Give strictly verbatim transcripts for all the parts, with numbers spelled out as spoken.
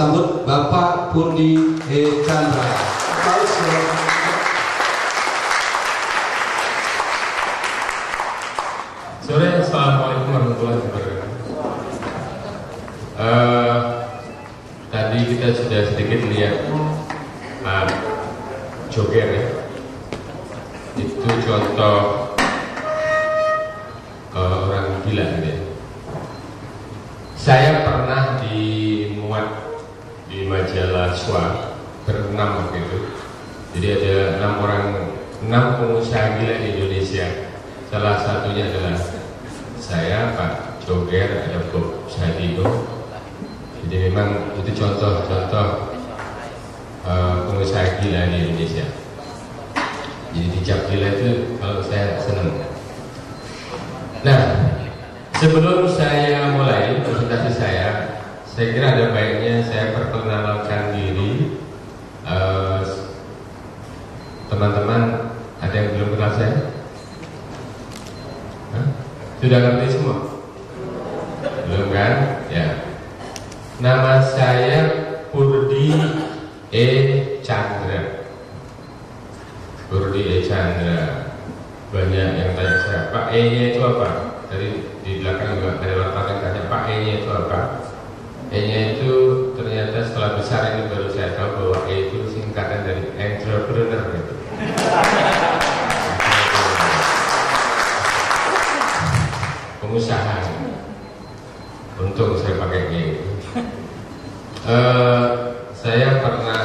sambut Bapak Purdi E. Chandra. Sore, assalamualaikum warahmatullahi wabarakatuh. Uh, tadi kita sudah sedikit lihat uh, joger ya. Itu contoh uh, orang gila gitu ya. Saya pernah dimuat di majalah Swa berenam waktu itu. Jadi ada enam orang, enam pengusaha gila di Indonesia. Salah satunya adalah saya, Pak Joger, ada Bob Sadino. Jadi memang itu contoh-contoh uh, pengusaha gila di Indonesia. Jadi dicap gila itu kalau saya senang. Nah, sebelum saya mulai presentasi saya, saya kira ada baiknya saya perkenalkan diri. Teman-teman, uh, ada yang belum kenal saya? Hah? Sudah ngerti semua? Belum kan? Ya. Nama saya Purdi E. Chandra. Purdi E. Chandra. Banyak yang tanya saya, Pak E-nya itu apa? Tadi di belakang juga ada wartawan yang tanya, Pak E-nya itu apa? E-nya itu ternyata setelah besar ini baru saya tahu bahwa E itu singkatan dari entrepreneur gitu. Pengusaha. Untung saya pakai E. Uh, saya pernah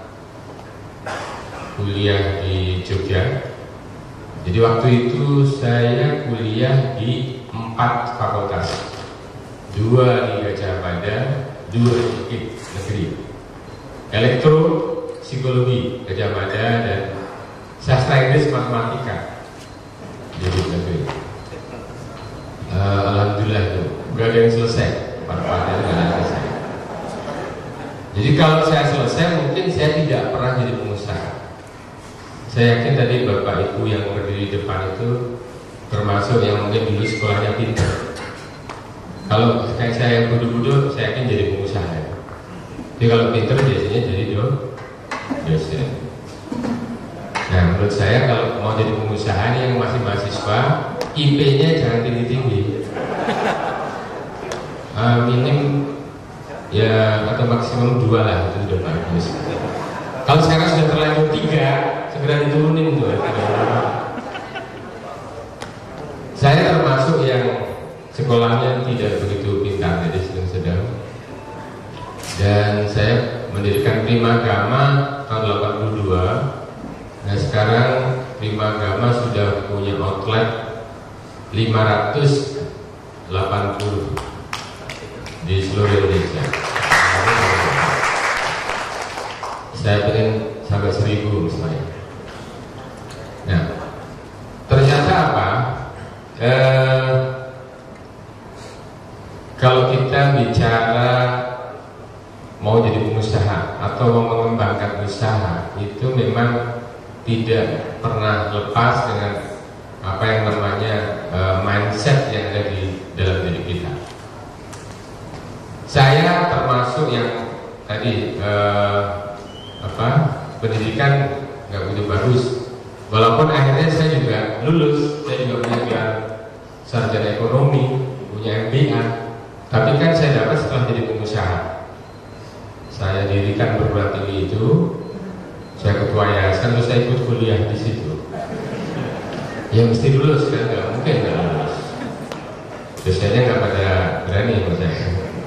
kuliah di Jogja. Jadi waktu itu saya kuliah di empat fakultas, dua di Gajah Mada, dua di U K I P negeri, elektro, psikologi Gajah Mada, dan sastra Inggris matematika di U K I P negeri. Uh, Alhamdulillah itu gak ada yang selesai, part-partnya gak ada yang selesai. Jadi kalau saya selesai mungkin saya tidak pernah jadi pengusaha. Saya yakin tadi bapak ibu yang berdiri di depan itu termasuk yang mungkin dulu sekolahnya pintar. Kalau kayak saya yang bodoh-bodoh, saya yakin jadi pengusaha. Jadi kalau pintar biasanya jadi do dosen. Nah menurut saya kalau mau jadi pengusaha ini yang masih mahasiswa, I P-nya jangan tinggi-tinggi, uh, minim ya atau maksimum dua lah, itu sudah bagus. Kalau sekarang sudah terlanjur tiga, segera diturunin tuh. Saya termasuk yang sekolahnya tidak begitu pintar, jadi sedang-sedang. Dan saya mendirikan Prima Gama tahun delapan puluh dua. Nah sekarang Prima Gama sudah punya outlet lima ratus delapan puluh di seluruh Indonesia. Saya pengen sampai seribu misalnya. Nah, ternyata apa? Eh, kalau kita bicara mau jadi pengusaha atau mau mengembangkan usaha, itu memang tidak pernah lepas dengan apa yang namanya uh, mindset yang ada di dalam diri kita. Saya termasuk yang tadi uh, apa pendidikan nggak begitu bagus, walaupun akhirnya saya juga lulus, saya juga punya gelar sarjana ekonomi, punya M B A, tapi kan saya dapat setelah jadi pengusaha. Saya dirikan perguruan tinggi itu, saya ketua yayasan, terus saya ikut kuliah di situ. Ya mesti lulus kan, nggak mungkin nggak lulus. Biasanya nggak pada berani menurut saya.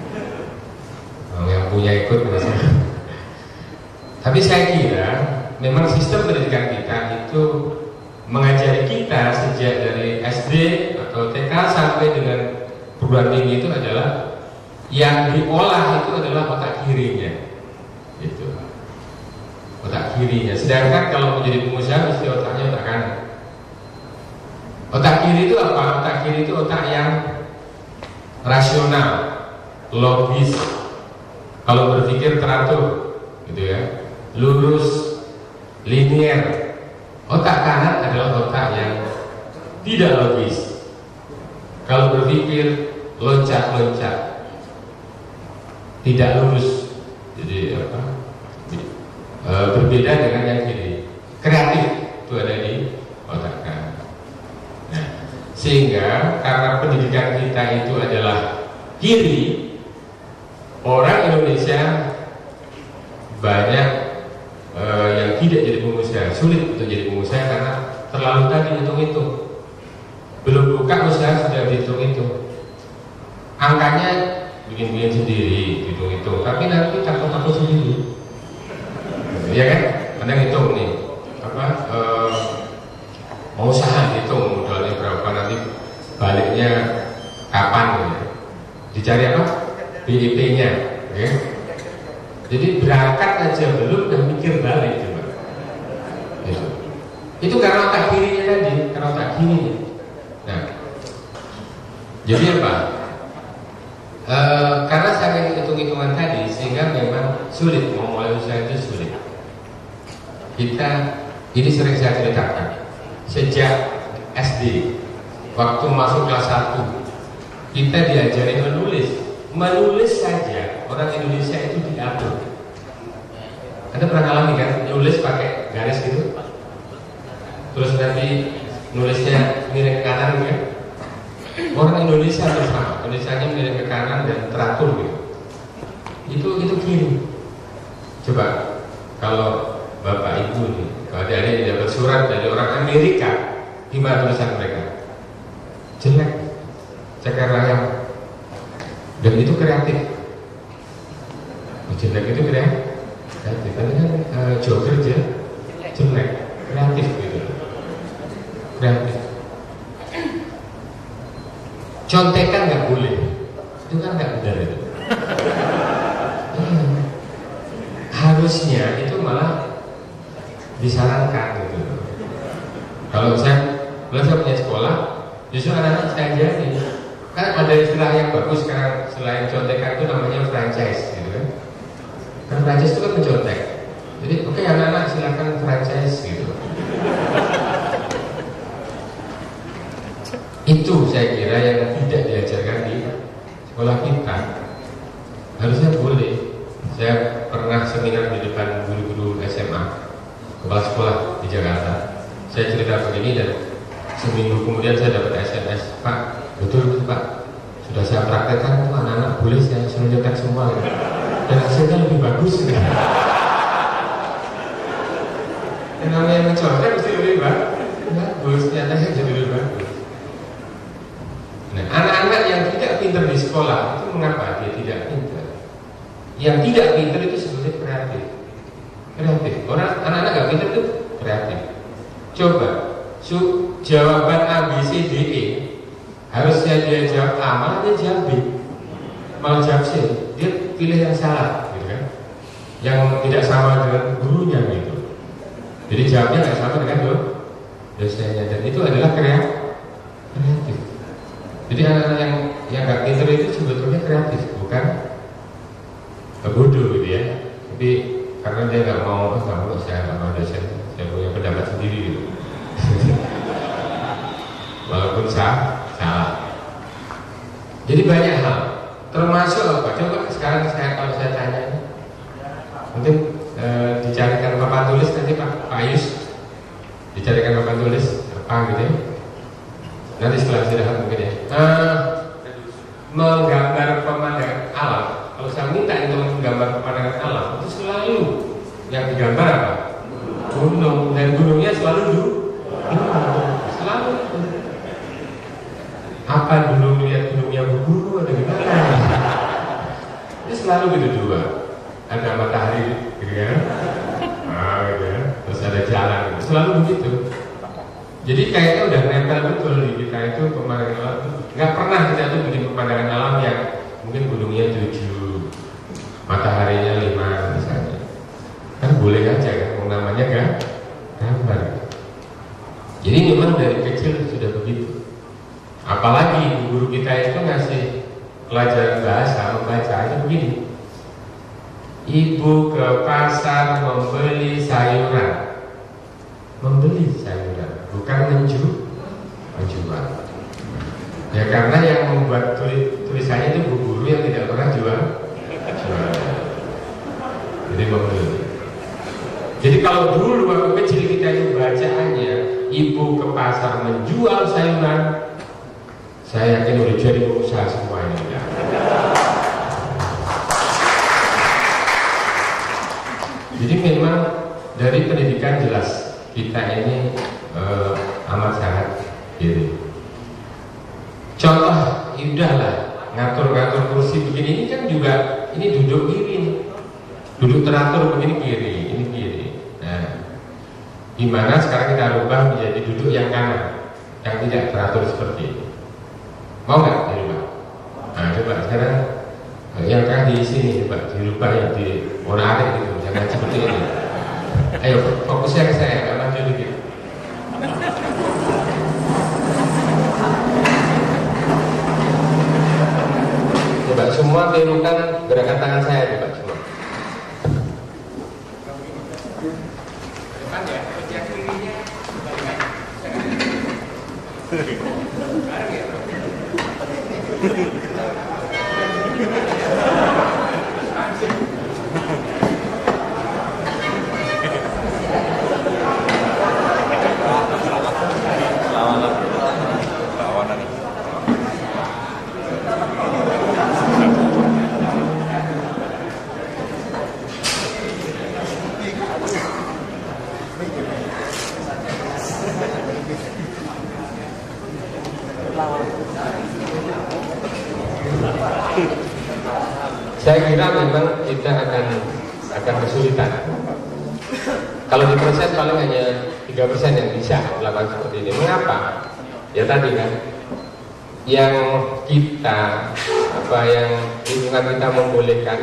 Yang punya ikut biasanya. Tapi saya kira memang sistem pendidikan kita itu mengajari kita sejak dari S D atau T K sampai dengan perguruan tinggi itu adalah yang diolah itu adalah otak kirinya, itu otak kirinya. Sedangkan kalau menjadi pengusaha mesti otaknya otak kanan. Otak kiri itu apa? Otak kiri itu otak yang rasional, logis. Kalau berpikir teratur, gitu ya, lurus, linier. Otak kanan adalah otak yang tidak logis. Kalau berpikir loncat-loncat, tidak lurus, Jadi apa? E, berbeda dengan yang kiri. Kreatif itu ada di otak kanan. Nah, sehingga karena pendidikan kita itu adalah kiri, orang Indonesia banyak e, yang tidak jadi pengusaha, sulit untuk jadi pengusaha karena terlalu tadi hitung-hitung. Belum buka usaha sudah dihitung-hitung. Angkanya bikin-bikin sendiri, hitung-hitung. Tapi nanti takut-takut sendiri. Iya kan? Anda hitung nih, apa? E, mau usaha hitung modalnya berapa, nanti baliknya kapan? Gitu. Dicari apa? B I P-nya, oke? Jadi berangkat aja belum dan mikir balik coba. Gitu. Itu karena otak kirinya tadi, karena otak kirinya. Nah, jadi apa? E, karena saya hitung-hitungan tadi, sehingga memang sulit mau mulai usaha itu sulit. Kita ini sering saya ceritakan sejak S D, waktu masuk kelas satu, kita diajari menulis. Menulis saja orang Indonesia itu diatur. Anda pernah ngalami kan? Nulis pakai garis gitu, terus nanti nulisnya miring ke kanan kan? Orang Indonesia bersama, tulisannya miring ke kanan dan teratur gitu. Itu itu kiri. Coba kalau Bapak Ibu nih, kalau ada yang dapat surat dari orang Amerika, gimana tulisan mereka? Jelek, ceker rayap. Dan itu kreatif. Jelek itu kreatif. Kreatif, karena kan uh, jauh kerja, jelek, kreatif gitu. Kreatif. Contekan nggak boleh, itu kan nggak benar itu. Hmm. Harusnya itu malah disarankan gitu. Kalau saya, kalau saya punya sekolah, justru anak-anak saya ajarin. Kan ada istilah yang bagus sekarang selain contekan itu namanya franchise, gitu kan? Karena franchise itu kan mencontek. Jadi oke okay, anak-anak silakan franchise gitu. Itu saya kira yang tidak diajarkan di sekolah kita. Harusnya boleh. Saya pernah seminar di depan guru-guru S M A, kepala sekolah di Jakarta. Saya cerita begini dan seminggu kemudian saya dapat S M S, Pak, betul itu Pak, sudah saya praktekkan itu anak-anak boleh saya suruh nyetek semua ya. Dan hasilnya lebih bagus ya. Yang namanya mencontek mesti lebih bagus, ternyata jadi lebih bagus. Nah, anak-anak yang tidak pintar di sekolah itu mengapa dia tidak pintar? Yang tidak pintar itu sebetulnya kreatif. Kreatif. Orang anak-anak nggak pintar itu kreatif. Coba, su, jawaban A, B, C, D, E harusnya dia jawab A, malah dia jawab B, malah jawab C. Dia pilih yang salah, gitu kan? Yang tidak sama dengan gurunya gitu. Jadi jawabnya nggak sama dengan dosennya, dan itu adalah kreatif. Jadi anak-anak yang yang nggak pintar itu sebetulnya kreatif, bukan bodoh gitu ya. Tapi karena dia nggak mau, nggak mau saya nggak mau dosen, saya punya pendapat sendiri gitu. Walaupun sah, salah. Jadi banyak hal, termasuk apa? Coba sekarang saya kalau saya tanya, mungkin e, dicarikan papan tulis nanti Pak Ayus, dicarikan papan tulis apa gitu ya? Nanti setelah istirahat mungkin ya. Uh, menggambar pemandangan alam. Kalau saya minta itu menggambar pemandangan alam, itu selalu yang digambar apa? Gunung, dan gunungnya selalu dulu. Selalu. Apa dulu lihat gunungnya berguru ada gimana? Itu selalu gitu dua. Ada matahari, gitu kan? Ah, gitu ya. Terus ada jalan, gitu. Selalu begitu. Jadi kayaknya udah nempel betul di kita itu pemandangan alam. Nggak pernah kita tuh bikin pemandangan alam yang mungkin gunungnya tujuh, mataharinya lima misalnya. Kan boleh aja kan, namanya kan gambar. Jadi memang dari kecil sudah begitu. Apalagi guru kita itu ngasih pelajaran bahasa membaca itu begini. Ibu ke pasar membeli sayuran, membeli sayuran, bukan menju, menjual. Ya karena yang membuat tulis, tulisannya itu bu guru yang tidak pernah jual. jual. Jadi mobil. Jadi kalau dulu waktu kecil kita itu bacaannya ibu ke pasar menjual sayuran, saya yakin udah jadi pengusaha semua ini. Ya. Jadi memang dari pendidikan jelas kita ini eh, amat sangat kiri. Contoh, udahlah ngatur-ngatur kursi begini ini kan juga ini duduk kiri, duduk teratur begini kiri, ini kiri. Nah, gimana sekarang kita rubah menjadi duduk yang kanan, yang tidak teratur seperti ini. Mau nggak dirubah? Nah, coba sekarang yang kan di sini coba dirubah yang di monarik gitu, jangan seperti ini. Ayo fokusnya ke saya, nggak maju dikit. Coba semua tirukan gerakan tangan saya, coba semua. Depan ya, yang kirinya. Saya kira memang kita akan akan kesulitan. Kalau di proses paling hanya tiga persen yang bisa melakukan seperti ini. Mengapa? Ya tadi kan, yang kita apa yang lingkungan kita membolehkan,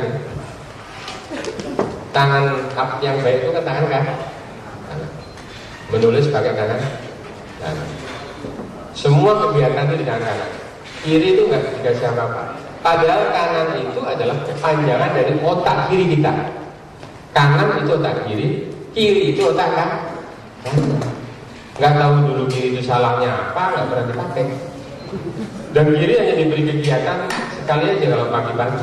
tangan yang baik itu kan tangan kan, menulis pakai tangan kanan. Semua kegiatan itu di tangan kanan. Kiri itu nggak dikasih apa-apa. Padahal kanan itu adalah kepanjangan dari otak kiri kita. Kanan itu otak kiri, kiri itu otak kan. Nggak tahu dulu kiri itu salahnya apa, nggak pernah dipakai. Dan kiri hanya diberi kegiatan sekali aja kalau pagi-pagi.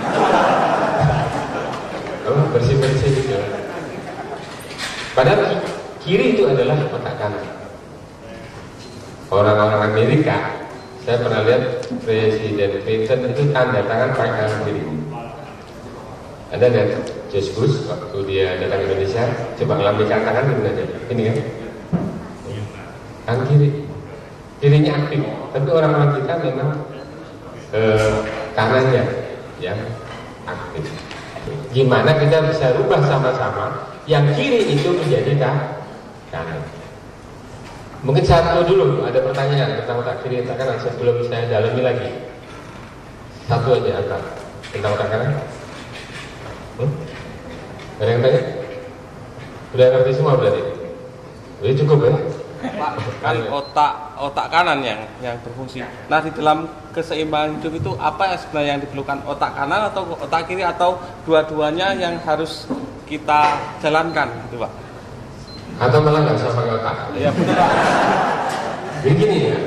Oh, bersih-bersih gitu. Padahal kiri itu adalah otak kanan. Orang-orang Amerika, saya pernah lihat Presiden Clinton itu tanda tangan pakai tangan kiri. Anda lihat George Bush waktu dia datang ke Indonesia, coba ngelambaikan tangan gimana aja? Ini kan, tangan kiri, kirinya aktif. Tapi orang-orang kita memang eh, kanannya yang aktif. Gimana kita bisa rubah sama-sama? Yang kiri itu menjadi kanan. Mungkin satu dulu ada pertanyaan tentang otak kiri otak kanan sebelum saya dalami lagi. Satu aja akal tentang otak kanan. Hmm? Ada yang tanya? Sudah ngerti semua berarti? Jadi cukup ya? Pak, kan otak otak kanan yang yang berfungsi. Nah di dalam keseimbangan hidup itu apa yang sebenarnya yang diperlukan, otak kanan atau otak kiri atau dua-duanya yang harus kita jalankan gitu Pak? Atau malah nggak usah pakai otak? Ya benar. Begini ya,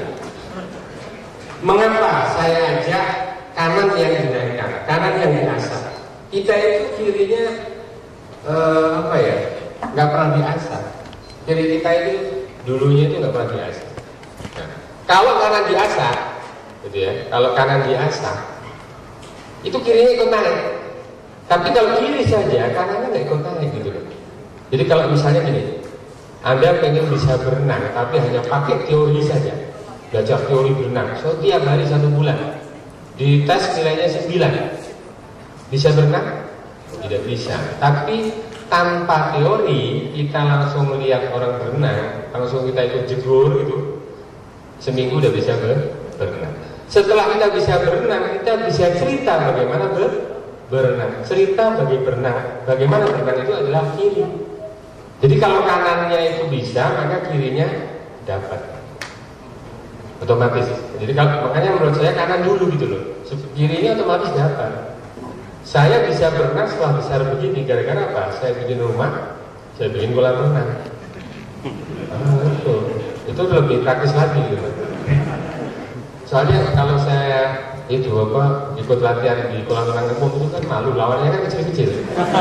mengapa saya ajak kanan yang dinaikkan, kanan yang diasah? Kita itu kirinya eh, apa ya? Nggak pernah diasah. Kiri kita itu dulunya itu nggak pernah diasah. Nah, kalau kanan diasah, gitu ya. Kalau kanan diasah, itu kirinya ikut naik. Tapi kalau kiri saja, kanannya nggak ikut naik gitu loh. Jadi kalau misalnya gini, Anda pengen bisa berenang, tapi hanya pakai teori saja, belajar teori berenang, setiap hari satu bulan, di tes nilainya sembilan, bisa berenang? Tidak bisa. Tapi tanpa teori, kita langsung melihat orang berenang, langsung kita ikut jegur gitu, seminggu udah bisa ber berenang. Setelah kita bisa berenang, kita bisa cerita bagaimana ber berenang. Cerita bagi berenang, bagaimana berenang itu adalah kiri. Jadi kalau kanannya itu bisa, maka kirinya dapat otomatis. Jadi kalau, makanya menurut saya kanan dulu gitu loh, kirinya otomatis dapat. Saya bisa berenang setelah besar begini gara-gara apa? Saya bikin rumah, saya bikin kolam renang. Ah, itu, itu lebih praktis lagi gitu. Soalnya kalau saya itu apa ikut latihan di kolam renang umum itu kan malu, lawannya kan kecil-kecil.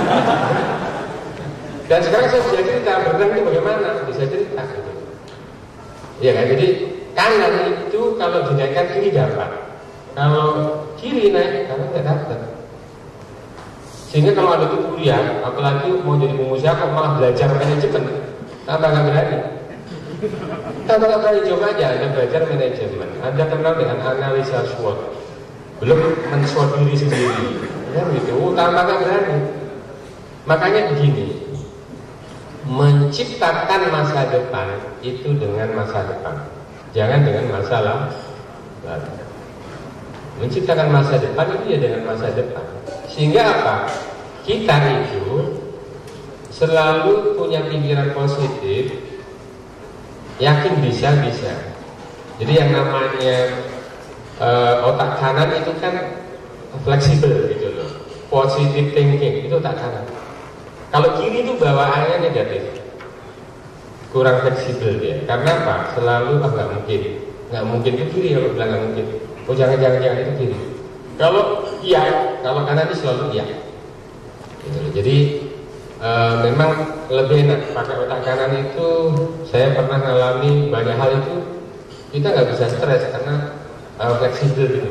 Dan sekarang saya bisa cerita berenang itu bagaimana, bisa cerita gitu. Iya kan, jadi kanan itu kalau dinaikkan kiri dapat, kalau kiri naik kanan nggak dapat. Sehingga kalau ada tuh kuliah, apalagi mau jadi pengusaha kok malah belajar manajemen, tambah nggak berani. Tambah nggak berani, coba aja Anda belajar manajemen, Anda kenal dengan analisa SWOT, belum men-SWOT diri sendiri, ya gitu, tambah nggak berani. Makanya begini, menciptakan masa depan itu dengan masa depan, jangan dengan masalah lalu. Menciptakan masa depan itu ya dengan masa depan. Sehingga apa? Kita itu selalu punya pikiran positif, yakin bisa-bisa. Jadi yang namanya uh, otak kanan itu kan fleksibel gitu loh, positive thinking itu otak kanan. Kalau kiri itu bawaannya negatif, kurang fleksibel dia. Karena apa? Selalu ah nggak mungkin, nggak mungkin itu kiri kalau bilang nggak mungkin. Oh jangan jangan jangan itu kiri. Kalau iya, kalau kanan itu selalu iya. Gitu. Jadi e, memang lebih enak pakai otak kanan itu. Saya pernah mengalami banyak hal itu kita nggak bisa stres karena e, fleksibel gitu.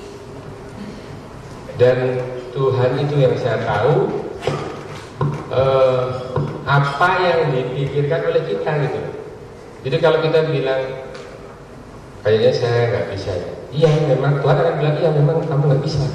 Dan Tuhan itu yang saya tahu e, apa yang dipikirkan oleh kita gitu. Jadi kalau kita bilang kayaknya saya nggak bisa, iya memang Tuhan akan bilang iya memang kamu nggak bisa.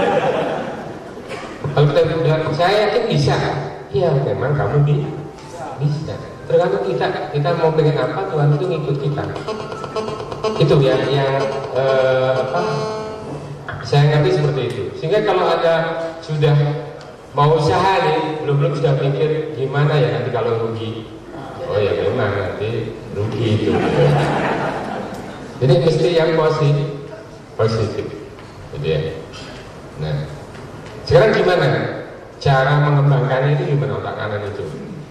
Kalau kita bilang saya yakin bisa, iya memang kamu bisa. Tergantung kita, kita mau pengen apa Tuhan itu ngikut kita. Itu yang yang eh, apa? Saya ngerti seperti itu. Sehingga kalau ada sudah mau usaha nih, belum belum sudah pikir gimana ya nanti kalau rugi. Oh ya memang nanti rugi itu. Jadi mesti yang positif, positif, gitu ya. Nah, sekarang gimana cara mengembangkan itu gimana otak kanan itu?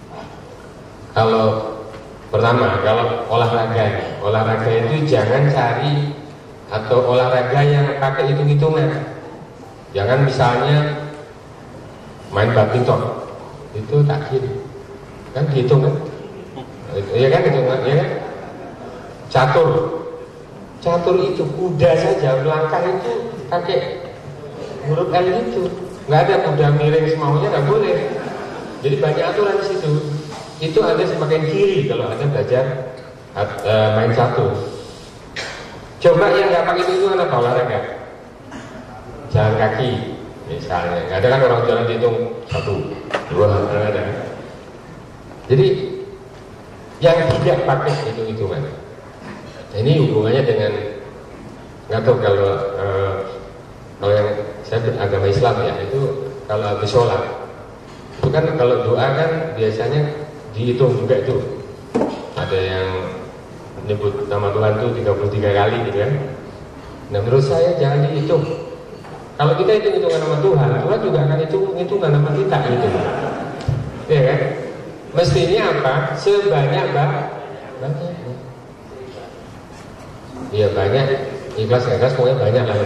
Kalau pertama, kalau olahraga, olahraga itu jangan cari atau olahraga yang pakai hitung-hitungan. Jangan misalnya main badminton, itu tak kiri, kan dihitung kan? Iya kan hitungan, ya kan? Catur. Catur itu kuda saja, melangkah itu pakai huruf L itu, nggak ada kuda miring semaunya, nggak boleh. Jadi banyak aturan di situ. Itu Anda semakin kiri kalau Anda belajar uh, main catur. Coba yang nggak pakai itu apa olahraga? Jalan kaki, misalnya. Nggak ada kan orang jalan dihitung satu, dua, nggak ada. Jadi yang tidak pakai hitung-hitungan. Nah, ini hubungannya dengan nggak tahu kalau uh, kalau yang saya beragama Islam ya itu kalau habis sholat itu kan kalau doa kan biasanya dihitung juga itu, ada yang menyebut nama Tuhan itu tiga puluh tiga kali gitu kan. Nah menurut saya jangan dihitung. Kalau kita hitung-hitungan nama Tuhan, Tuhan juga akan hitung-hitungan nama kita gitu. Ya kan? Mestinya apa? Sebanyak banyak. Iya banyak, ikhlas ikhlas pokoknya banyak lah.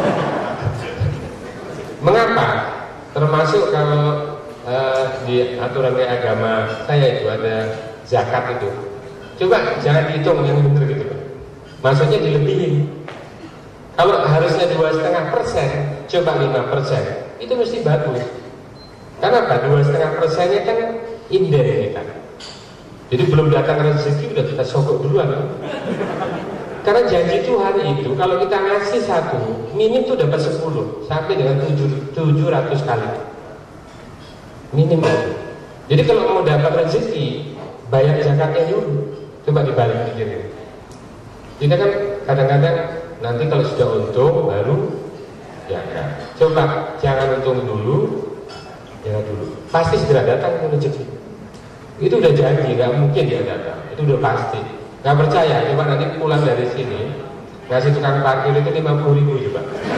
Mengapa? Termasuk kalau uh, di aturan agama saya itu ada zakat itu. Coba jangan dihitung yang benar gitu. Maksudnya dilebihin. Kalau harusnya dua setengah persen, coba lima persen, itu mesti bagus. Karena apa? Dua setengah persennya kan inden kita. Jadi belum datang rezeki udah kita sogok duluan. Karena janji Tuhan itu kalau kita ngasih satu, minim tuh dapat sepuluh sampai dengan tujuh ratus kali. Minim. Jadi kalau mau dapat rezeki, bayar zakatnya dulu. Coba dibalik pikirin. Kita kan kadang-kadang nanti kalau sudah untung baru zakat. Coba jangan untung dulu, jangan dulu. Pasti segera datang rezeki. Itu udah janji, nggak mungkin dia datang. Itu udah pasti. Nggak percaya, coba nanti pulang dari sini ngasih tukang parkir itu lima puluh ribu coba.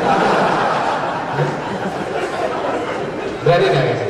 Berani nggak ngasih?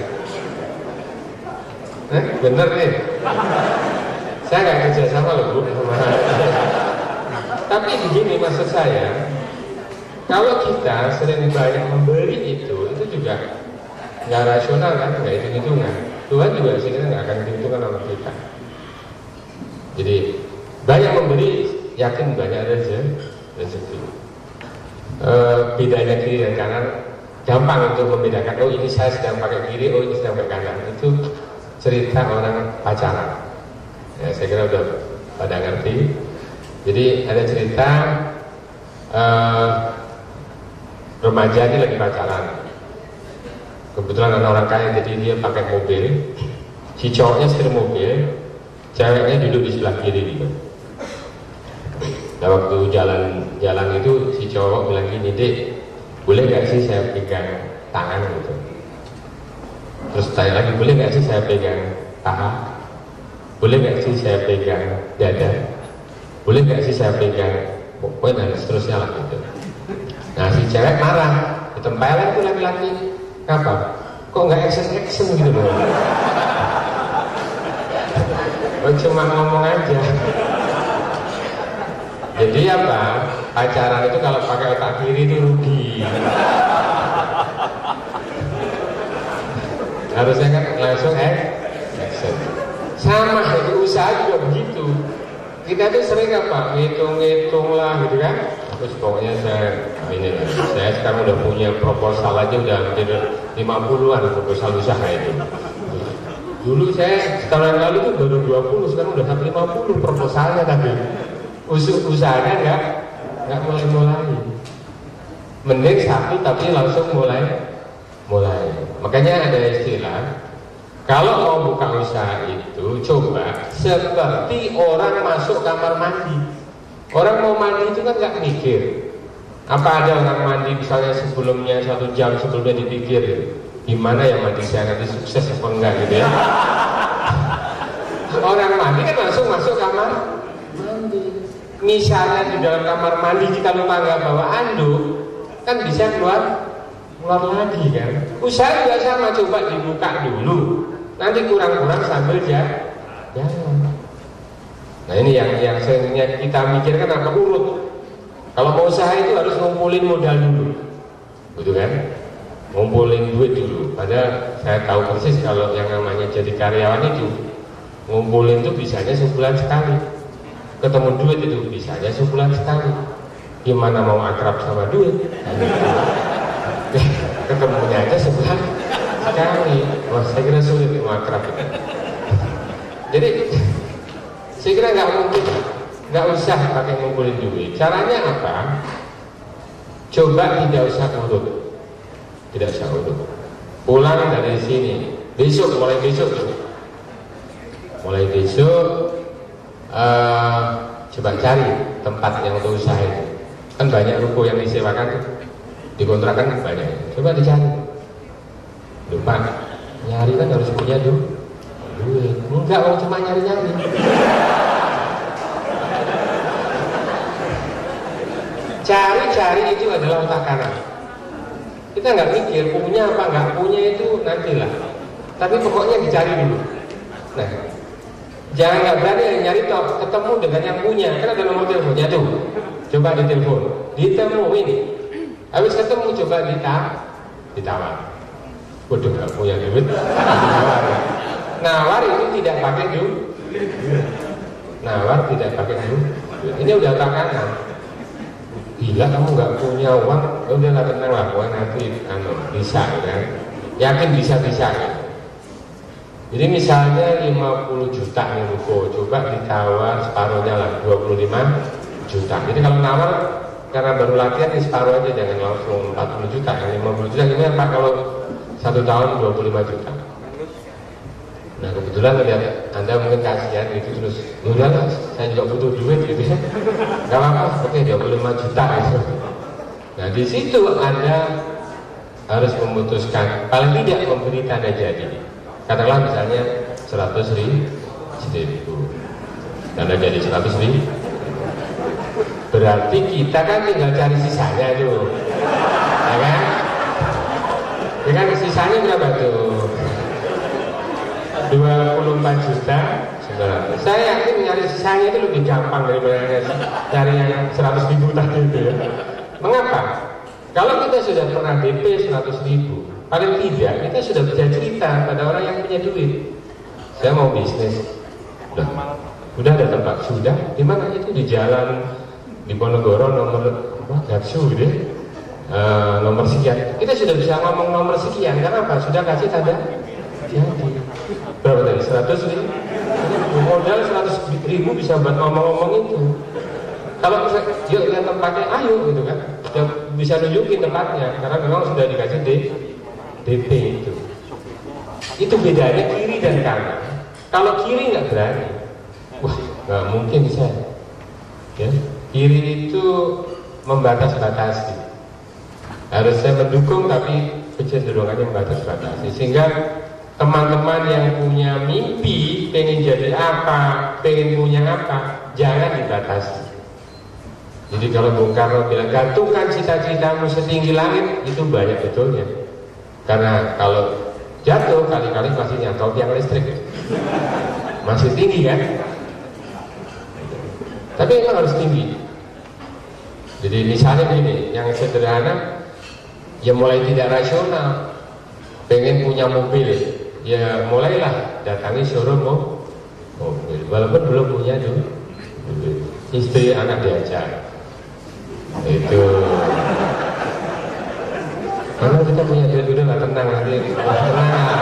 Eh, bener nih. Saya nggak kerja sama loh Bu. Tapi begini maksud saya, Kalau kita sering banyak memberi itu, itu juga nggak rasional kan, nggak hitung-hitungan. Tuhan juga sebenarnya nggak akan hitung-hitungan sama kita. Jadi banyak memberi, yakin banyak rezeki. E, bedanya kiri dan kanan gampang untuk membedakan. Oh ini saya sedang pakai kiri, oh ini sedang pakai kanan. Itu cerita orang pacaran. Ya, saya kira udah pada ngerti. Jadi ada cerita uh, remaja ini lagi pacaran. Kebetulan ada orang kaya, jadi dia pakai mobil. Si cowoknya setir mobil, ceweknya duduk di sebelah kiri gitu. Nah waktu jalan-jalan itu si cowok bilang gini, Dek, boleh gak sih saya pegang tangan gitu. Terus tanya lagi, boleh gak sih saya pegang paha? Boleh gak sih saya pegang dada? Boleh gak sih saya pegang pokoknya dan seterusnya lah gitu. Nah si cewek marah, ditempelin tuh laki-laki. Apa? Kok nggak action-action gitu loh? Oh, cuma ngomong aja. Jadi apa? Pacaran itu kalau pakai otak kiri itu rugi. Harusnya kan langsung action. Sama itu usaha juga begitu. Kita tuh sering apa? Ngitung-ngitung lah gitu kan. Terus pokoknya saya ini lah. Saya sekarang udah punya proposal aja udah hampir lima puluhan proposal usaha itu. Dulu saya setahun yang lalu tuh baru dua puluh, sekarang udah sampai lima puluh proposalnya tapi usul usahanya enggak enggak mulai-mulai. Mending satu tapi langsung mulai mulai. Makanya ada istilah, kalau mau buka usaha itu coba seperti orang masuk kamar mandi. Orang mau mandi itu kan nggak mikir. Apa ada orang mandi misalnya sebelumnya satu jam sebelumnya dipikir gimana ya mandi saya nanti sukses apa enggak gitu ya. Orang mandi kan langsung masuk kamar mandi. Misalnya di dalam kamar mandi kita lupa nggak bawa anduk, kan bisa keluar keluar lagi kan. Usaha juga sama, coba dibuka dulu. Nanti kurang-kurang sambil jalan. Nah ini yang yang sebenarnya kita mikirkan apa urut. Kalau mau usaha itu harus ngumpulin modal dulu, gitu kan? Ngumpulin duit dulu. Padahal saya tahu persis kalau yang namanya jadi karyawan itu ngumpulin itu bisanya sebulan sekali. Ketemu duit itu bisanya sebulan sekali. Gimana mau akrab sama duit? Ketemunya aja sebulan sekali. Wah saya kira sulit mau akrab itu. Jadi saya kira nggak mungkin, nggak usah pakai ngumpulin duit. Caranya apa? Coba tidak usah urut, tidak usah urut. Pulang dari sini, besok mulai besok, mulai besok, uh, coba cari tempat yang untuk usaha itu. Kan banyak ruko yang disewakan, dikontrakan kan banyak. Coba dicari. Lupa, nyari kan harus punya duit. Enggak, orang cuma nyari-nyari. Cari-cari itu adalah otak kanan. Kita nggak mikir punya apa nggak punya itu nantilah. Tapi pokoknya dicari dulu. Nah, jangan nggak berani nyari toh ketemu dengan yang punya. Kan ada nomor teleponnya tuh. Coba ditelepon, ditemuin. Habis ketemu coba ditawar, ditawar. Waduh nggak punya duit. Ditawar. Nawar itu tidak pakai duit. Nawar tidak pakai duit. Ini udah otak kanan. Gila kamu nggak punya uang, udah lah tenang lah, pokoknya nanti anu, bisa kan? Yakin bisa-bisa kan? Jadi misalnya lima puluh juta nih ruko, coba ditawar separuhnya lah, dua puluh lima juta. Jadi kalau nawar karena baru latihan nih separuh aja, jangan langsung empat puluh juta, kan lima puluh juta ini apa kalau satu tahun dua puluh lima juta. Nah kebetulan lihat Anda mungkin kasihan gitu terus, udah lah, saya juga butuh duit gitu ya. Gak apa-apa, oke dua puluh lima juta gitu. Nah di situ Anda harus memutuskan, paling tidak memberi tanda jadi. Katakanlah misalnya seratus ribu, tanda jadi seratus ribu. Berarti kita kan tinggal cari sisanya itu, ya kan? Ya kan sisanya berapa tuh? dua puluh empat juta sembilan ratus. Saya yakin nyari sisanya itu lebih gampang daripada cari yang seratus ribu tadi itu ya. Mengapa? Kalau kita sudah pernah D P seratus ribu, paling tidak kita sudah bisa cerita pada orang yang punya duit. Saya mau bisnis. Udah, udah ada tempat, sudah. Di mana itu? Di jalan di Ponorogo nomor apa? Gatsu gitu ya. Uh, nomor sekian. Kita sudah bisa ngomong nomor sekian karena apa? Sudah kasih tanda jadi. Berapa tadi? seratus ribu. Modal seratus ribu bisa buat ngomong-ngomong itu. Kalau bisa, yuk lihat tempatnya, ayo gitu kan. Sudah bisa nunjukin tempatnya karena memang sudah dikasih D P itu. Itu bedanya kiri dan kanan. Kalau kiri nggak berani, wah nggak mungkin bisa. Ya, kiri itu membatas-batasi. Harus saya mendukung tapi kecenderungannya membatas-batasi. Sehingga teman-teman yang punya mimpi, pengen jadi apa, pengen punya apa, jangan dibatasi. Jadi kalau Bung Karno bilang gantungkan cita-citamu setinggi langit, itu banyak betulnya. Karena kalau jatuh kali-kali masih nyantol tiang listrik, masih tinggi kan? Tapi emang harus tinggi. Jadi misalnya begini, yang sederhana, ya mulai tidak rasional, pengen punya mobil, ya mulailah datangi showroom mobil, walaupun belum punya dulu, istri anak diajak. Itu karena kita punya duit udah nggak tenang nanti tenang.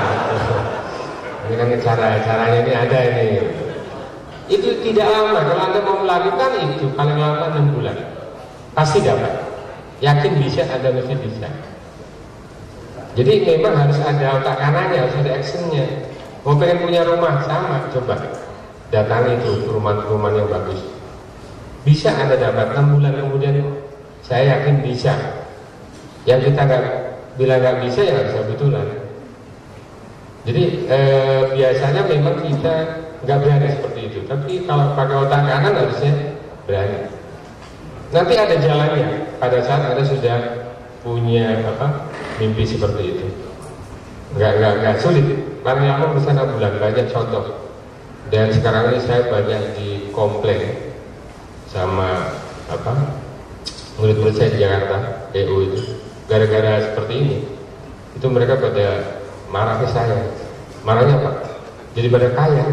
Ini kan cara caranya ini ada ini. Itu tidak lama kalau Anda mau melakukan itu paling lama enam bulan pasti dapat. Yakin bisa, Anda mesti bisa. Jadi memang harus ada otak kanannya, harus ada actionnya. Mau pengen punya rumah sama, coba datangi itu rumah-rumah yang bagus. Bisa Anda dapat enam bulan kemudian, saya yakin bisa. Yang kita nggak bilang nggak bisa ya nggak bisa betulan. Jadi eh, biasanya memang kita nggak berani seperti itu. Tapi kalau pakai otak kanan harusnya berani. Nanti ada jalannya pada saat Anda sudah punya apa mimpi seperti itu. Nggak nggak nggak sulit. Paling lama bisa enam bulan, banyak contoh. Dan sekarang ini saya banyak di komplain sama apa murid-murid saya di Jakarta, E U itu, gara-gara seperti ini, itu mereka pada marah ke saya. Marahnya apa? Jadi pada kaya,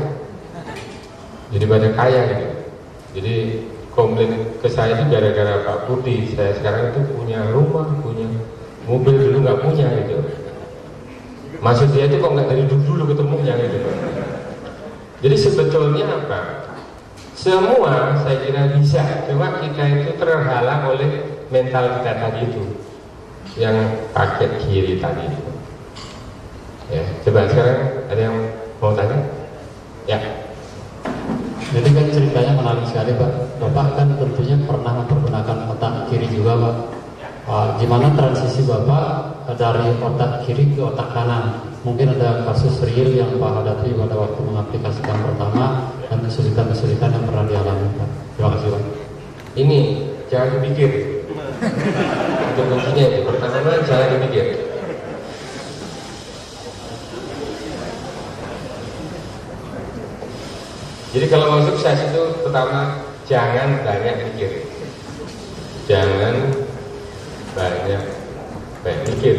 jadi pada kaya gitu. Jadi komplain ke saya itu gara-gara Pak Budi, saya sekarang itu punya rumah, punya mobil, dulu nggak punya gitu. Maksud dia itu kok nggak dari dulu ketemunya gitu. Jadi sebetulnya apa? Semua saya kira bisa, cuma kita itu terhalang oleh mental kita tadi itu, yang pakai kiri tadi itu. Ya, coba sekarang ada yang mau tanya? Ya. Jadi kan ceritanya menarik sekali Pak. Bapak kan tentunya pernah mempergunakan otak kiri juga Pak. Uh, gimana transisi Bapak dari otak kiri ke otak kanan? Mungkin ada kasus real yang Pak hadapi pada waktu mengaplikasikan pertama dan kesulitan-kesulitan yang pernah dialami Pak. Terima kasih Pak. Ini jangan dipikir. Itu kuncinya itu. Pertama jangan dipikir. Jadi kalau mau sukses itu pertama jangan banyak pikir. Jangan banyak banyak pikir.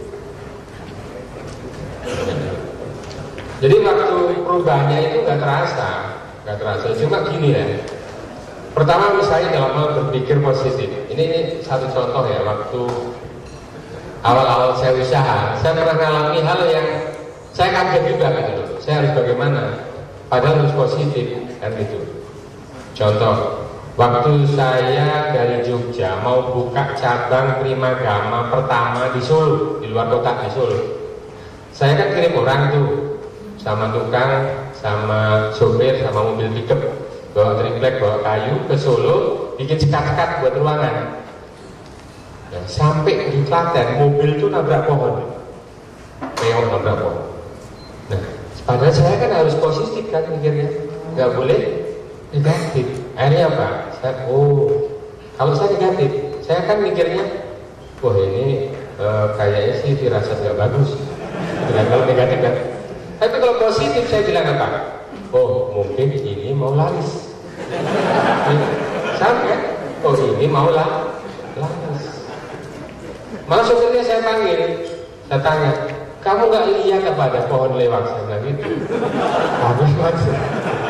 Jadi waktu perubahannya itu nggak terasa, nggak terasa. Cuma gini ya. Pertama misalnya dalam hal berpikir positif. Ini, ini satu contoh ya. Waktu awal-awal saya usaha, saya pernah mengalami hal yang saya kaget juga gitu loh. Saya harus bagaimana? Padahal harus positif kan gitu. Contoh, waktu saya dari Jogja mau buka cabang Primagama pertama di Solo, di luar kota di Solo. Saya kan kirim orang tuh, sama tukang, sama sopir, sama mobil pickup, bawa triplek, bawa kayu ke Solo, bikin sekat-sekat buat ruangan. Ya, sampai di Klaten, mobil itu nabrak pohon, peong nabrak pohon. Nah, padahal saya kan harus positif kan mikirnya, nggak boleh negatif. Akhirnya apa? Saya, oh, kalau saya negatif, saya kan mikirnya, wah ini e, kayaknya sih firasat nggak bagus. Dengan kalau negatif kan. Tapi kalau positif saya bilang apa? Oh, mungkin ini mau laris. Sampai, oh ini mau lah, laris. Malah sopirnya saya panggil, saya tanya, kamu nggak lihat apa ada pohon lewat? Saya bilang gitu. Apa maksud?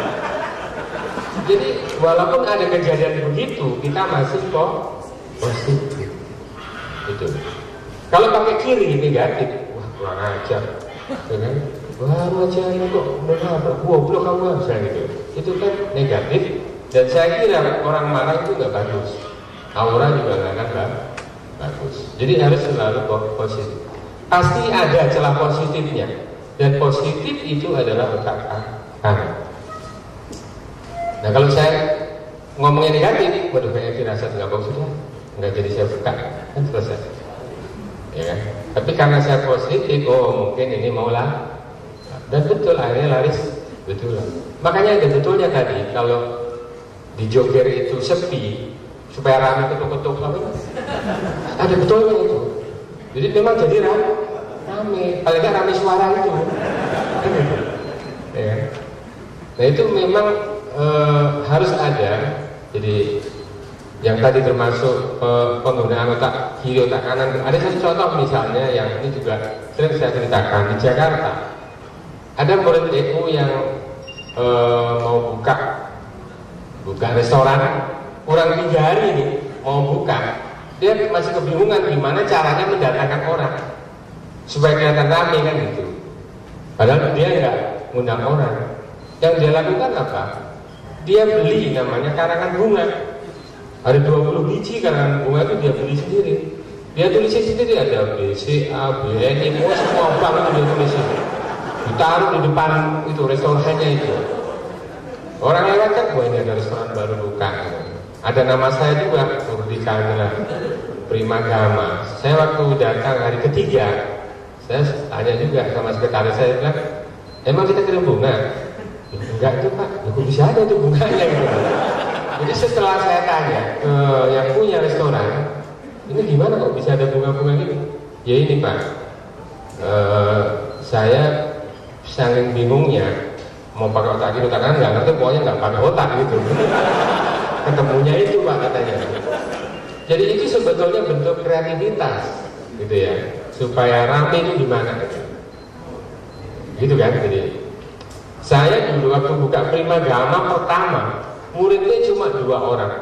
Jadi walaupun ada kejadian begitu, kita masih kok positif. Itu. Kalau pakai kiri negatif, wah kurang ajar, kan? Wah aja kok benar, goblok kamu bisa gitu. Itu kan negatif. Dan saya kira orang marah itu nggak bagus, aura juga nggak akan bagus. Jadi harus selalu positif. Pasti ada celah positifnya. Dan positif itu adalah otak kanan. Nah kalau saya ngomongnya negatif, waduh kayak firasat nggak bagus ya, nggak jadi saya buka, kan selesai. Ya kan? Tapi karena saya positif, oh mungkin ini maulah. Dan betul akhirnya laris, betul. Makanya ada betulnya tadi kalau di Jogger itu sepi supaya ramai ketuk-ketuk apa? Ada betulnya itu. Jadi memang jadi ramai, ramai. Paling nggak ramai suara itu. Ya. Nah itu memang e, harus ada. Jadi yang tadi termasuk e, penggunaan otak kiri otak kanan. Ada satu contoh misalnya yang ini juga sering saya ceritakan di Jakarta. Ada murid E U yang e, mau buka buka restoran, kurang tiga hari nih mau buka, dia masih kebingungan gimana caranya mendatangkan orang supaya kelihatan ramai kan gitu. Padahal dia nggak ngundang orang. Yang dia lakukan apa? Dia beli namanya karangan bunga. Ada dua puluh biji karangan bunga itu dia beli sendiri. Dia tulis sendiri, ada B C A, B N I, semua bank itu dia tulis. Ditaruh di depan itu restorannya itu. Orang lewat kan, wah ini ada restoran baru buka. Ada nama saya juga, Nurdi Chandra, Prima Gama. Saya waktu datang hari ketiga, saya tanya juga sama sekretaris saya, bilang, emang kita kirim bunga? Enggak itu Pak, ya, bisa ada tuh bunganya gitu. Jadi setelah saya tanya ke yang punya restoran, ini gimana kok bisa ada bunga-bunga gitu? Ya ini Pak, uh, saya saking bingungnya mau pakai otak kiri otak kanan nggak ngerti, pokoknya nggak pakai otak gitu. Ketemunya itu Pak katanya. Jadi itu sebetulnya bentuk kreativitas gitu ya, supaya rame itu di mana gitu. Gitu kan. Jadi saya dulu waktu buka Prima Gama pertama, muridnya cuma dua orang.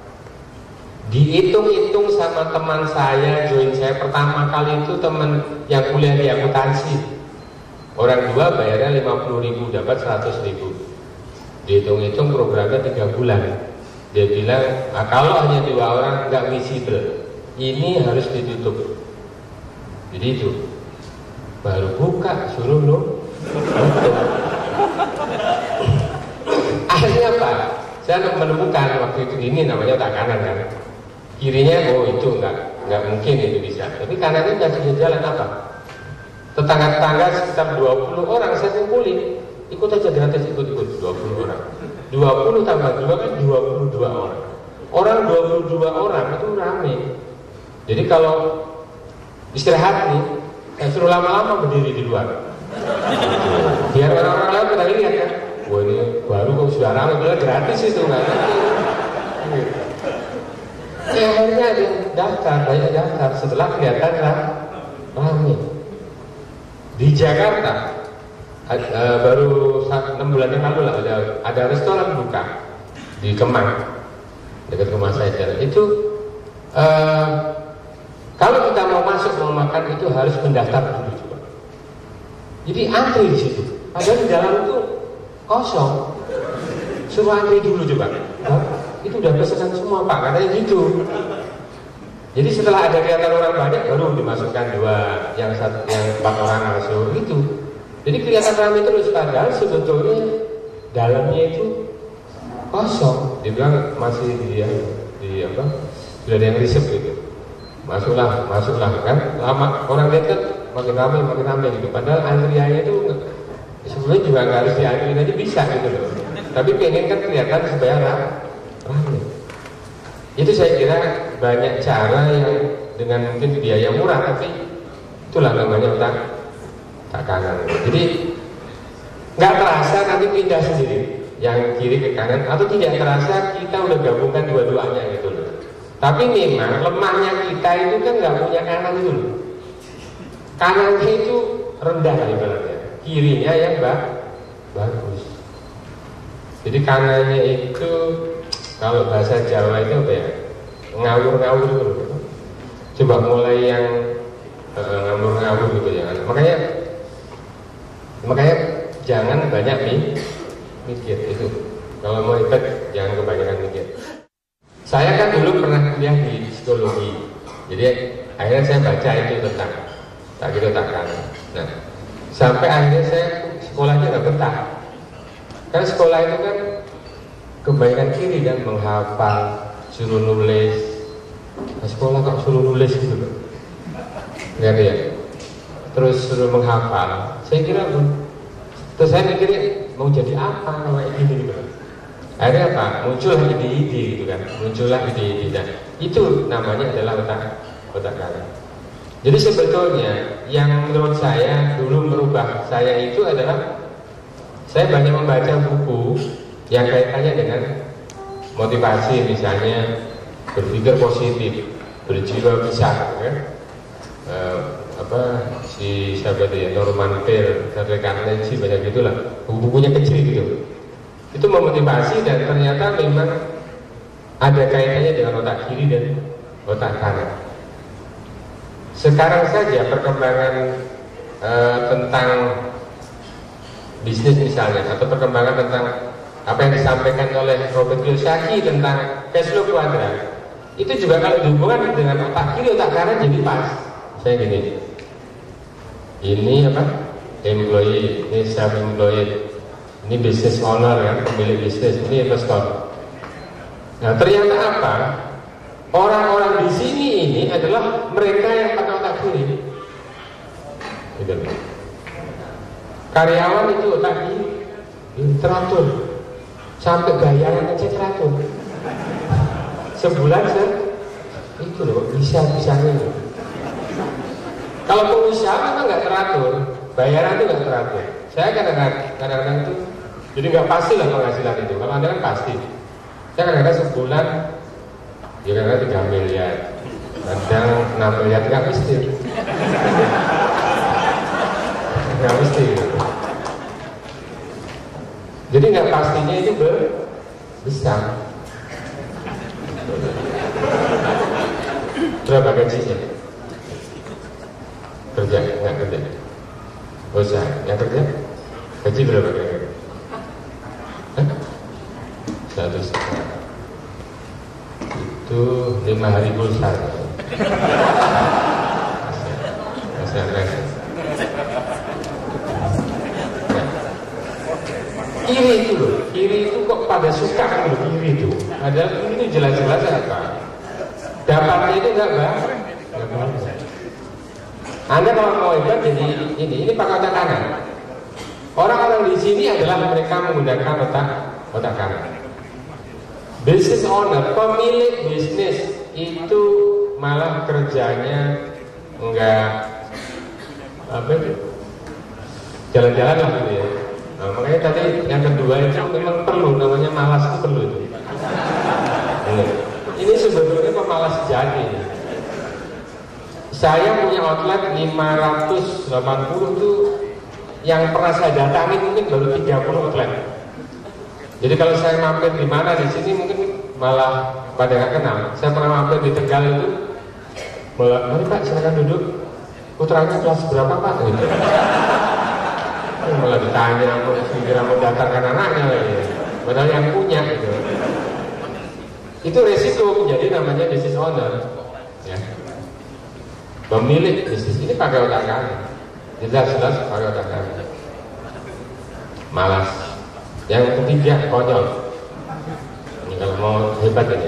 Dihitung-hitung sama teman saya, join saya pertama kali itu teman yang kuliah di akuntansi. Orang dua bayarnya lima puluh ribu, dapat seratus ribu. Dihitung-hitung programnya tiga bulan. Dia bilang, nah, kalau hanya dua orang nggak visible, ini harus ditutup. Jadi itu baru buka, suruh lo tutup. Akhirnya apa? Saya menemukan waktu itu ini namanya otak kanan kan. Kirinya, oh itu nggak nggak mungkin itu bisa. Tapi kanannya nggak bisa jalan apa? Tetangga-tetangga sekitar dua puluh orang saya kumpulin, ikut aja gratis, ikut-ikut dua puluh orang. dua puluh tambah dua kan dua puluh dua orang. Orang dua puluh dua orang itu rame. Jadi kalau istirahat nih, saya suruh lama-lama berdiri di luar. Biar orang-orang lain pada lihat kan, wah ini baru kok sudah rame, bilang gratis itu nggak ngerti. Ya akhirnya ada daftar, banyak daftar. Setelah kelihatan rame. Di Jakarta uh, baru enam bulan yang lalu lah ada, ada restoran buka di Kemang dekat rumah saya. Itu uh, kalau kita mau masuk mau makan itu harus mendaftar dulu coba. Jadi antri di situ. Padahal di dalam itu kosong. Suruh antri dulu coba. Nah, itu udah pesanan semua Pak, katanya gitu. Jadi setelah ada kelihatan orang banyak baru dimasukkan dua, yang satu, yang empat orang masuk itu. Jadi kelihatan ramai terus, padahal sebetulnya dalamnya itu kosong. Dibilang masih di, di apa? Sudah ada yang riset gitu. Masuklah, masuklah kan. Lama orang lihat kan makin ramai, makin ramai gitu. Padahal antriannya itu sebenarnya juga nggak harus diantri aja bisa gitu loh. Tapi pengen kan kelihatan supaya ramai. Itu saya kira banyak cara yang dengan mungkin biaya murah, tapi itulah namanya otak otak kanan. Jadi nggak terasa nanti pindah sendiri, yang kiri ke kanan, atau tidak terasa kita udah gabungkan dua-duanya gitu loh. Tapi memang lemahnya kita itu kan nggak punya kanan dulu. Kanannya itu rendah ibaratnya, kirinya yang bah bagus. Jadi kanannya itu kalau bahasa Jawa itu apa ya? Ngawur-ngawur gitu. Coba mulai yang uh, ngawur-ngawur gitu ya. Makanya makanya jangan banyak nih mikir itu. Kalau mau hebat jangan kebanyakan mikir. Saya kan dulu pernah kuliah di psikologi. Jadi akhirnya saya baca itu tentang tak kiri otak kanan. Nah, sampai akhirnya saya sekolahnya nggak betah. Karena sekolah itu kan kebanyakan kiri dan menghafal, suruh nulis. Nah, sekolah kok suruh nulis gitu loh. Nggak ada ya. Terus suruh menghafal. Saya kira terus saya mikirnya mau jadi apa kalau kayak gini gitu. Akhirnya apa? Muncullah ide-ide gitu kan. Muncullah ide-ide. Dan itu namanya adalah otak otak kanan. Jadi sebetulnya yang menurut saya dulu merubah saya itu adalah saya banyak membaca buku yang kaitannya dengan motivasi, misalnya berpikir positif, berjiwa besar, kan? E, apa si siapa itu ya, Norman Peale, Dale Carnegie, banyak gitulah, buku-bukunya kecil gitu. Itu memotivasi dan ternyata memang ada kaitannya dengan otak kiri dan otak kanan. Sekarang saja perkembangan e, tentang bisnis misalnya, atau perkembangan tentang apa yang disampaikan oleh Robert Kiyosaki tentang cash flow kuadrat, itu juga kalau dihubungkan dengan otak kiri otak kanan jadi pas. Saya gini, ini apa? Employee, ini self employed, ini business owner kan, pemilik bisnis, ini investor. Nah ternyata apa? Orang-orang di sini ini adalah mereka yang pakai otak kiri. Gitu. Karyawan itu otak kiri, teratur, sampai bayaran aja teratur. Sebulan se, itu loh bisa bisanya loh. Kalau pengusaha memang nggak teratur, bayaran itu nggak teratur. Saya kadang-kadang itu, jadi nggak pasti lah penghasilan itu. Kalau anda kan pasti. Saya kadang-kadang sebulan, ya kadang-kadang tiga miliar, kadang enam miliar, nggak mesti. Nggak mesti. Jadi nggak pastinya itu besar. Berapa gajinya? Kerja, nggak kerja? Usah, yang kerja? Gaji berapa kira-kira? Satu setengah. Itu lima hari pulsa. Masih ada. Kiri itu loh, kiri itu kok pada suka kan loh kiri itu. Padahal kiri itu jelas-jelas apa? Dapatnya itu enggak bang? Enggak bagus. Anda kalau mau hebat jadi ini, ini pakai otak kanan. Orang-orang di sini adalah mereka menggunakan otak otak kanan. Business owner, pemilik bisnis itu malah kerjanya enggak apa itu? Jalan-jalan lah gitu ya. Nah, makanya tadi yang kedua itu memang perlu, namanya malas itu perlu itu. Ini, ini sebetulnya pemalas jadi. Saya punya outlet lima ratus delapan puluh itu yang pernah saya datangi mungkin baru tiga puluh outlet. Jadi kalau saya mampir di mana di sini mungkin malah pada nggak kenal. Saya pernah mampir di Tegal itu, mari Pak silakan duduk. Putranya kelas berapa Pak? Gitu. Malah ditanya, mau segera mendatangkan anaknya lagi. Padahal yang punya gitu. Itu resiko menjadi namanya business owner. Ya. Pemilik bisnis ini pakai otak kanan, jelas-jelas pakai otak kanan. Malas. Yang ketiga konyol. Ini kalau mau hebat ini.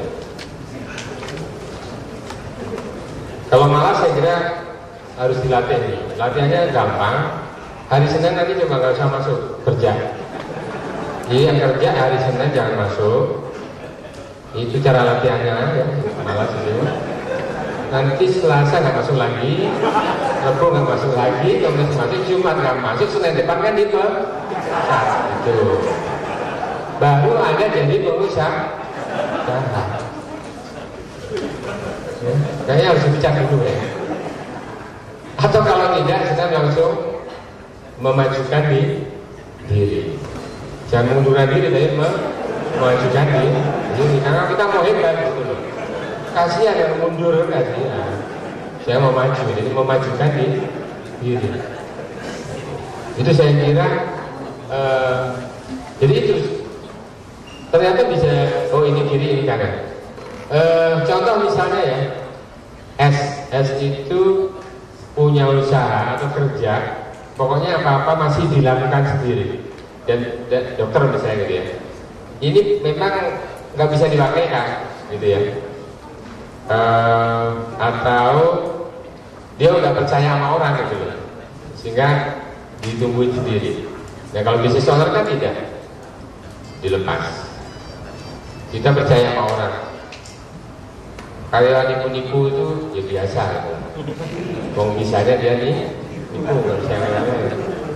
Kalau malas saya kira harus dilatih. Latihannya gampang. Hari Senin nanti coba nggak usah masuk kerja. Jadi yang kerja hari Senin jangan masuk. Itu cara latihannya aja. Malas itu. Nanti Selasa nggak masuk lagi, Rabu nggak masuk lagi, Kamis masuk, Jumat nggak masuk, Senin depan kan itu, itu. Baru ada jadi pengusaha. Kayaknya harus dipecat dulu ya. Atau kalau tidak, kita langsung memajukan di diri. Jangan mengundurkan diri, tapi memajukan diri. Jadi karena kita mau hebat gitu loh. Kasihan yang mundur, kasihan. Saya mau maju, jadi memajukan di diri. Itu saya kira. Uh, jadi itu ternyata bisa. Oh ini kiri, ini kanan. Uh, contoh misalnya ya, S S itu punya usaha atau kerja, pokoknya apa-apa masih dilakukan sendiri. Dan, dan dokter misalnya gitu ya, ini memang nggak bisa diwakilkan gitu ya, uh, atau dia udah percaya sama orang gitu loh, sehingga ditungguin sendiri. Nah kalau bisnis owner kan tidak, dilepas. Kita percaya sama orang. Karyawan nipu-nipu itu ya biasa gitu. Kalau misalnya dia nih nipu nggak bisa ngelakuin.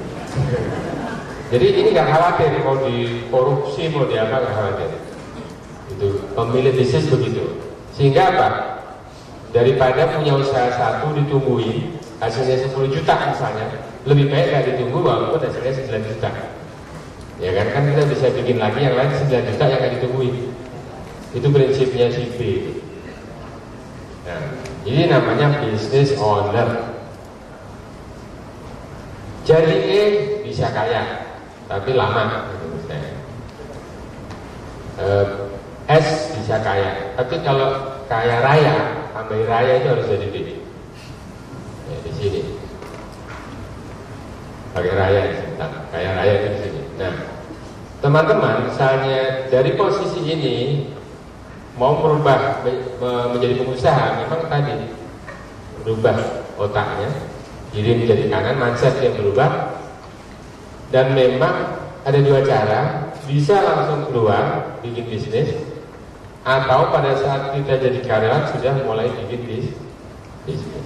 Jadi ini nggak khawatir mau di korupsi mau di apa, nggak khawatir. Itu pemilik bisnis begitu. Sehingga apa? Daripada punya usaha satu ditungguin hasilnya sepuluh juta misalnya, lebih baik nggak ditunggu walaupun hasilnya sembilan juta. Ya kan kan kita bisa bikin lagi yang lain sembilan juta yang nggak ditungguin. Itu prinsipnya si B. Nah, ini namanya business owner. Jadi E bisa kaya, tapi lama. Uh, S bisa kaya, tapi kalau kaya raya, ambil raya itu harus jadi B. Ya, di sini. Pakai raya di sini, kaya raya itu di sini. Nah, teman-teman, misalnya dari posisi ini mau merubah menjadi pengusaha, memang tadi berubah otaknya, kiri menjadi kanan, mindset yang berubah, dan memang ada dua cara, bisa langsung keluar bikin bisnis, atau pada saat kita jadi karyawan sudah mulai bikin bisnis.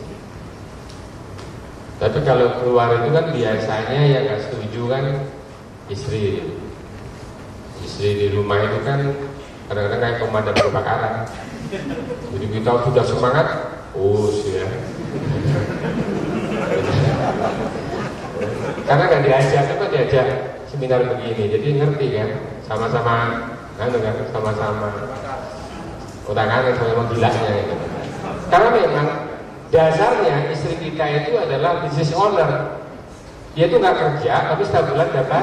Tapi kalau keluar itu kan biasanya yang nggak setuju kan istri, istri di rumah itu kan kadang-kadang kayak pemadam kebakaran. Jadi kita sudah semangat, us ya. Karena nggak diajak, apa diajak seminar begini, jadi ngerti kan, sama-sama, kan, kan, sama-sama otak-atik sama gilanya gitu. Karena memang dasarnya istri kita itu adalah business owner. Dia tuh nggak kerja, tapi setiap bulan dapat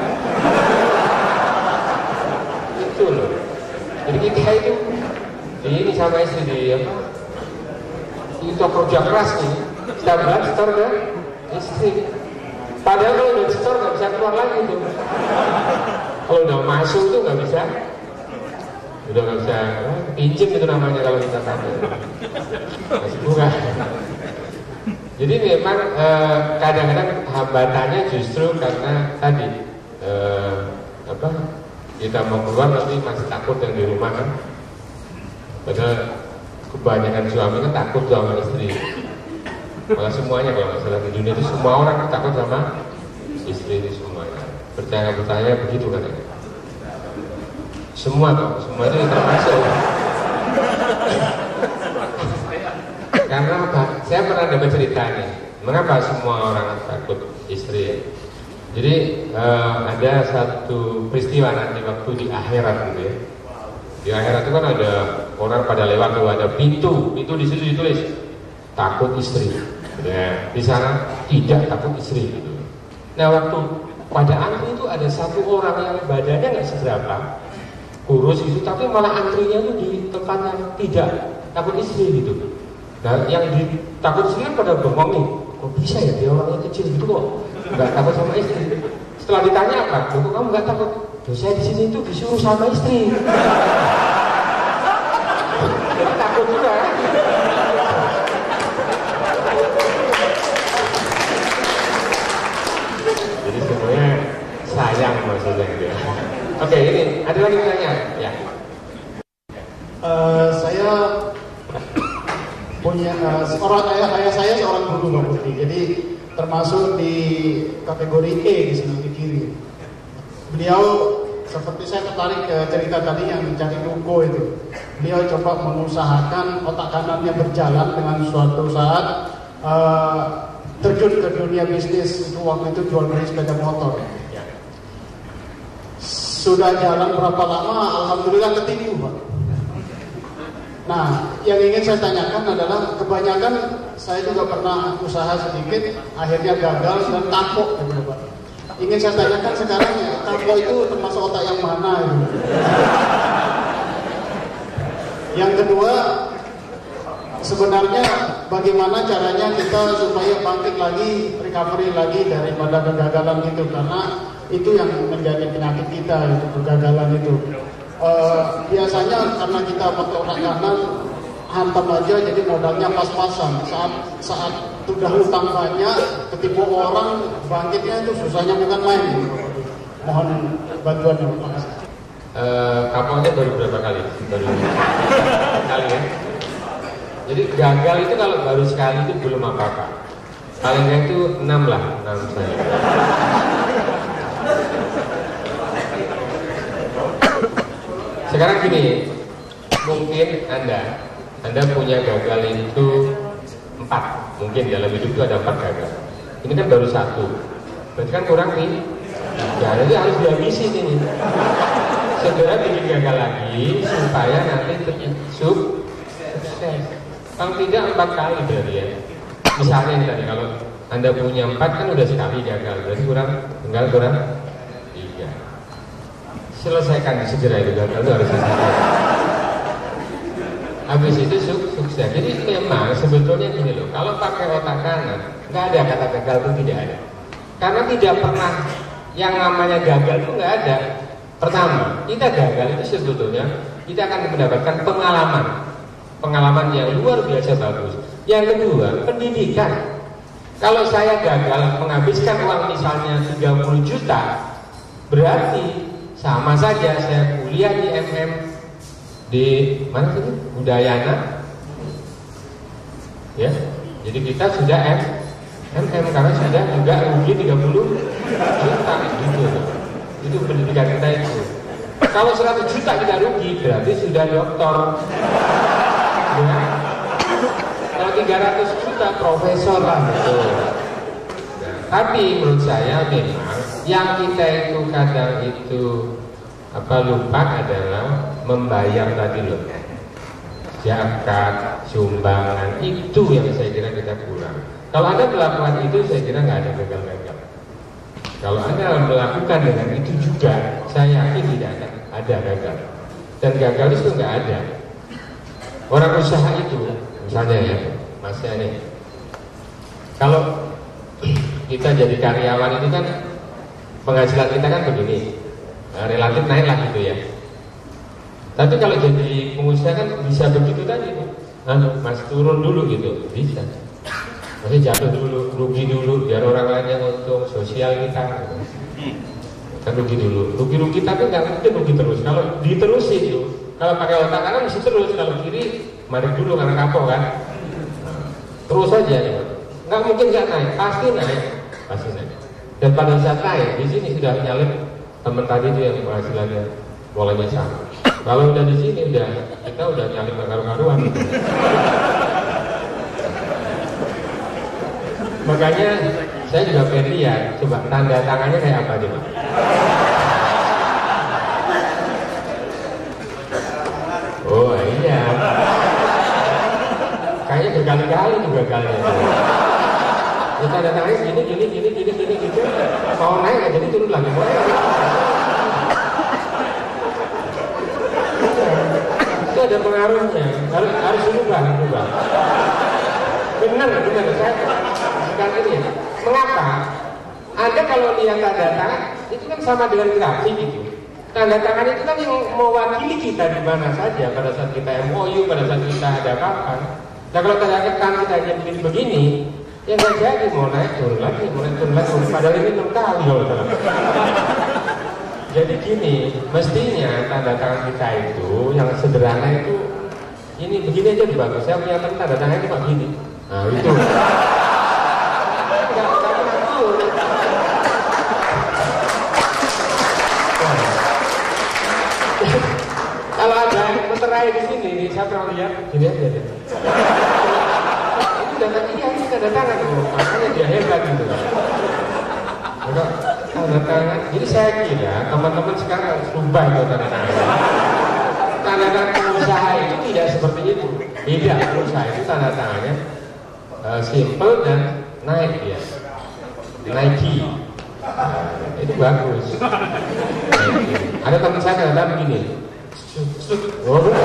itu loh. Jadi kita itu ini sama istri di apa? Itu kerja keras nih, setiap bulan setor ke istri. Padahal kalau udah setor nggak bisa keluar lagi tuh. Kalau udah masuk tuh nggak bisa, udah nggak bisa pinjam itu namanya kalau kita pakai. Masih bukan. Jadi memang eh, kadang-kadang hambatannya justru karena tadi eh, apa? Kita mau keluar tapi masih takut yang di rumah kan. Padahal kebanyakan suami kan takut sama istri. Malah semuanya kalau masalah di dunia itu semua orang takut sama istri itu semuanya. Percaya-percaya begitu kan. Semua kok, semua itu termasuk. Karena apa? Saya pernah dapat cerita nih. Mengapa semua orang takut istri ya? Jadi eh, ada satu peristiwa nanti waktu di akhirat gitu ya. Di akhirat itu kan ada orang pada lewat tuh, ada pintu, pintu di situ ditulis takut istri. Ya, di sana tidak takut istri. Gitu. Nah waktu pada antri itu ada satu orang yang badannya nggak seberapa, kurus gitu, tapi malah antrinya itu di tempat yang tidak takut istri gitu. Nah yang di, takut istri kan pada bengong nih, kok bisa ya dia orangnya kecil gitu kok nggak takut sama istri. Setelah ditanya apa, kok kamu nggak takut? Loh, saya di sini tuh disuruh sama istri. Jadi takut juga. Jadi sebenarnya sayang maksudnya gitu. Oke, ini ada lagi pertanyaan? Ya. Uh, saya punya uh, seorang ayah ayah saya seorang guru Mbak Putri. Jadi termasuk di kategori E di sebelah kiri. Beliau seperti saya tertarik ke cerita tadi yang mencari ruko itu. beliau coba mengusahakan otak kanannya berjalan dengan suatu saat uh, terjun ke dunia bisnis. Itu waktu itu jual beli sepeda motor. Sudah jalan berapa lama, alhamdulillah ketipu, Pak. Nah, yang ingin saya tanyakan adalah kebanyakan saya juga pernah usaha sedikit, akhirnya gagal dan kapok, gitu, Pak. Ingin saya tanyakan sekarang, ya, kapok itu termasuk otak yang mana? Gitu. Yang kedua, sebenarnya bagaimana caranya kita supaya bangkit lagi, recovery lagi daripada kegagalan itu, karena itu yang menjadi penyakit kita, itu kegagalan itu. Uh, biasanya karena kita pakai otak kanan, hantam aja, jadi modalnya pas-pasan. Saat saat sudah hutang banyak, ketipu orang, bangkitnya itu susahnya bukan main. Mohon bantuannya, Pak. Uh, kapalnya baru berapa kali? Baru kali ya. Jadi gagal itu kalau baru sekali itu belum apa-apa. Paling nggak itu enam lah, enam saya. Sekarang gini, mungkin Anda, Anda punya gagal itu empat, mungkin dalam hidup itu ada empat gagal. Ini kan baru satu, berarti kan kurang nih. Ya, jadi harus dihabisin ini. Segera bikin gagal lagi supaya nanti sukses. Kalau tidak empat kali berarti ya. Misalnya ini tadi kalau Anda punya empat kan udah sekali gagal, berarti kurang, tinggal kurang tiga. Selesaikan segera itu gagal itu harus selesai. Habis itu sukses. Jadi memang sebetulnya gini loh, kalau pakai otak kanan nggak ada kata gagal itu, tidak ada. Karena tidak pernah yang namanya gagal itu nggak ada. Pertama, kita gagal itu sebetulnya kita akan mendapatkan pengalaman, pengalaman yang luar biasa bagus. Yang kedua, pendidikan. Kalau saya gagal menghabiskan uang misalnya tiga puluh juta, berarti sama saja saya kuliah di M M di mana sih? Udayana. Ya. Jadi kita sudah M M karena sudah juga rugi tiga puluh juta gitu. Itu pendidikan kita itu. Kalau seratus juta kita rugi, berarti sudah doktor. Ya. Kalau tiga ratus juta profesor lah gitu. Nah, tapi menurut saya memang yang kita itu kadang itu apa lupa adalah membayar tadi loh, zakat, sumbangan, itu yang saya kira kita kurang. Kalau Anda melakukan itu, saya kira nggak ada gagal-gagal. Kalau Anda melakukan dengan itu juga, saya yakin tidak ada, ada gagal. Dan gagal itu nggak ada. Orang usaha itu, misalnya ya, Mas Yani, kalau kita jadi karyawan itu kan penghasilan kita kan begini, relatif naik lah gitu ya. Tapi kalau jadi pengusaha kan bisa begitu tadi, nah, Mas turun dulu gitu, bisa. Masih jatuh dulu, rugi dulu, biar orang lain yang untung, sosial kita kan rugi dulu, rugi-rugi tapi nggak mungkin rugi terus. Kalau diterusin itu, kalau pakai otak kanan mesti terus, kalau kiri mari dulu karena kapok kan, terus aja, nggak mungkin nggak naik, pasti naik, pasti naik. Dan pada saat naik, di sini sudah nyalip teman tadi itu yang penghasilannya mulainya sama. Kalau udah di sini udah kita udah nyalip karu-karuan. Makanya saya juga pengen lihat, coba tanda tangannya kayak apa coba. Oh iya, kayaknya berkali-kali juga kalian. Ya, tanda tangannya gini, gini, gini, gini, gini, gitu. Mau naik nggak jadi turun lagi, mau naik. Itu ada pengaruhnya, harus harus berubah, berubah. Benar, benar saya. Sekarang ini ya, mengapa? Anda kalau lihat tanda tangan itu kan sama dengan grafik gitu. Tanda tangan itu kan yang mewakili kita di mana saja pada saat kita M O U, pada saat kita ada kapan. Nah kalau tanda tangan kita aja begini begini, ya nggak jadi, mau naik turun lagi, mau naik turun lagi. Padahal ini enam kali loh. Jadi gini, mestinya tanda tangan kita itu yang sederhana itu ini begini aja bagus. Saya punya teman tanda tangan itu pak gini. Nah itu. Kalau ada meterai saya di sini, nih, saya pernah lihat, gini aja deh. Itu tanda iya, ini tanda tangan tuh, makanya dia hebat gitu. Maka tanda tangan, jadi saya kira teman-teman sekarang harus rubah itu tanda tangan. Tanda tangan pengusaha itu tidak seperti itu. Beda, pengusaha itu tanda tangannya uh, simple dan naik ya, Nike. Nah, itu bagus. Nike. Ada teman saya tanda tangan begini. Oh, bukan.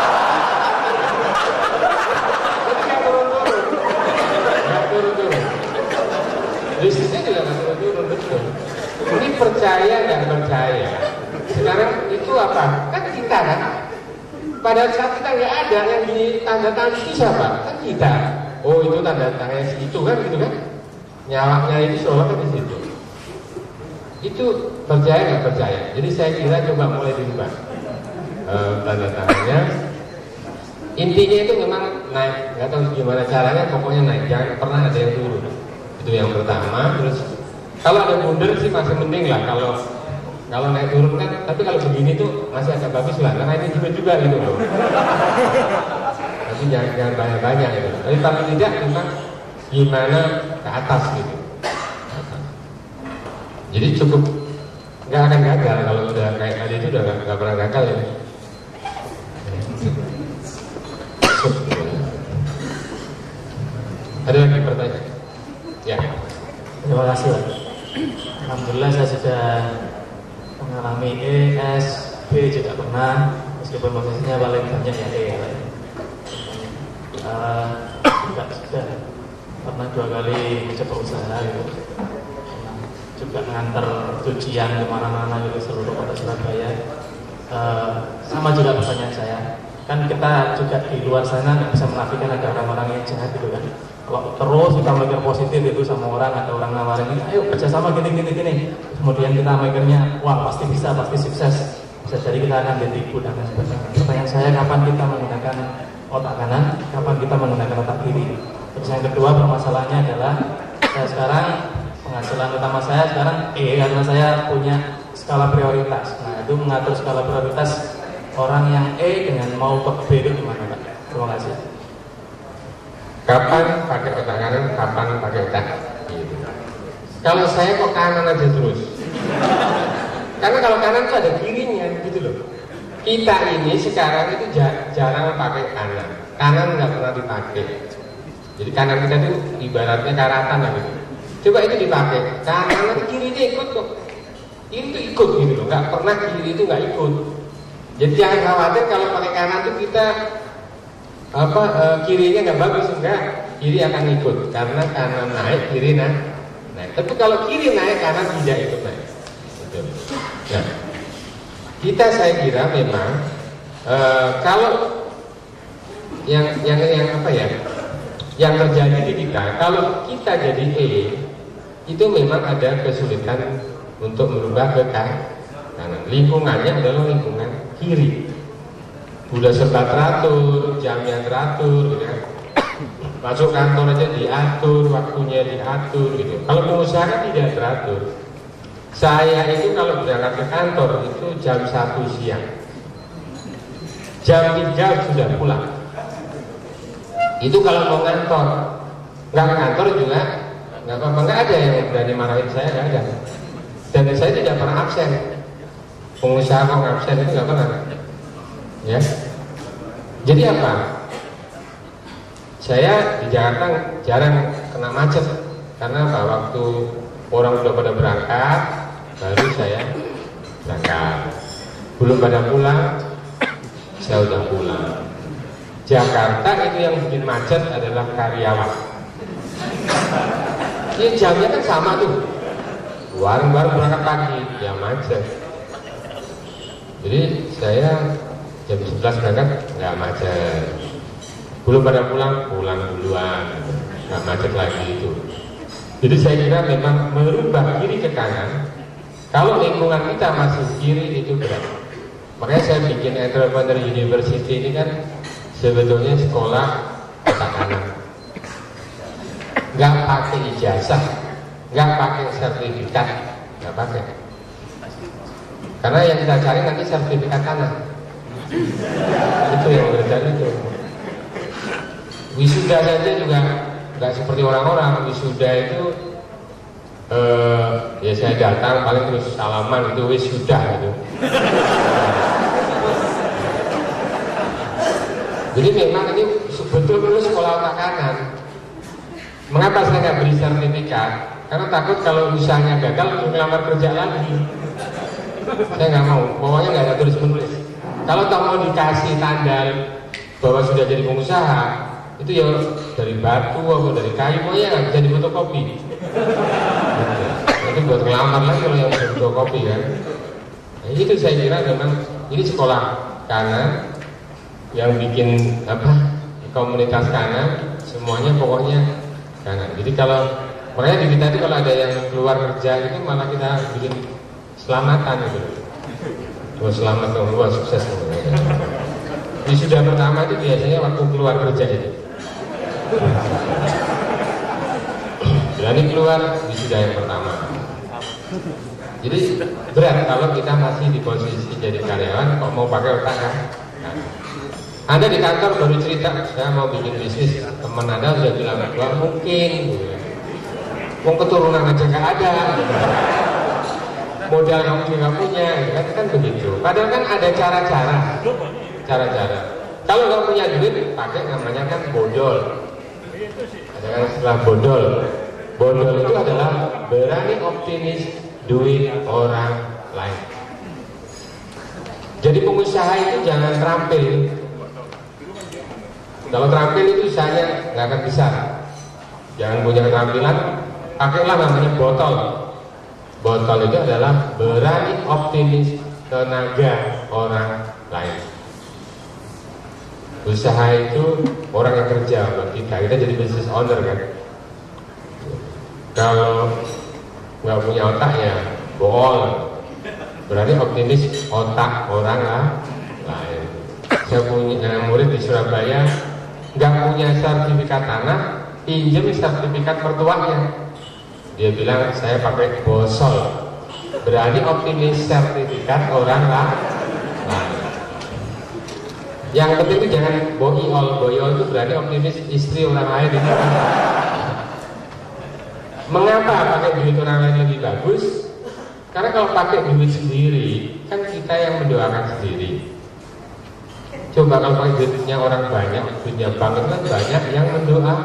Itu nggak turun-turun, nggak turun-turun. Bisnisnya juga nggak turun-turun betul. Ini percaya nggak percaya. Sekarang itu apa? Kan kita kan. Pada saat kita nggak ada yang di tanda tangan itu siapa? Kan kita. Oh itu tanda tangan itu kan gitu kan? Nyawanya itu soalnya kan di situ. Itu percaya nggak percaya? Jadi saya kira coba mulai dirubah. Uh, tanda tangannya intinya itu memang naik, nggak tahu gimana caranya, pokoknya naik, jangan pernah ada yang turun. Itu yang pertama. Terus kalau ada bundar sih masih mending lah, kalau kalau naik turun kan, tapi kalau begini tuh masih agak bagus lah, karena ini juga juga gitu loh. Tapi jangan, jangan banyak-banyak gitu. Tapi paling tidak memang gimana ke atas gitu. Jadi cukup, nggak akan gagal kalau udah kayak tadi itu udah nggak pernah gagal ya. Ada lagi pertanyaan? Ya. Terima kasih Pak. Alhamdulillah saya sudah mengalami E, S, B juga pernah, meskipun prosesnya paling banyak ya E. Uh, juga sudah pernah dua kali mencoba usaha gitu. Juga nganter cucian kemana-mana gitu seluruh kota Surabaya. Uh, sama juga pertanyaan saya. Kan kita juga di luar sana nggak bisa menafikan ada orang-orang yang jahat gitu kan. Kalau terus kita mikir positif itu sama orang, ada orang nawarin ini, ayo kerjasama gini gini gini. Kemudian kita mikirnya, wah pasti bisa, pasti sukses. Bisa jadi kita akan ditipu dan sebagainya. Pertanyaan saya, kapan kita menggunakan otak kanan, kapan kita menggunakan otak kiri? Terus yang kedua permasalahannya adalah saya sekarang penghasilan utama saya sekarang E karena saya punya skala prioritas. Nah itu mengatur skala prioritas orang yang E dengan mau ke B itu gimana Pak? Terima kasih. Kapan pakai otak kanan, kapan pakai otak kiri? Kalau saya kok kanan aja terus. Karena kalau kanan itu ada kirinya gitu loh. Kita ini sekarang itu jarang pakai kanan. Kanan nggak pernah dipakai. Jadi kanan kita itu ibaratnya karatan lah gitu. Coba itu dipakai. Kanan nanti kirinya ikut kok. Kiri itu ikut gitu loh. Nggak pernah kiri itu nggak ikut. Jadi jangan khawatir kalau pakai kanan itu kita apa e, kirinya nggak bagus, enggak, kiri akan ikut karena kanan naik, kiri naik. Naik. Tapi kalau kiri naik, kanan tidak ikut naik. Gitu. Nah, kita saya kira memang e, kalau yang yang yang apa ya, yang terjadi di kita, kalau kita jadi E, itu memang ada kesulitan untuk merubah ke kanan. Lingkungannya adalah lingkungan kiri. Udah serba teratur, jamnya teratur, gitu kan. Masuk kantor aja diatur, waktunya diatur, gitu. Kalau pengusaha kan tidak teratur. Saya itu kalau berangkat ke kantor itu jam satu siang, jam tiga sudah pulang. Itu kalau mau kantor, nggak kantor juga nggak apa-apa, nggak ada yang berani marahin saya, nggak ada. Dan saya tidak pernah absen. Pengusaha mau absen itu nggak pernah. Ya, jadi apa? Saya di Jakarta jarang kena macet karena apa? Waktu orang sudah pada berangkat, baru saya berangkat. Belum pada pulang, saya udah pulang. Jakarta itu yang bikin macet adalah karyawan. Ini jamnya kan sama tuh. Warung baru berangkat pagi, ya macet. Jadi saya jam sebelas berangkat nggak macet, belum pada pulang pulang duluan, nggak macet lagi itu. Jadi saya kira memang merubah kiri ke kanan, kalau lingkungan kita masih kiri itu berat. Makanya saya bikin Entrepreneur University ini kan sebetulnya sekolah otak kanan, nggak pakai ijazah, nggak pakai sertifikat, nggak pakai, karena yang kita cari nanti sertifikat kanan. Itu yang berbeda itu. Wisuda saja juga nggak seperti orang-orang. Wisuda itu eh, ya saya datang paling terus salaman itu wisuda gitu. Jadi memang ini betul-betul sekolah otak kanan. Mengapa saya nggak beri sertifikat? Karena takut kalau usahanya gagal untuk melamar kerja lagi. Saya nggak mau, pokoknya nggak ada tulis menulis. Kalau tak mau dikasih tanda bahwa sudah jadi pengusaha, itu ya dari batu atau dari kayu, pokoknya nggak bisa difotokopi. Itu buat ngelamar lagi kalau yang bisa fotokopi kan. Nah, itu saya kira memang ini sekolah kanan yang bikin apa komunitas kanan, semuanya pokoknya kanan. Jadi kalau makanya di kita itu kalau ada yang keluar kerja itu malah kita bikin selamatan gitu. Wah selamat dong, wah sukses. Wisuda pertama itu biasanya waktu keluar kerja itu. Berani keluar wisuda yang pertama. Jadi berat kalau kita masih di posisi jadi karyawan kok mau pakai otak kan? Anda di kantor baru cerita saya mau bikin bisnis, teman Anda sudah bilang wah mungkin, mau keturunan aja nggak ada, modal kamu juga nggak punya, kan kan begitu. Padahal kan ada cara-cara, cara-cara. Kalau nggak punya duit, pakai namanya kan bodol. Ada kan istilah bodol. Bodol itu adalah berani optimis duit orang lain. Jadi pengusaha itu jangan terampil. Kalau terampil itu usahanya nggak akan besar. Jangan punya keterampilan, pakailah namanya botol. Botol itu adalah berani optimis tenaga orang lain. Usaha itu orang yang kerja buat kita, kita jadi business owner kan. Kalau nggak punya otak ya bohong. Berarti optimis otak orang lain. Saya punya murid di Surabaya nggak punya sertifikat tanah, pinjam sertifikat mertuanya. Dia bilang saya pakai bosol. Berani optimis sertifikat orang lain. Yang penting itu jangan boiol. Boiol itu berani optimis istri orang lain. Mengapa pakai duit orang lain lebih bagus? Karena kalau pakai duit sendiri, kan kita yang mendoakan sendiri. Coba kalau pakai duitnya orang banyak, duitnya banget kan banyak yang mendoakan.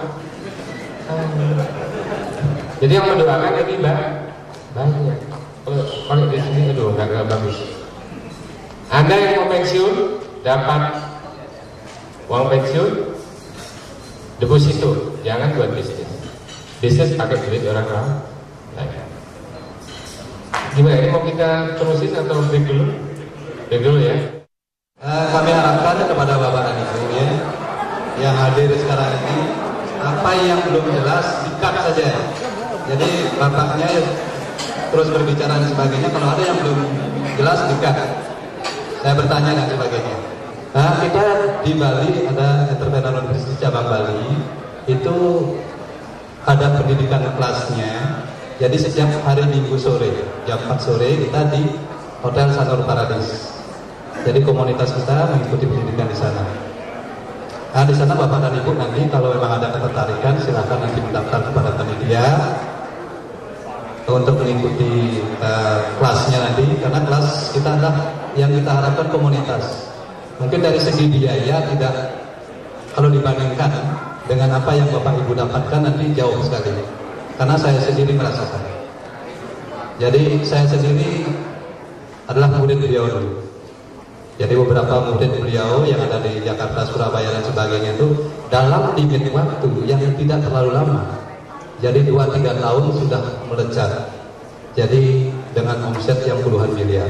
Jadi yang mendoakan lebih banyak. Kalau pakai duit sendiri, aduh nggak nggak bagus. Anda yang mau pensiun dapat uang pensiun, deposito, jangan buat bisnis. Bisnis pakai duit orang lain. Gimana ini mau kita terusin atau break dulu? Break dulu ya. Uh, kami harapkan kepada Bapak dan Ibu ya, yang hadir sekarang ini, apa yang belum jelas di-cut saja. Jadi bapaknya terus berbicara dan sebagainya. Kalau ada yang belum jelas di-cut. Saya bertanya dan sebagainya. Nah, kita di Bali ada Entrepreneur University cabang Bali itu ada pendidikan kelasnya. Jadi setiap hari Minggu sore jam empat sore kita di Hotel Sanur Paradis. Jadi komunitas kita mengikuti pendidikan di sana. Nah di sana Bapak dan Ibu nanti kalau memang ada ketertarikan silakan nanti mendaftar kepada panitia untuk mengikuti uh, kelasnya nanti, karena kelas kita adalah yang kita harapkan komunitas. Mungkin dari segi biaya tidak, kalau dibandingkan dengan apa yang Bapak Ibu dapatkan nanti jauh sekali. Karena saya sendiri merasakan. Jadi saya sendiri adalah murid beliau dulu. Jadi beberapa murid beliau yang ada di Jakarta, Surabaya dan sebagainya itu dalam limit waktu yang tidak terlalu lama. Jadi dua tiga tahun sudah melejat. Jadi dengan omset yang puluhan miliar.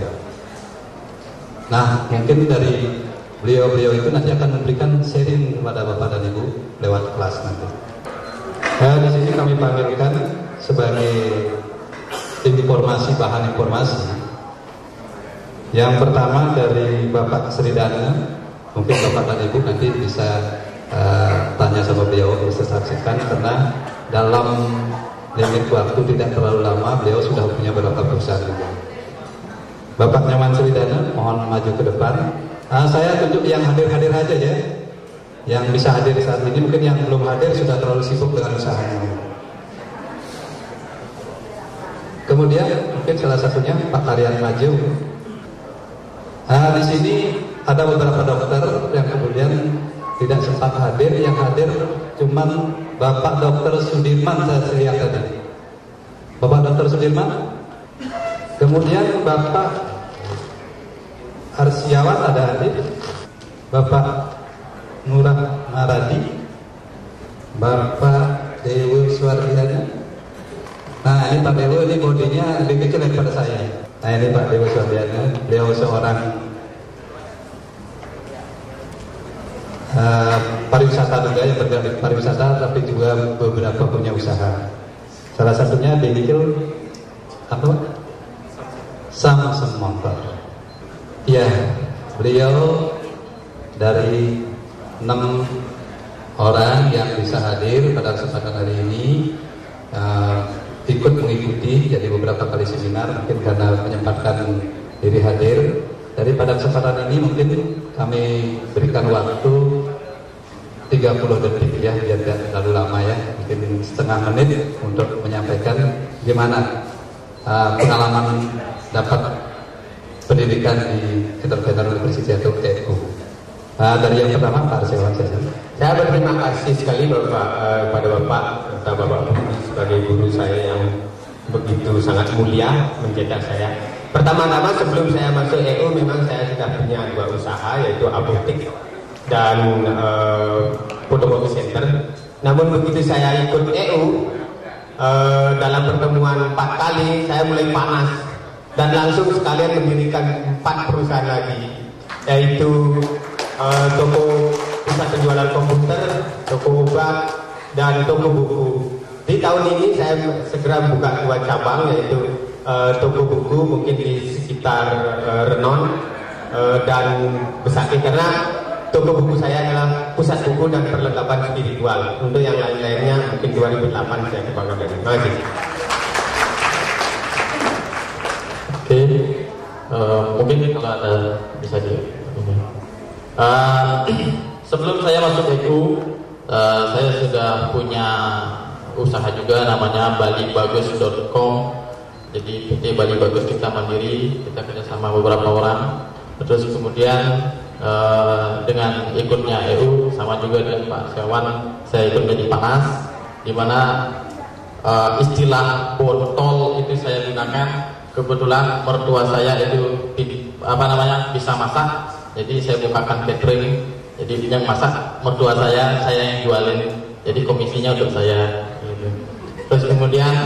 Nah mungkin dari beliau-beliau itu nanti akan memberikan sharing kepada Bapak dan Ibu lewat kelas nanti. Nah, di sini kami panggilkan sebagai informasi, bahan informasi. Yang pertama dari Bapak Sridana, mungkin Bapak dan Ibu nanti bisa uh, tanya sama beliau, bisa saksikan karena dalam limit waktu tidak terlalu lama beliau sudah punya beberapa perusahaan juga. Bapak Nyaman Sridana, mohon maju ke depan. Nah, saya tunjuk yang hadir-hadir aja ya. Yang bisa hadir saat ini, mungkin yang belum hadir sudah terlalu sibuk dengan usahanya. Kemudian mungkin salah satunya Pak Tarian Maju. Nah, di sini ada beberapa dokter yang kemudian tidak sempat hadir. Yang hadir cuman Bapak Dokter Sudirman saya lihat tadi. Bapak Dokter Sudirman. Kemudian Bapak Arsiawan ada hadir. Bapak Nurah Maradi, Bapak Dewo Suwardiana. Nah ini Pak Dewo, ini bodinya lebih kecil daripada saya. Nah ini Pak Dewo Suwardiana, beliau seorang uh, pariwisata juga, yang bergerak di pariwisata, tapi juga beberapa punya usaha. Salah satunya bengkel apa? Samsung Motor. Ya, beliau dari enam orang yang bisa hadir pada kesempatan hari ini uh, ikut mengikuti jadi beberapa kali seminar, mungkin karena menyempatkan diri hadir. Jadi pada kesempatan ini mungkin kami berikan waktu tiga puluh detik ya, biar tidak terlalu lama ya, mungkin setengah menit untuk menyampaikan gimana uh, pengalaman dapat pendidikan di Keterkaitan University atau K U. Nah, dari yang pertama Pak Arsiawan saja. Saya berterima kasih sekali Bapak eh, pada Bapak serta Bapak sebagai guru saya yang begitu sangat mulia mencetak saya. Pertama-tama sebelum saya masuk E U memang saya sudah punya dua usaha, yaitu apotek dan eh, fotokopi center. Namun begitu saya ikut E U eh, dalam pertemuan empat kali saya mulai panas dan langsung sekalian mendirikan empat perusahaan lagi, yaitu Uh, toko pusat penjualan komputer, toko obat, dan toko buku. Di tahun ini saya segera buka dua cabang, yaitu uh, toko buku mungkin di sekitar uh, Renon uh, dan Besaki, karena toko buku saya adalah pusat buku dan perlengkapan spiritual. Untuk yang lain-lainnya mungkin dua ribu delapan saya kembangkan dari. Terima kasih. Oke, uh, mungkin kalau ada bisa di. Uh, sebelum saya masuk E U, uh, saya sudah punya usaha juga namanya bali bagus dot com. Jadi P T Bali Bagus kita mandiri, kita kerjasama beberapa orang. Terus kemudian uh, dengan ikutnya E U sama juga dengan Pak Arsiawan, saya ikut menjadi panas, di mana uh, istilah botol itu saya gunakan. Kebetulan mertua saya itu apa namanya bisa masak. Jadi saya bukakan catering, jadi yang masak mertua saya, saya yang jualin, jadi komisinya untuk saya. Gitu. Terus kemudian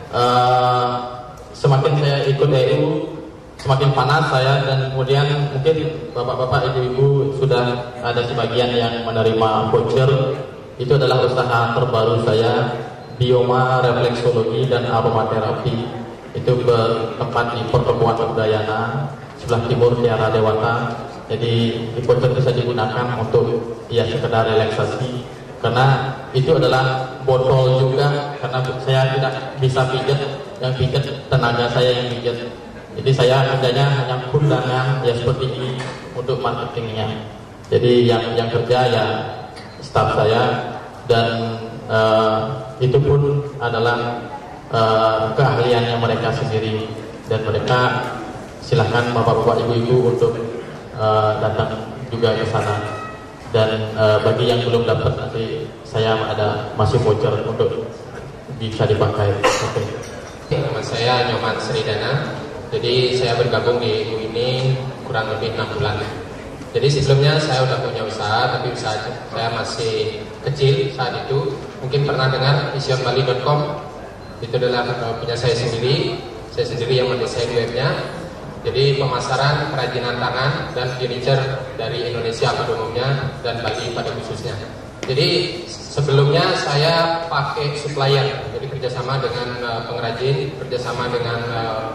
uh, semakin saya ikut E U, semakin panas saya, dan kemudian mungkin bapak-bapak, ibu-ibu sudah ada sebagian yang menerima voucher. Itu adalah usaha terbaru saya, Bioma Refleksologi dan Aromaterapi. Itu bertempat di Pertemuan Udayana, sebelah timur Tiara Dewata. Jadi voucher bisa digunakan untuk ya sekedar relaksasi, karena itu adalah botol juga, karena saya tidak bisa pijat, yang pijat tenaga saya yang pijat. Jadi saya kerjanya hanya undangan ya seperti ini untuk marketingnya. Jadi yang yang kerja ya staff saya, dan uh, itu pun adalah uh, keahliannya mereka sendiri, dan mereka silahkan bapak-bapak ibu-ibu untuk Uh, datang juga ke sana. Dan uh, bagi yang belum dapat, nanti saya ada masih voucher untuk bisa dipakai. Oke. Okay. Nama saya Nyoman Sridana. Jadi saya bergabung di E U ini kurang lebih enam bulan. Jadi sebelumnya saya udah punya usaha, tapi usaha saya masih kecil saat itu. Mungkin pernah dengar ision bali dot com. Itu adalah uh, punya saya sendiri. Saya sendiri yang mendesain webnya. Jadi pemasaran kerajinan tangan dan furniture dari Indonesia pada umumnya dan Bali pada khususnya. Jadi sebelumnya saya pakai supplier, jadi kerjasama dengan uh, pengrajin, kerjasama dengan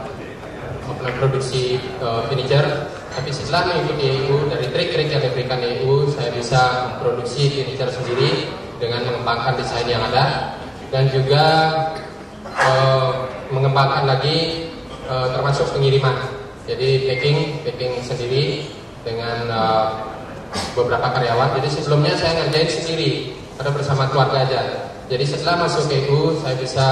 uh, produksi uh, furniture. Tapi setelah mengikuti E U, dari trik-trik yang diberikan E U, saya bisa memproduksi furniture sendiri dengan mengembangkan desain yang ada, dan juga uh, mengembangkan lagi uh, termasuk pengiriman. Jadi packing, packing sendiri, dengan uh, beberapa karyawan. Jadi sebelumnya saya ngerjain sendiri atau bersama keluarga aja. Jadi setelah masuk E U saya bisa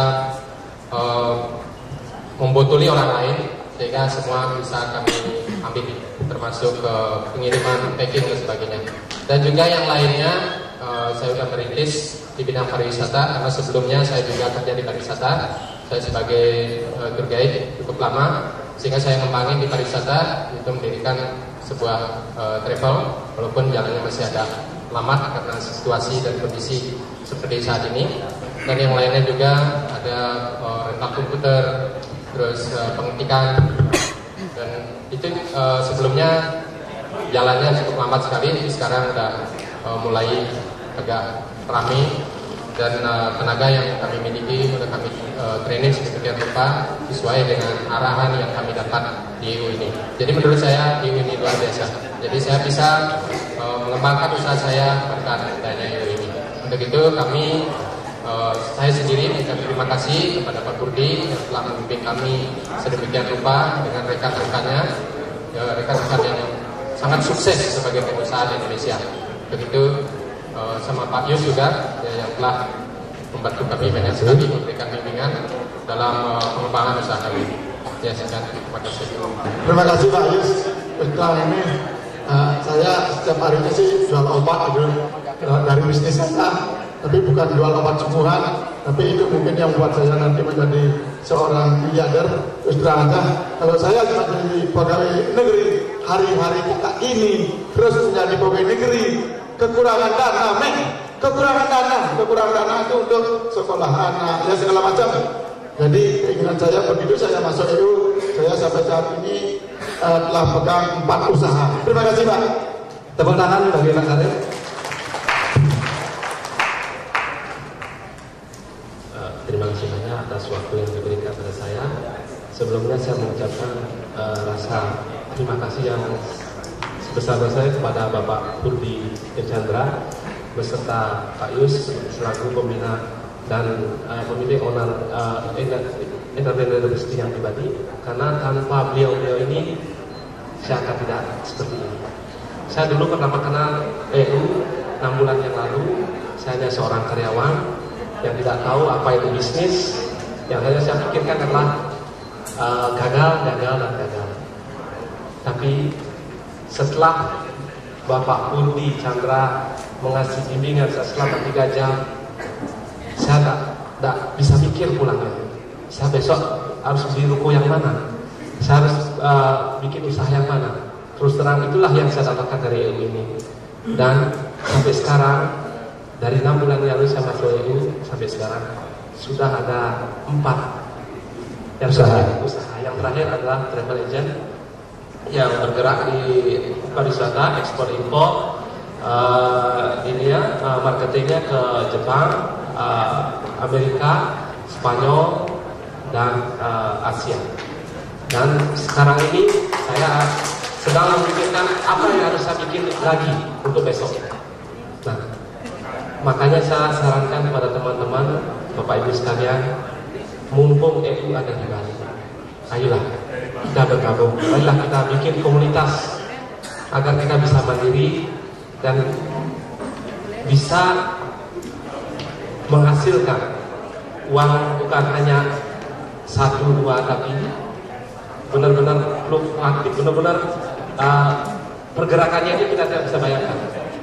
uh, membotoli orang lain sehingga semua bisa kami ambil, termasuk ke pengiriman, packing dan sebagainya. Dan juga yang lainnya uh, saya sudah merintis di bidang pariwisata karena sebelumnya saya juga kerja di pariwisata. Saya sebagai uh, tour guide cukup lama sehingga saya ngembangin di pariwisata itu mendirikan sebuah uh, travel walaupun jalannya masih ada lama karena situasi dan kondisi seperti saat ini. Dan yang lainnya juga ada uh, rental komputer, terus uh, pengetikan, dan itu uh, sebelumnya jalannya cukup lambat sekali, sekarang udah uh, mulai agak ramai dan uh, tenaga yang kami miliki sudah kami uh, training sedemikian rupa sesuai dengan arahan yang kami dapat di E U ini. Jadi menurut saya E U ini luar biasa. Jadi saya bisa uh, mengembangkan usaha saya berkat adanya E U ini. Untuk itu kami Uh, saya sendiri mengucapkan terima kasih kepada Pak Burdi yang telah memimpin kami sedemikian rupa dengan rekan-rekannya, ya, rekan-rekan yang sangat sukses sebagai pengusaha di Indonesia. Begitu uh, sama Pak Yus juga ya, yang telah membantu kami banyak sekali memberikan bimbingan dalam uh, pengembangan usaha kami. Ya, sekian, terima kasih. Terima kasih Pak Yus. Setelah ini uh, saya setiap harinya sih jual obat gitu, uh, dari bisnis saya. Tapi bukan jual obat sembuhan, tapi itu mungkin yang membuat saya nanti menjadi seorang miliarder. Terus terang aja, kalau saya menjadi pegawai negeri hari-hari kita ini terus menjadi pegawai negeri, kekurangan dana, men, kekurangan dana, kekurangan dana itu untuk sekolah anak, ya segala macam. Jadi keinginan saya begitu saya masuk E U, saya sampai saat ini uh, telah pegang empat usaha. Terima kasih Pak. Tepuk tangan bagi Mas Arif. Terima kasih banyak atas waktu yang diberikan kepada saya. Sebelumnya saya mengucapkan uh, rasa terima kasih yang sebesar-besarnya kepada Bapak Burdi Chandra beserta Pak Yus selaku pembina dan uh, pemilik owner uh, entrepreneur rezeki yang pribadi. Karena tanpa beliau-beliau ini saya akan tidak seperti ini. Saya dulu pertama kenal E U enam bulan yang lalu. Saya hanya seorang karyawan yang tidak tahu apa itu bisnis, yang hanya saya pikirkan adalah uh, gagal, gagal, dan gagal. Tapi setelah Bapak Burdi Chandra mengasih bimbingan selama tiga jam, saya tak, tak bisa mikir pulangnya. Saya besok harus beli ruko yang mana, saya harus uh, bikin usaha yang mana. Terus terang itulah yang saya dapatkan dari E U ini. Dan sampai sekarang, dari enam bulan yang lalu saya masuk E U sampai sekarang sudah ada empat yang usaha. usaha. Yang terakhir adalah travel agent yang bergerak di pariwisata, ekspor impor, uh, ini ya uh, marketingnya ke Jepang, uh, Amerika, Spanyol, dan uh, Asia. Dan sekarang ini saya sedang memikirkan apa yang harus saya bikin lagi untuk besok. Nah, makanya saya sarankan kepada teman-teman, Bapak Ibu sekalian, mumpung E U ada di Bali, ayolah kita bergabung, ayolah kita bikin komunitas agar kita bisa mandiri dan bisa menghasilkan uang bukan hanya satu dua, tapi benar-benar fluktuatif, benar-benar uh, pergerakannya itu kita tidak bisa bayangkan.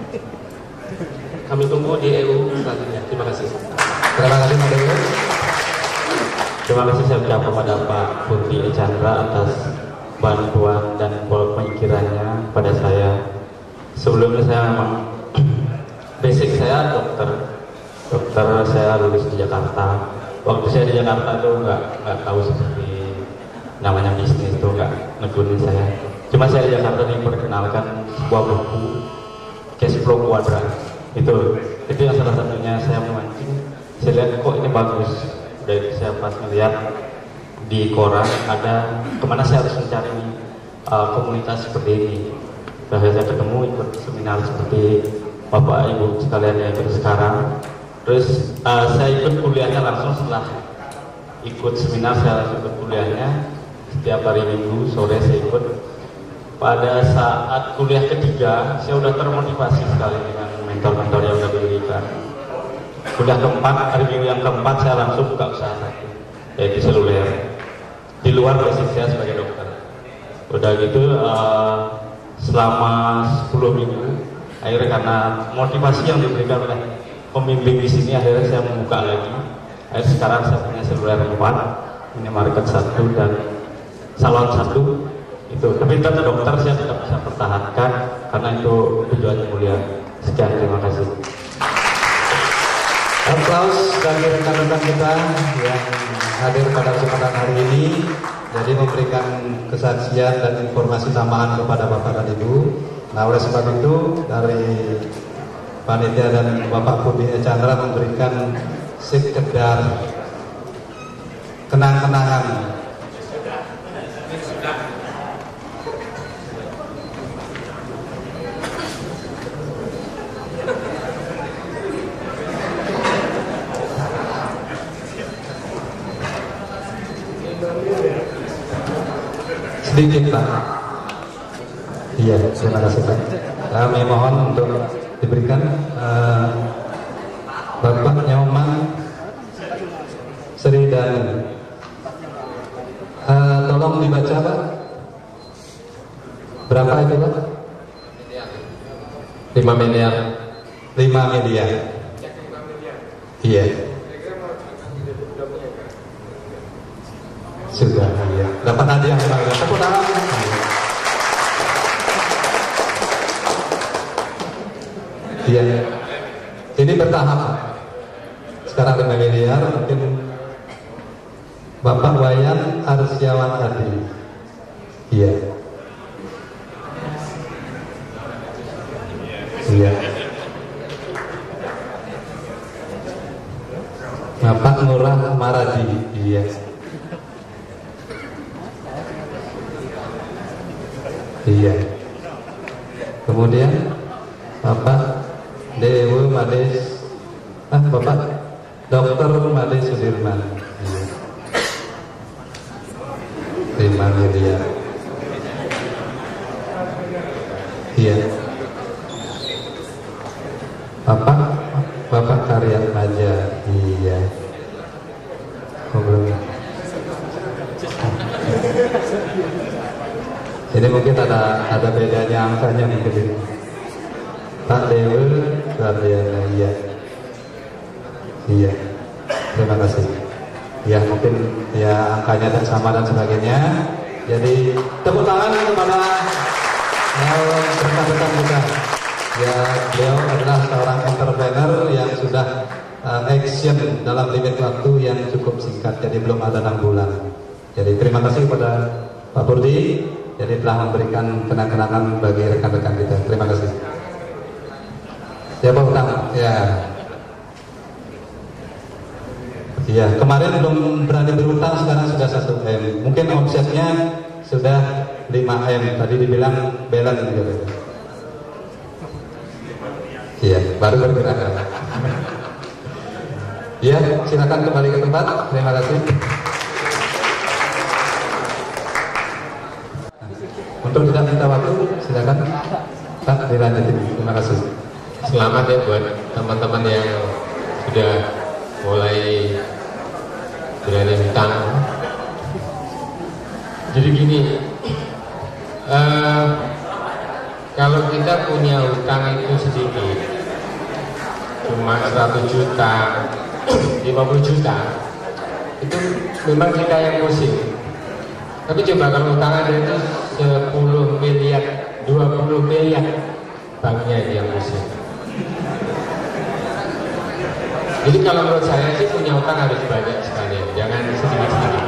Kami tunggu di E U selanjutnya. Terima kasih. Terima kasih Pak Dewi. Terima kasih saya ucapkan kepada Pak Burdi Chandra atas bantuan dan pemikirannya pada saya. Sebelumnya saya memang basic saya dokter. Dokter saya lulus di Jakarta. Waktu saya di Jakarta tuh nggak nggak tahu seperti namanya bisnis tuh, nggak nekunin saya. Cuma saya di Jakarta diperkenalkan sebuah buku Cash Flow Quadrant. Itu itu yang salah satunya saya memancing. Saya lihat kok ini bagus. Udah itu saya pas melihat di koran ada kemana saya harus mencari uh, komunitas seperti ini. Bahwa saya ketemu ikut seminar seperti Bapak Ibu sekalian yang ikut sekarang. Terus uh, saya ikut kuliahnya langsung setelah ikut seminar, saya langsung ikut kuliahnya setiap hari Minggu sore saya ikut. pada saat kuliah ketiga saya udah termotivasi sekali dengan mentor-mentor yang udah diberikan. Kuliah keempat, hari minggu yang keempat saya langsung buka usaha satu, yaitu seluler, di luar basic saya sebagai dokter. Udah gitu uh, selama sepuluh minggu, akhirnya karena motivasi yang diberikan oleh pembimbing di sini, akhirnya saya membuka lagi. Akhirnya sekarang saya punya seluler empat, minimarket satu dan salon satu. Itu, tapi tetap dokter saya tetap bisa pertahankan karena itu tujuannya mulia. Sekian, terima kasih. Aplaus bagi rekan-rekan kita yang hadir pada kesempatan hari ini, jadi memberikan kesaksian dan informasi tambahan kepada Bapak dan Ibu. Nah, oleh sebab itu dari panitia dan Bapak Budi Chandra memberikan sekedar kenang-kenangan. Sedikit Pak. Iya, terima kasih Pak. Kami mohon untuk diberikan uh, Bapak Nyoman Sri dan uh, tolong dibaca Pak. Berapa itu Pak? lima miliar. lima miliar. Iya. Sudah, iya. Dapat hadiah Pak. Tepuk tangan. Iya. Ini bertahap. Sekarang lima miliar, mungkin Bapak Wayan Arsyawan Adi. Iya. Iya. Bapak Ngurah Maradi. Iya. Iya. Kemudian Bapak Dewa Mades, ah Bapak Dokter Mades Sudirman. Iya. lima miliar. Iya. Bapak Bapak Karya Aja. Iya. Ngobrol. Ini mungkin ada ada bedanya angkanya mungkin ini. Pak Dewa Suardana, iya. Iya. Terima kasih. Ya mungkin ya angkanya dan sama dan sebagainya. Jadi tepuk tangan kepada rekan-rekan kita. Ya beliau adalah seorang entrepreneur yang sudah uh, action dalam limit waktu yang cukup singkat. Jadi belum ada enam bulan. Jadi terima kasih kepada Pak Burdi. Jadi telah memberikan kenang-kenangan bagi rekan-rekan kita. Terima kasih. Siapa utang? Ya. Iya, kemarin belum berani berutang, sekarang sudah satu M. Mungkin omsetnya sudah lima M. Tadi dibilang belan gitu. Iya, baru bergerak. Iya, silakan kembali ke tempat. Terima kasih. Untuk tidak minta waktu, silakan Pak dilanjutin. Terima kasih. Selamat ya buat teman-teman yang sudah mulai berani hutang. Jadi gini, uh, kalau kita punya hutang itu sedikit, cuma seratus juta, lima puluh juta, itu memang kita yang pusing. Tapi coba kalau hutang ada itu sepuluh miliar, dua puluh miliar, banknya yang pusing. Jadi kalau menurut saya sih punya utang harus banyak sekali, jangan sedikit-sedikit.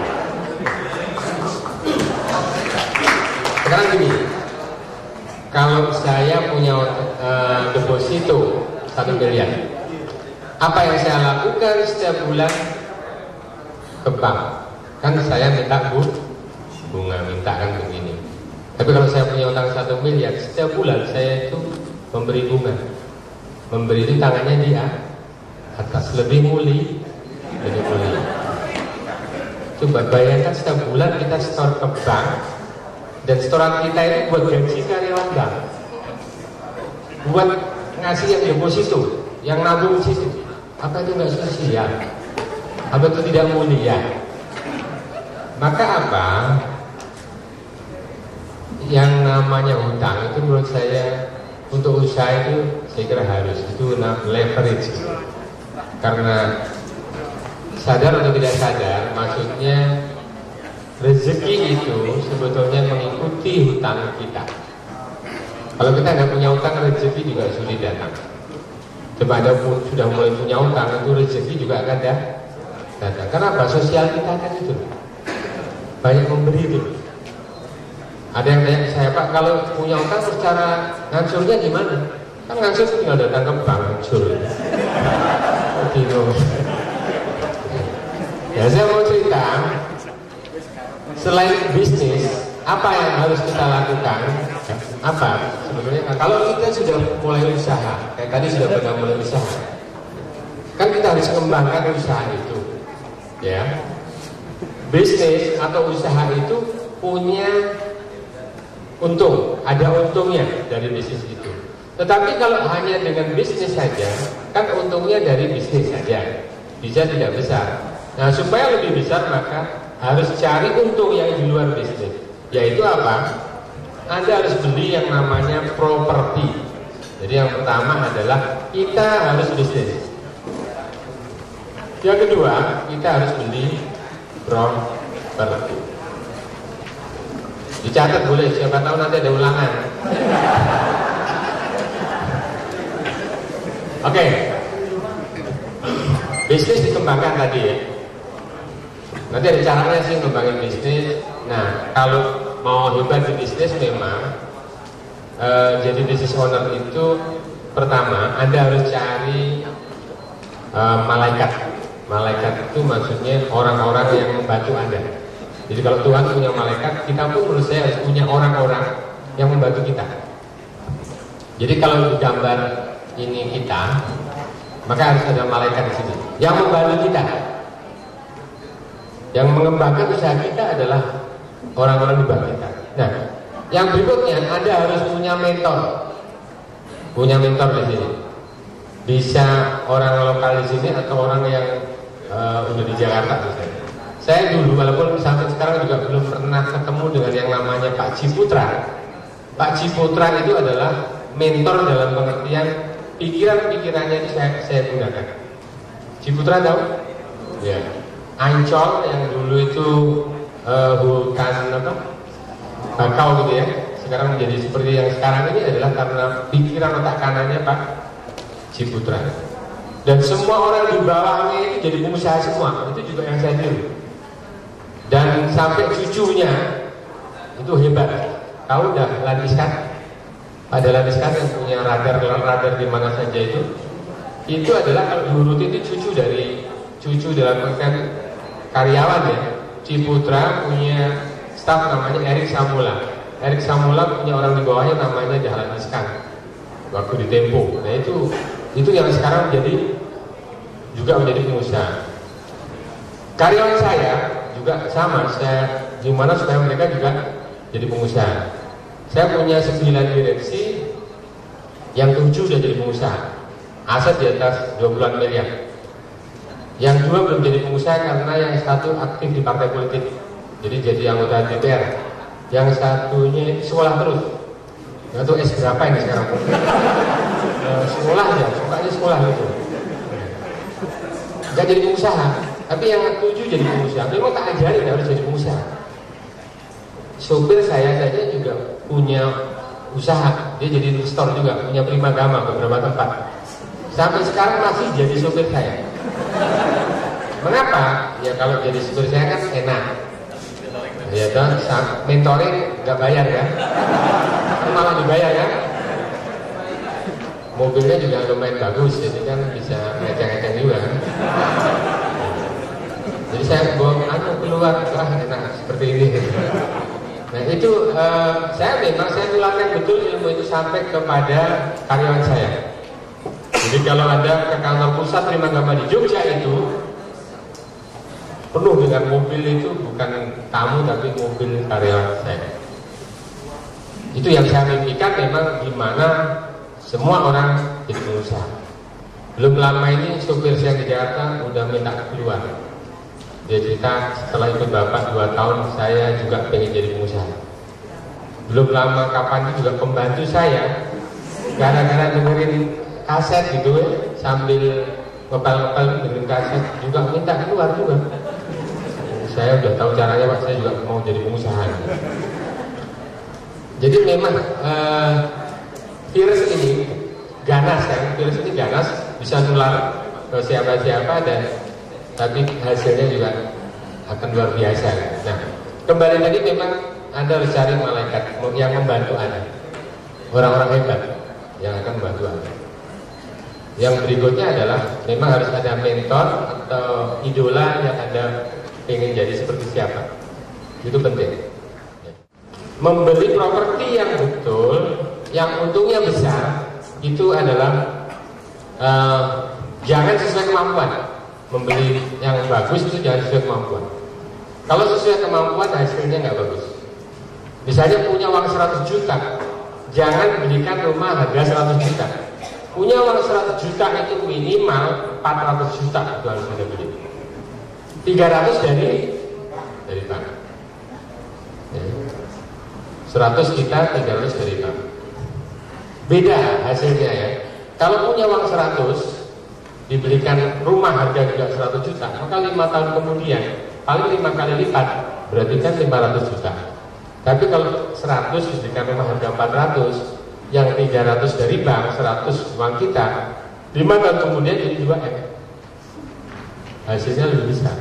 Sekarang gini, kalau saya punya uh, deposito satu miliar, apa yang saya lakukan setiap bulan ke bank? Kan saya minta bu, bunga, minta kan begini. Tapi kalau saya punya utang satu miliar, setiap bulan saya itu memberi bunga. Memberi itu tangannya dia atas, lebih muli, lebih muli. Coba bayangkan setiap bulan kita store ke bank Dan setoran kita itu buat gaji karyawan bank, buat ngasih yang deposito, yang nabung di situ. Apa itu nggak sosial? Apa itu tidak mulia? Maka apa? Yang namanya hutang itu menurut saya untuk usaha itu saya kira harus itu leverage. Karena sadar atau tidak sadar, maksudnya rezeki itu sebetulnya mengikuti hutang kita. Kalau kita nggak punya hutang, rezeki juga sulit datang. Coba ada pun sudah mulai punya hutang, itu rezeki juga akan datang. Kenapa? Sosial kita kan itu banyak memberi itu. Ada yang tanya saya, Pak, kalau punya hutang secara ngansurnya gimana? Kan ngansur tinggal datang ke bank ngansur. Gitu. Ya saya mau cerita, selain bisnis, apa yang harus kita lakukan? Apa sebetulnya? Nah, kalau kita sudah mulai usaha, kayak tadi sudah pernah mulai usaha, kan kita harus mengembangkan usaha itu, ya. Bisnis atau usaha itu punya untung, ada untungnya dari bisnis itu. Tetapi kalau hanya dengan bisnis saja, kan untungnya dari bisnis saja, bisa tidak besar. Nah, supaya lebih besar maka harus cari untung yang di luar bisnis. Yaitu apa? Anda harus beli yang namanya properti. Jadi yang pertama adalah kita harus bisnis. Yang kedua, kita harus beli properti. Dicatat boleh, siapa tahu nanti ada ulangan. Oke, okay. Bisnis dikembangkan tadi ya. Nanti ada caranya sih ngembangin bisnis. Nah, kalau mau hebat di bisnis memang uh, jadi business owner itu pertama Anda harus cari uh, malaikat. Malaikat itu maksudnya orang-orang yang membantu Anda. Jadi kalau Tuhan punya malaikat, kita pun menurut saya harus punya orang-orang yang membantu kita. Jadi kalau di gambar ini kita, maka harus ada malaikat di sini yang membantu kita. Yang mengembangkan usaha kita adalah orang-orang di bawah kita. Nah, yang berikutnya Anda harus punya mentor. Punya mentor di sini. Bisa orang lokal di sini atau orang yang uh, udah di Jakarta misalnya. Saya dulu walaupun sampai sekarang juga belum pernah ketemu dengan yang namanya Pak Ciputra. Pak Ciputra itu adalah mentor dalam pengertian pikiran-pikirannya itu saya, saya gunakan. Ciputra tahu? Ya. Ancol yang dulu itu uh, hutan apa? Bakau gitu ya. Sekarang menjadi seperti yang sekarang ini adalah karena pikiran otak kanannya Pak Ciputra. Dan semua orang di bawahnya itu jadi pengusaha semua. Itu juga yang saya tiru. Dan sampai cucunya itu hebat. Tahu dah Landiskan? Ada Landiskan yang punya radar-radar di mana saja itu. Itu adalah kalau diurutin itu cucu dari cucu dalam pengertian karyawan ya. Ciputra punya staf namanya Erik Samula. Erik Samula punya orang di bawahnya namanya Dahlan Iskan. Waktu di Tempo. Nah itu itu yang sekarang jadi juga menjadi pengusaha. Karyawan saya juga sama, saya gimana supaya mereka juga jadi pengusaha. Saya punya sembilan direksi, yang tujuh sudah jadi pengusaha, aset di atas dua puluh miliar. Yang dua belum jadi pengusaha karena yang satu aktif di partai politik, jadi jadi anggota D P R. Yang satunya sekolah terus, nggak tahu S berapa ini sekarang. E, sekolah ya, sukanya sekolah gitu. Nggak jadi pengusaha. Tapi yang tujuh jadi pengusaha. Memang tak ajarin harus jadi pengusaha. Sopir saya saja juga punya usaha. Dia jadi store juga, punya Primagama beberapa tempat. Sampai sekarang masih jadi sopir saya. Mengapa? Ya kalau jadi sopir saya kan enak. Ya kan, mentoring nggak bayar ya. Malah dibayar ya. Mobilnya juga lumayan bagus, jadi kan bisa ngecek-ngecek juga kan. Jadi saya bawa anu keluar, wah enak seperti ini. Nah itu uh, saya memang saya tularkan betul ilmu itu sampai kepada karyawan saya. Jadi kalau ada ke kantor pusat Primagama di Jogja itu penuh dengan mobil itu bukan tamu tapi mobil karyawan saya. Itu yang saya mimpikan, memang gimana semua orang jadi pengusaha. Belum lama ini supir saya di Jakarta udah minta keluar. Dia cerita setelah ikut bapak dua tahun saya juga pengen jadi pengusaha. Belum lama kapan itu juga pembantu saya gara-gara dengerin kaset gitu ya, sambil ngepel-ngepel dengerin kaset juga minta keluar juga. Saya udah tahu caranya Pak, saya juga mau jadi pengusaha. Jadi memang uh, virus ini ganas kan, virus ini ganas, bisa nular ke siapa-siapa, dan tapi hasilnya juga akan luar biasa. Nah, kembali tadi memang Anda harus cari malaikat yang membantu Anda, orang-orang hebat yang akan membantu Anda. Yang berikutnya adalah memang harus ada mentor atau idola yang Anda ingin jadi seperti siapa. Itu penting. Membeli properti yang betul, yang untungnya besar, itu adalah uh, jangan sesuai kemampuan. Membeli yang bagus itu jangan sesuai kemampuan. Kalau sesuai kemampuan hasilnya nggak bagus. Misalnya punya uang seratus juta, jangan belikan rumah harga seratus juta. Punya uang seratus juta itu minimal empat ratus juta itu harus Anda beli. tiga ratus dari dari bank. Ya. seratus kita, tiga ratus dari bank. Beda hasilnya ya. Kalau punya uang seratus, dibelikan rumah harga juga seratus juta, maka lima tahun kemudian paling lima kali lipat, berarti kan lima ratus juta. Tapi kalau seratus dibelikan rumah harga empat ratus, yang tiga ratus dari bank, seratus uang kita, lima tahun kemudian jadi dua M. Hasilnya lebih besar.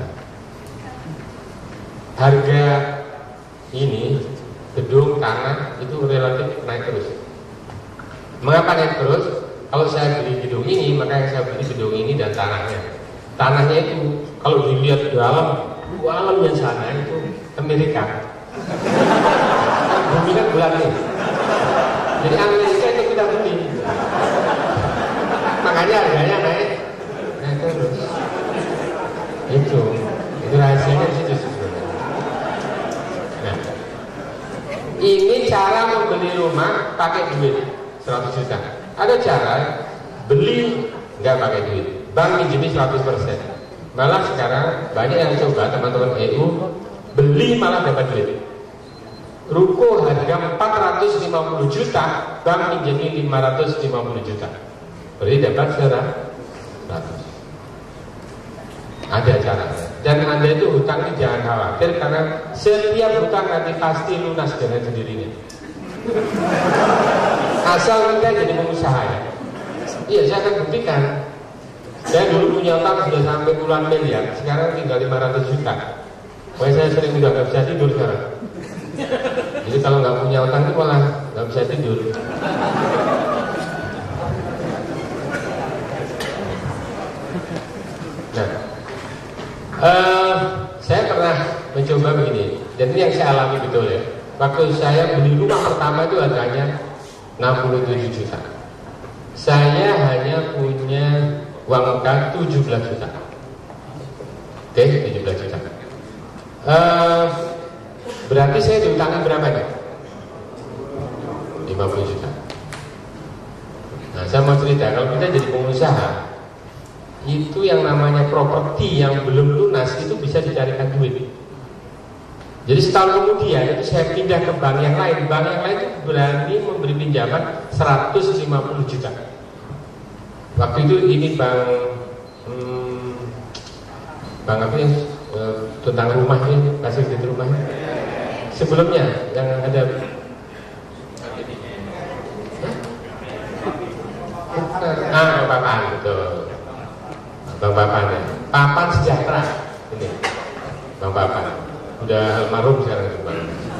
Harga ini gedung, tanah itu relatif naik terus. Mengapa naik terus? Kalau saya beli gedung ini, maka yang saya beli gedung ini dan tanahnya. Tanahnya itu kalau dilihat di dalam, alamnya sana itu Amerika. Bumi kan bulan ini. Jadi Amerika itu kita beli. Makanya harganya naik, naik terus. Itu, itu rahasianya di situ sebenarnya. Nah, ini cara membeli rumah pakai duit seratus juta. Ada cara beli nggak pakai duit, bank minjemin seratus persen. Malah sekarang banyak yang coba teman-teman E U beli malah dapat duit. Ruko harga empat ratus lima puluh juta, bank minjemin lima ratus lima puluh juta. Berarti dapat seratus. Ada caranya. Dan Anda itu hutang ini jangan khawatir, karena setiap hutang nanti pasti lunas dengan sendirinya. Asal kita jadi pengusaha ya. Iya, saya akan buktikan. Saya dulu punya utang sudah sampai puluhan miliar, sekarang tinggal lima ratus juta. Makanya saya sering udah nggak bisa tidur sekarang. Jadi kalau nggak punya utang itu malah nggak bisa tidur. Nah, uh, saya pernah mencoba begini, dan ini yang saya alami betul ya. Waktu saya beli rumah pertama itu harganya enam puluh tujuh juta. Saya hanya punya uang muka tujuh belas juta. Oke, tujuh belas juta. Uh, berarti saya diutangi berapa nih? lima puluh juta. Nah, saya mau cerita, kalau kita jadi pengusaha, itu yang namanya properti yang belum lunas itu bisa dicarikan duit. Jadi setahun kemudian itu saya pindah ke bank yang lain. Bank yang lain itu berani memberi pinjaman seratus lima puluh juta. Waktu itu ini bank hmm, bank apa yang e, tentang rumahnya, fasilitas rumahnya. Sebelumnya yang ada ah Bang Papan, betul. Bang Papan ya. Papan Sejahtera ini. Bang Papan. Udah almarhum sekarang Bang.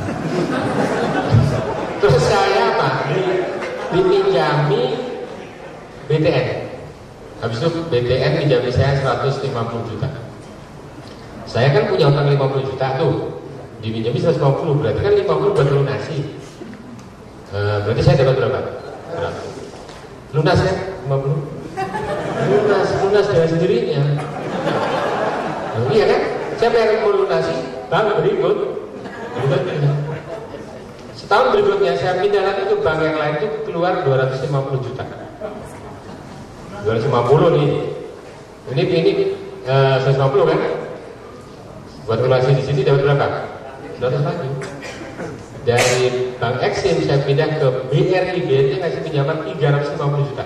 Terus saya apa? Dipinjami B T N. Habis itu B T N pinjami saya seratus lima puluh juta. Saya kan punya utang lima puluh juta tuh. Dipinjami seratus lima puluh, berarti kan lima puluh buat lunasi. E, berarti saya dapat berapa? Berapa? Lunas ya? lima puluh? Lunas, lunas dengan sendirinya. Nah, iya kan? Siapa yang mau lunasi? Bank berikut. Tahun berikutnya saya pindah lagi ke bank yang lain itu keluar dua ratus lima puluh juta. dua ratus lima puluh nih. Ini ini uh, seratus lima puluh kan? Buat relasi di sini dapat berapa? dua ratus lagi. Dari Bank Exim saya pindah ke B R I, B R I ngasih pinjaman tiga ratus lima puluh juta.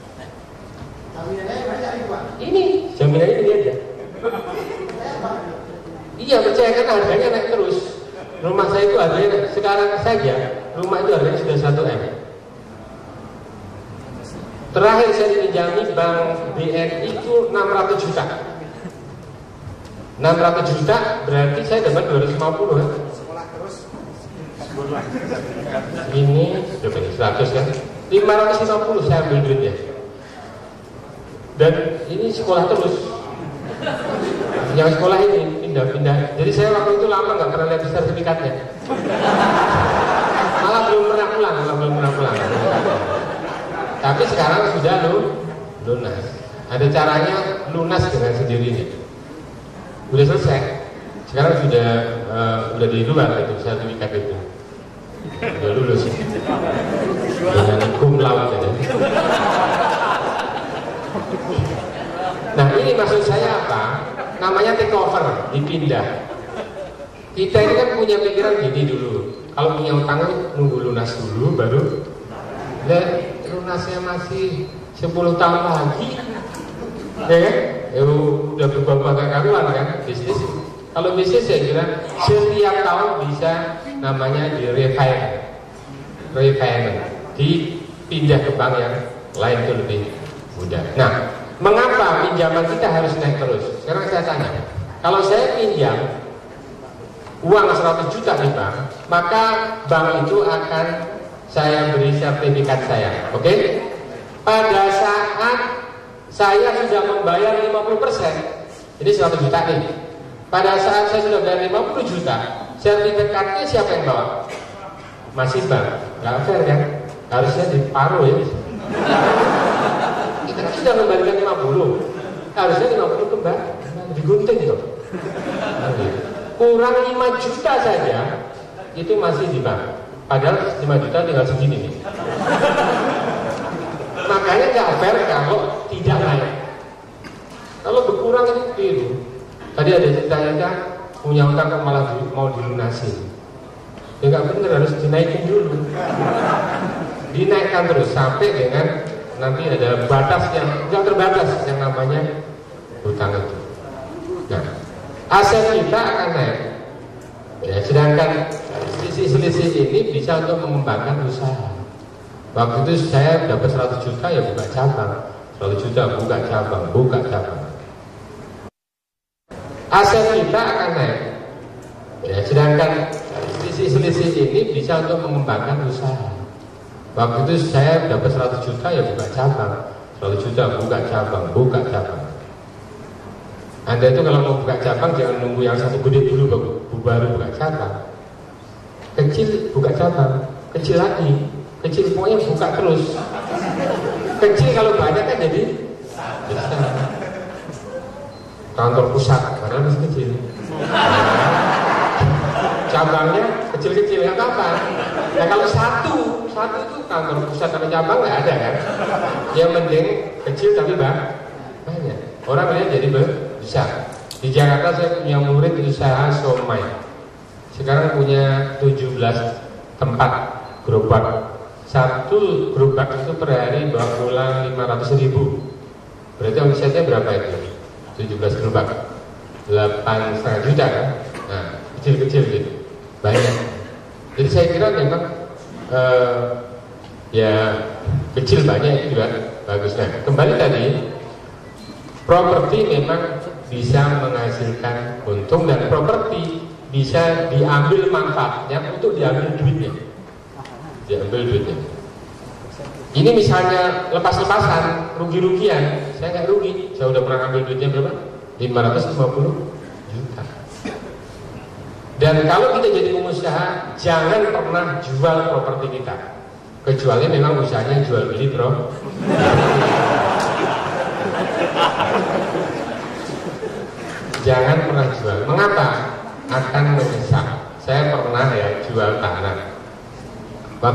Ini jaminannya ini aja. Iya percaya karena harganya naik terus. Rumah saya itu harganya sekarang saja rumah itu harganya sudah satu M. Terakhir saya pinjami Bank B R I itu enam ratus juta. enam ratus juta berarti saya dapat dua ratus lima puluh kan? Ini berapa ini? seratus kan? lima ratus lima puluh saya ambil duitnya. Dan ini sekolah terus. Yang sekolah ini pindah-pindah. Jadi saya waktu itu lama nggak pernah lihat sertifikatnya. Malah belum pernah pulang, malah belum pernah pulang. Tapi sekarang sudah lunas. Ada caranya lunas dengan sendirinya. Udah selesai. Sekarang sudah uh, udah di luar itu sertifikat itu. Udah lulus. Dengan cum laude ya. Nah ini maksud saya apa? Namanya take over, dipindah. Kita ini kan punya pikiran gini dulu. Kalau punya utang nunggu lunas dulu baru. Dan lunasnya masih sepuluh tahun lagi. Ya kan? Ya, udah berubah karuan kan bisnis. Kalau bisnis saya kira setiap tahun bisa namanya di refinance, refinance, dipindah ke bank yang lain itu lebih mudah. Nah, mengapa pinjaman kita harus naik terus? Sekarang saya tanya, kalau saya pinjam uang seratus juta di bank, maka bank itu akan saya beri sertifikat saya, oke? Okay? Pada saat saya sudah membayar lima puluh persen, ini seratus juta nih. Pada saat saya sudah bayar lima puluh juta, sertifikatnya siapa yang bawa? Masih bank, nggak fair kan? Harusnya diparuh ya. Kita kan sudah memberikan lima puluh, harusnya lima puluh kembali, digunting itu. Kurang lima juta saja, itu masih di bank. Padahal lima juta tinggal segini nih. Makanya nggak fair kalau tidak naik. Kalau berkurang itu keliru. Tadi ada cerita-cerita punya utang malah mau dilunasi. Ya nggak benar, harus dinaikin dulu. Dinaikkan terus sampai dengan nanti ada batas yang nggak terbatas yang namanya hutang itu. Nah, aset kita akan naik. Ya, sedangkan selisih-selisih ini bisa untuk mengembangkan usaha. Waktu itu saya dapat seratus juta ya buka cabang, seratus juta buka cabang, buka cabang. Aset kita akan naik. Ya, sedangkan selisih-selisih ini bisa untuk mengembangkan usaha. Waktu itu saya dapat seratus juta ya buka cabang, seratus juta buka cabang, buka cabang. Anda itu kalau mau buka cabang jangan nunggu yang satu gede dulu baru buka cabang. Kecil buka cabang, kecil lagi, kecil pokoknya buka terus. Kecil kalau banyak kan jadi besar. Kantor pusat padahal masih kecil. Cabangnya kecil-kecil nggak apa-apa. Nah kalau satu, satu itu kantor pusat sama cabang nggak ada kan? Yang penting kecil tapi banyak. Orang lihat jadi besar. Di Jakarta saya punya murid usaha somai. Sekarang punya tujuh belas tempat gerobak. Satu gerobak itu per hari bawa pulang lima ratus ribu. Berarti omsetnya berapa itu? tujuh belas gerobak, delapan setengah juta kan? Nah, kecil-kecil gitu, banyak. Jadi saya kira memang uh, ya kecil banyak itu juga bagus. Nah, kembali tadi, properti memang bisa menghasilkan untung dan properti bisa diambil manfaatnya untuk diambil duitnya, diambil duitnya. Ini misalnya lepas-lepasan, rugi-rugian, saya nggak rugi, saya udah pernah ambil duitnya berapa? lima ratus lima puluh juta. Dan kalau kita jadi pengusaha, jangan pernah jual properti kita, kecuali memang usahanya jual beli bro. Jangan pernah jual. Mengapa? Akan menyesal. Saya pernah ya jual tanah.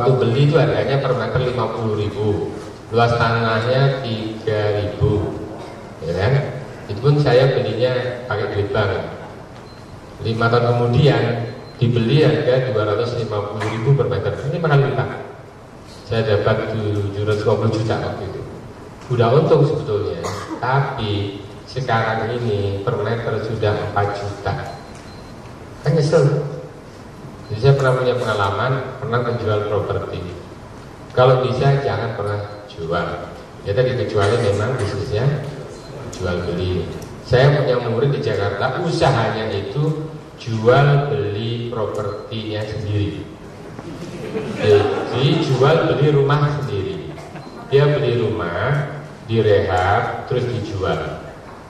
waktu beli itu harganya per meter lima puluh ribu, luas tanahnya tiga ribu, ya kan? Itu pun saya belinya pakai duit bank. Lima tahun kemudian dibeli harga dua ratus lima puluh ribu per meter. Ini mahal lipat. Saya dapat tujuh ratus lima puluh juta waktu itu. Udah untung sebetulnya, tapi sekarang ini per meter sudah empat juta. Kan nyesel. Jadi saya pernah punya pengalaman, pernah menjual properti. Kalau bisa jangan pernah jual. Ya tadi kecuali memang bisnisnya jual beli. Saya punya murid di Jakarta, usahanya itu jual beli propertinya sendiri. Jadi jual beli rumah sendiri. Dia beli rumah, direhab, terus dijual.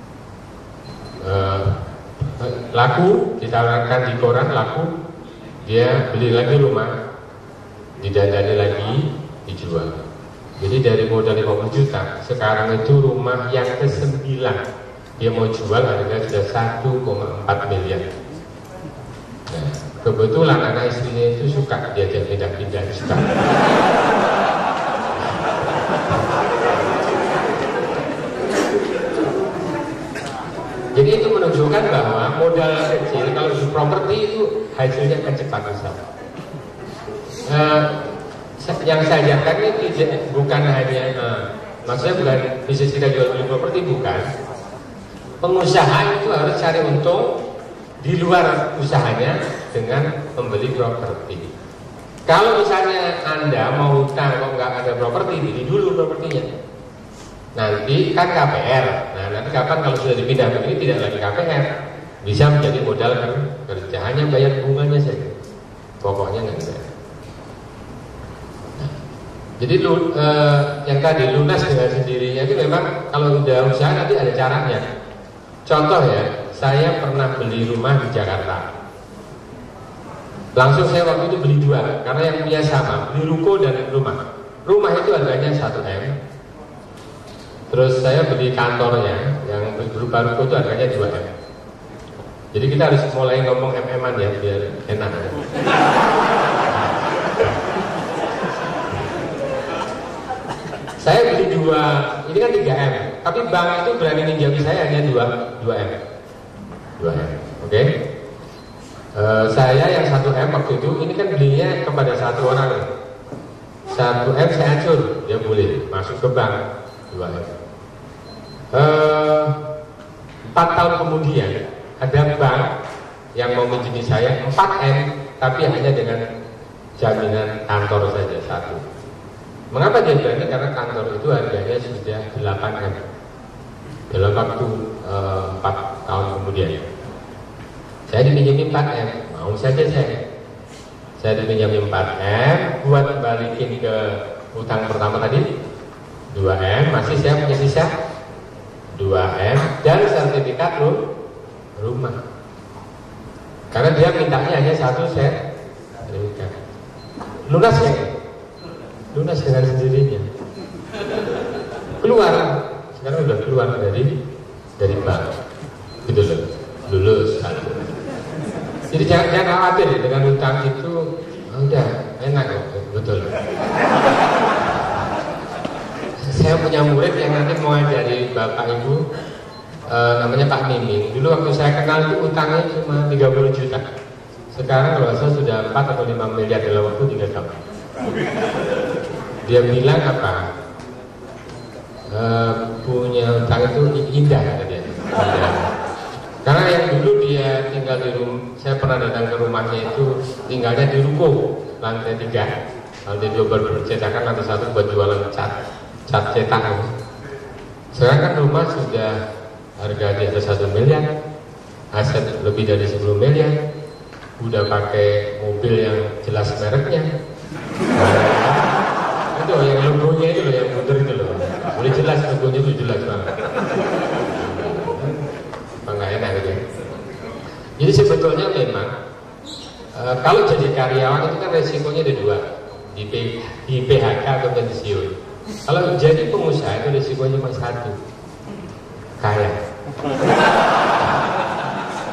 Uh, laku, ditawarkan di koran, laku. Dia beli lagi rumah, didandani lagi, dijual. Jadi dari modal lima puluh juta, sekarang itu rumah yang kesembilan dia mau jual harga sudah satu koma empat miliar. Nah, kebetulan anak istrinya itu suka diajak pindah-pindah, suka. Jadi itu menunjukkan bahwa modal kecil kalau di properti itu hasilnya akan cepat besar. Uh, yang saya ajarkan ini bukan hanya, uh, maksudnya bukan bisnis kita jual beli properti, bukan. Pengusaha itu harus cari untung di luar usahanya dengan membeli properti. Kalau misalnya Anda mau hutang kok nggak ada properti, beli dulu propertinya. Nanti kan K P R. Nah nanti kapan kalau sudah dipindah begini tidak lagi K P R, bisa menjadi modal kerja, hanya bayar bunganya saja. Pokoknya nggak ada. Nah, jadi lu, eh, yang tadi lunas dengan sendirinya itu memang kalau udah usaha nanti ada caranya. Contoh ya, saya pernah beli rumah di Jakarta. Langsung saya waktu itu beli dua, karena yang punya sama, beli ruko dan rumah. Rumah itu harganya satu M. Terus saya beli kantornya yang berupa ruko itu harganya dua M. Jadi kita harus mulai ngomong M M-an ya biar enak. Saya beli dua, ini kan tiga M, tapi bank itu berani ninjami saya hanya dua M. dua M, oke? Okay? Uh, saya yang satu M waktu itu, ini kan belinya kepada satu orang. satu M saya acur, dia boleh masuk ke bank dua M. Uh, empat tahun kemudian ada bank yang mau menjadi saya empat M, tapi hanya dengan jaminan kantor saja satu. Mengapa dia berani? Karena kantor itu harganya sudah delapan M dalam waktu uh, empat tahun kemudian. Saya diminjami empat M, mau saja saya. Saya diminjami empat M, buat balikin ke utang pertama tadi dua M, masih saya punya sisa dua M dan sertifikat rumah. Karena dia mintanya hanya satu set sertifikat. Lunas ya? Lunas dengan sendirinya. Keluar, sekarang udah keluar dari dari bank, gitu loh, lulus. Jadi jangan, jangan khawatir dengan utang itu, oh, udah enak kok, betul. Saya punya murid yang nanti mau dari bapak ibu, e, namanya Pak Miming. Dulu waktu saya kenal itu utangnya cuma tiga puluh juta. Sekarang kalau saya sudah empat atau lima miliar dalam waktu tiga tahun. Dia bilang apa? E, punya utang itu indah kata dia. Indah. Karena yang dulu dia tinggal di rumah, saya pernah datang ke rumahnya itu tinggalnya di ruko lantai tiga, lantai dua baru bercetakan, lantai satu buat jualan cat, cat cetak. Sekarang kan rumah sudah harga di atas satu miliar, aset lebih dari sepuluh miliar, udah pakai mobil yang jelas mereknya. Nah, itu yang logonya itu loh, yang muter itu loh, boleh jelas logonya itu jelas banget. Nggak enak gitu. Jadi sebetulnya memang e, kalau jadi karyawan itu kan resikonya ada dua, di, P, di P H K atau pensiun. Kalau jadi pengusaha itu resikonya cuma satu, kaya.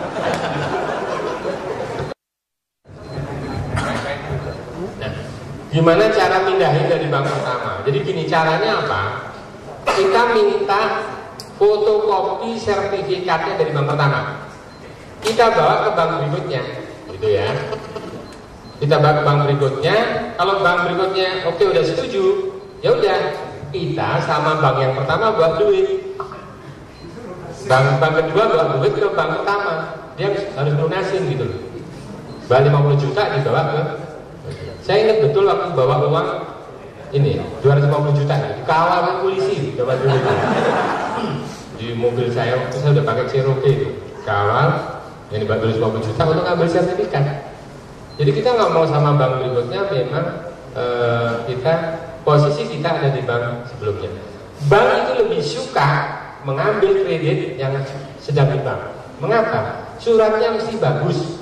Nah, Gimana cara mindahin dari bank pertama? Jadi gini caranya apa? Kita minta fotokopi sertifikatnya dari bank pertama. Kita bawa ke bank berikutnya, gitu ya. Kita bawa ke bank berikutnya. Kalau bank berikutnya oke udah setuju, ya udah kita sama bank yang pertama buat duit. Bank bank kedua bawa duit ke bank pertama. Dia harus lunasin gitu loh. Bawa lima puluh juta dibawa ke. Saya ingat betul waktu bawa uang ini dua ratus lima puluh juta dikawal kan polisi dapat duit di mobil saya waktu saya udah pakai Cherokee itu kawal yang dibawa dua ratus lima puluh juta untuk ngambil sertifikat. Jadi kita ngomong sama bank berikutnya memang eh, kita posisi kita ada di bank sebelumnya. Bank itu lebih suka mengambil kredit yang sedang di bank. Mengapa? Suratnya mesti bagus.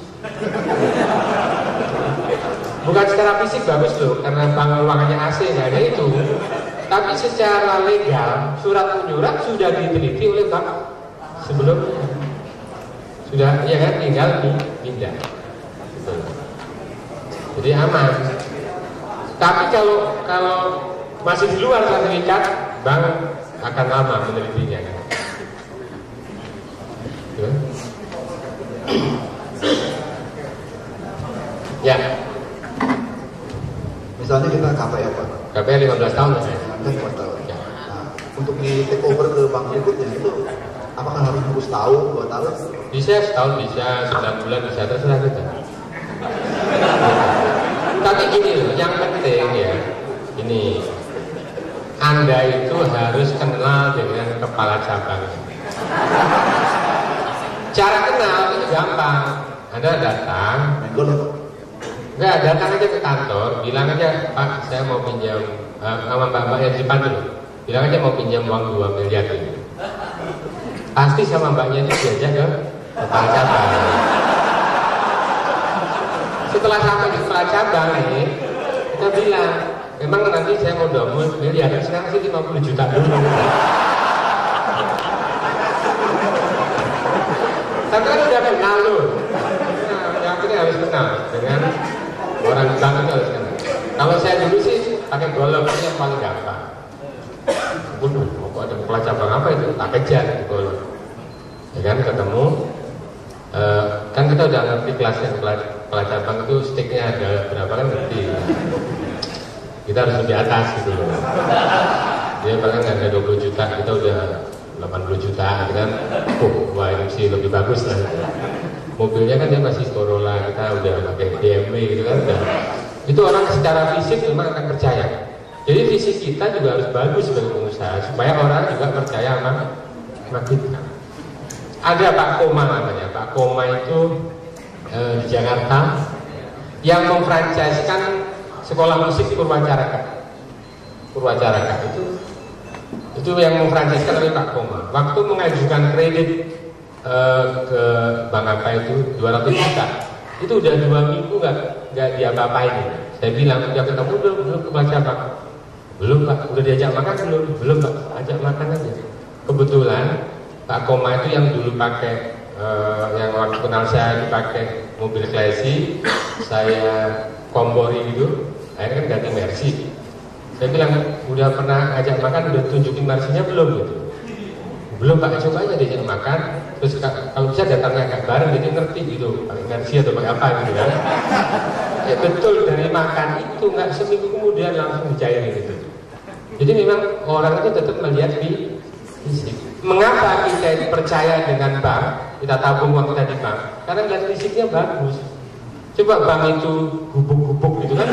Bukan secara fisik bagus loh, karena bank ruangannya A C nggak ada itu. Tapi secara legal, surat menyurat sudah diteliti oleh bank sebelumnya. Sudah, ya kan, tinggal dipindah. Jadi aman. Tapi kalau kalau masih di luar sertifikat, bank akan lama menelitinya. Ya. Misalnya kita K P R Pak. K P R lima belas tahun ya. lima belas tahun. Ya. Nah, untuk di take over ke bank berikutnya itu apakah harus nunggu setahun, dua tahun? Bisa setahun, bisa sembilan bulan, bisa terserah kita. Tapi gini loh, yang penting ya, ini Anda itu harus kenal dengan kepala cabang. Cara kenal itu gampang. Anda datang, enggak, datang aja ke kantor, bilang aja, Pak, saya mau pinjam uh, sama mbak-mbak yang di depan dulu. Bilang aja mau pinjam uang dua miliar ini. Pasti sama mbaknya itu diajak ke kepala cabang. Setelah sampai di kepala cabang ini, kita bilang, memang nanti saya mau dua miliar, sekarang sih lima puluh juta dulu. Tapi kan udah kenal loh. Nah, yang penting harus kenal dengan orang bank itu harus kenal. Kalau saya dulu sih pakai golok ini yang paling gampang. Waduh, kok ada kepala cabang apa itu? Tak kejar di golok. Ya kan ketemu. Uh, kan kita udah ngerti kelasnya kepala cabang itu sticknya ada berapa kan ngerti. Kita harus lebih atas gitu loh. Dia paling nggak ada dua puluh juta, kita udah delapan puluh juta gitu kan. Oh, wah ini sih lebih bagus lah. Mobilnya kan dia masih Corolla, kita udah pakai B M W gitu kan. Udah. Itu orang secara fisik memang akan percaya. Jadi fisik kita juga harus bagus sebagai pengusaha supaya orang juga percaya sama, sama kita. Ada Pak Koma namanya. Pak Koma itu eh, di Jakarta yang memfranchise-kan sekolah musik Purwacaraka. Purwacaraka itu itu yang memfranchise-kan oleh Pak Koma. Waktu mengajukan kredit eh, ke bank apa itu dua ratus juta, itu udah dua minggu nggak nggak diapa-apain. Saya bilang udah ketemu belum belum kebaca Pak? Belum Pak. Udah diajak makan belum? Belum Pak. Ajak makan aja. Kebetulan Pak Koma itu yang dulu pakai uh, yang waktu kenal saya dipakai mobil Classy, saya kompori gitu, akhirnya kan ganti Mercy. Saya bilang udah pernah ajak makan, udah tunjukin Mercy-nya belum gitu? Belum Pak, coba aja diajak makan, terus kalau bisa datangnya agak bareng, jadi ngerti gitu, pakai Mercy atau pakai apa gitu kan? Ya betul, dari makan itu nggak seminggu kemudian langsung dicairin gitu. Jadi memang orang itu tetap melihat di fisik. Mengapa kita percaya dengan bank? Kita tabung uang kita di bank karena lihat fisiknya bagus. Coba bank itu gubuk-gubuk gitu kan,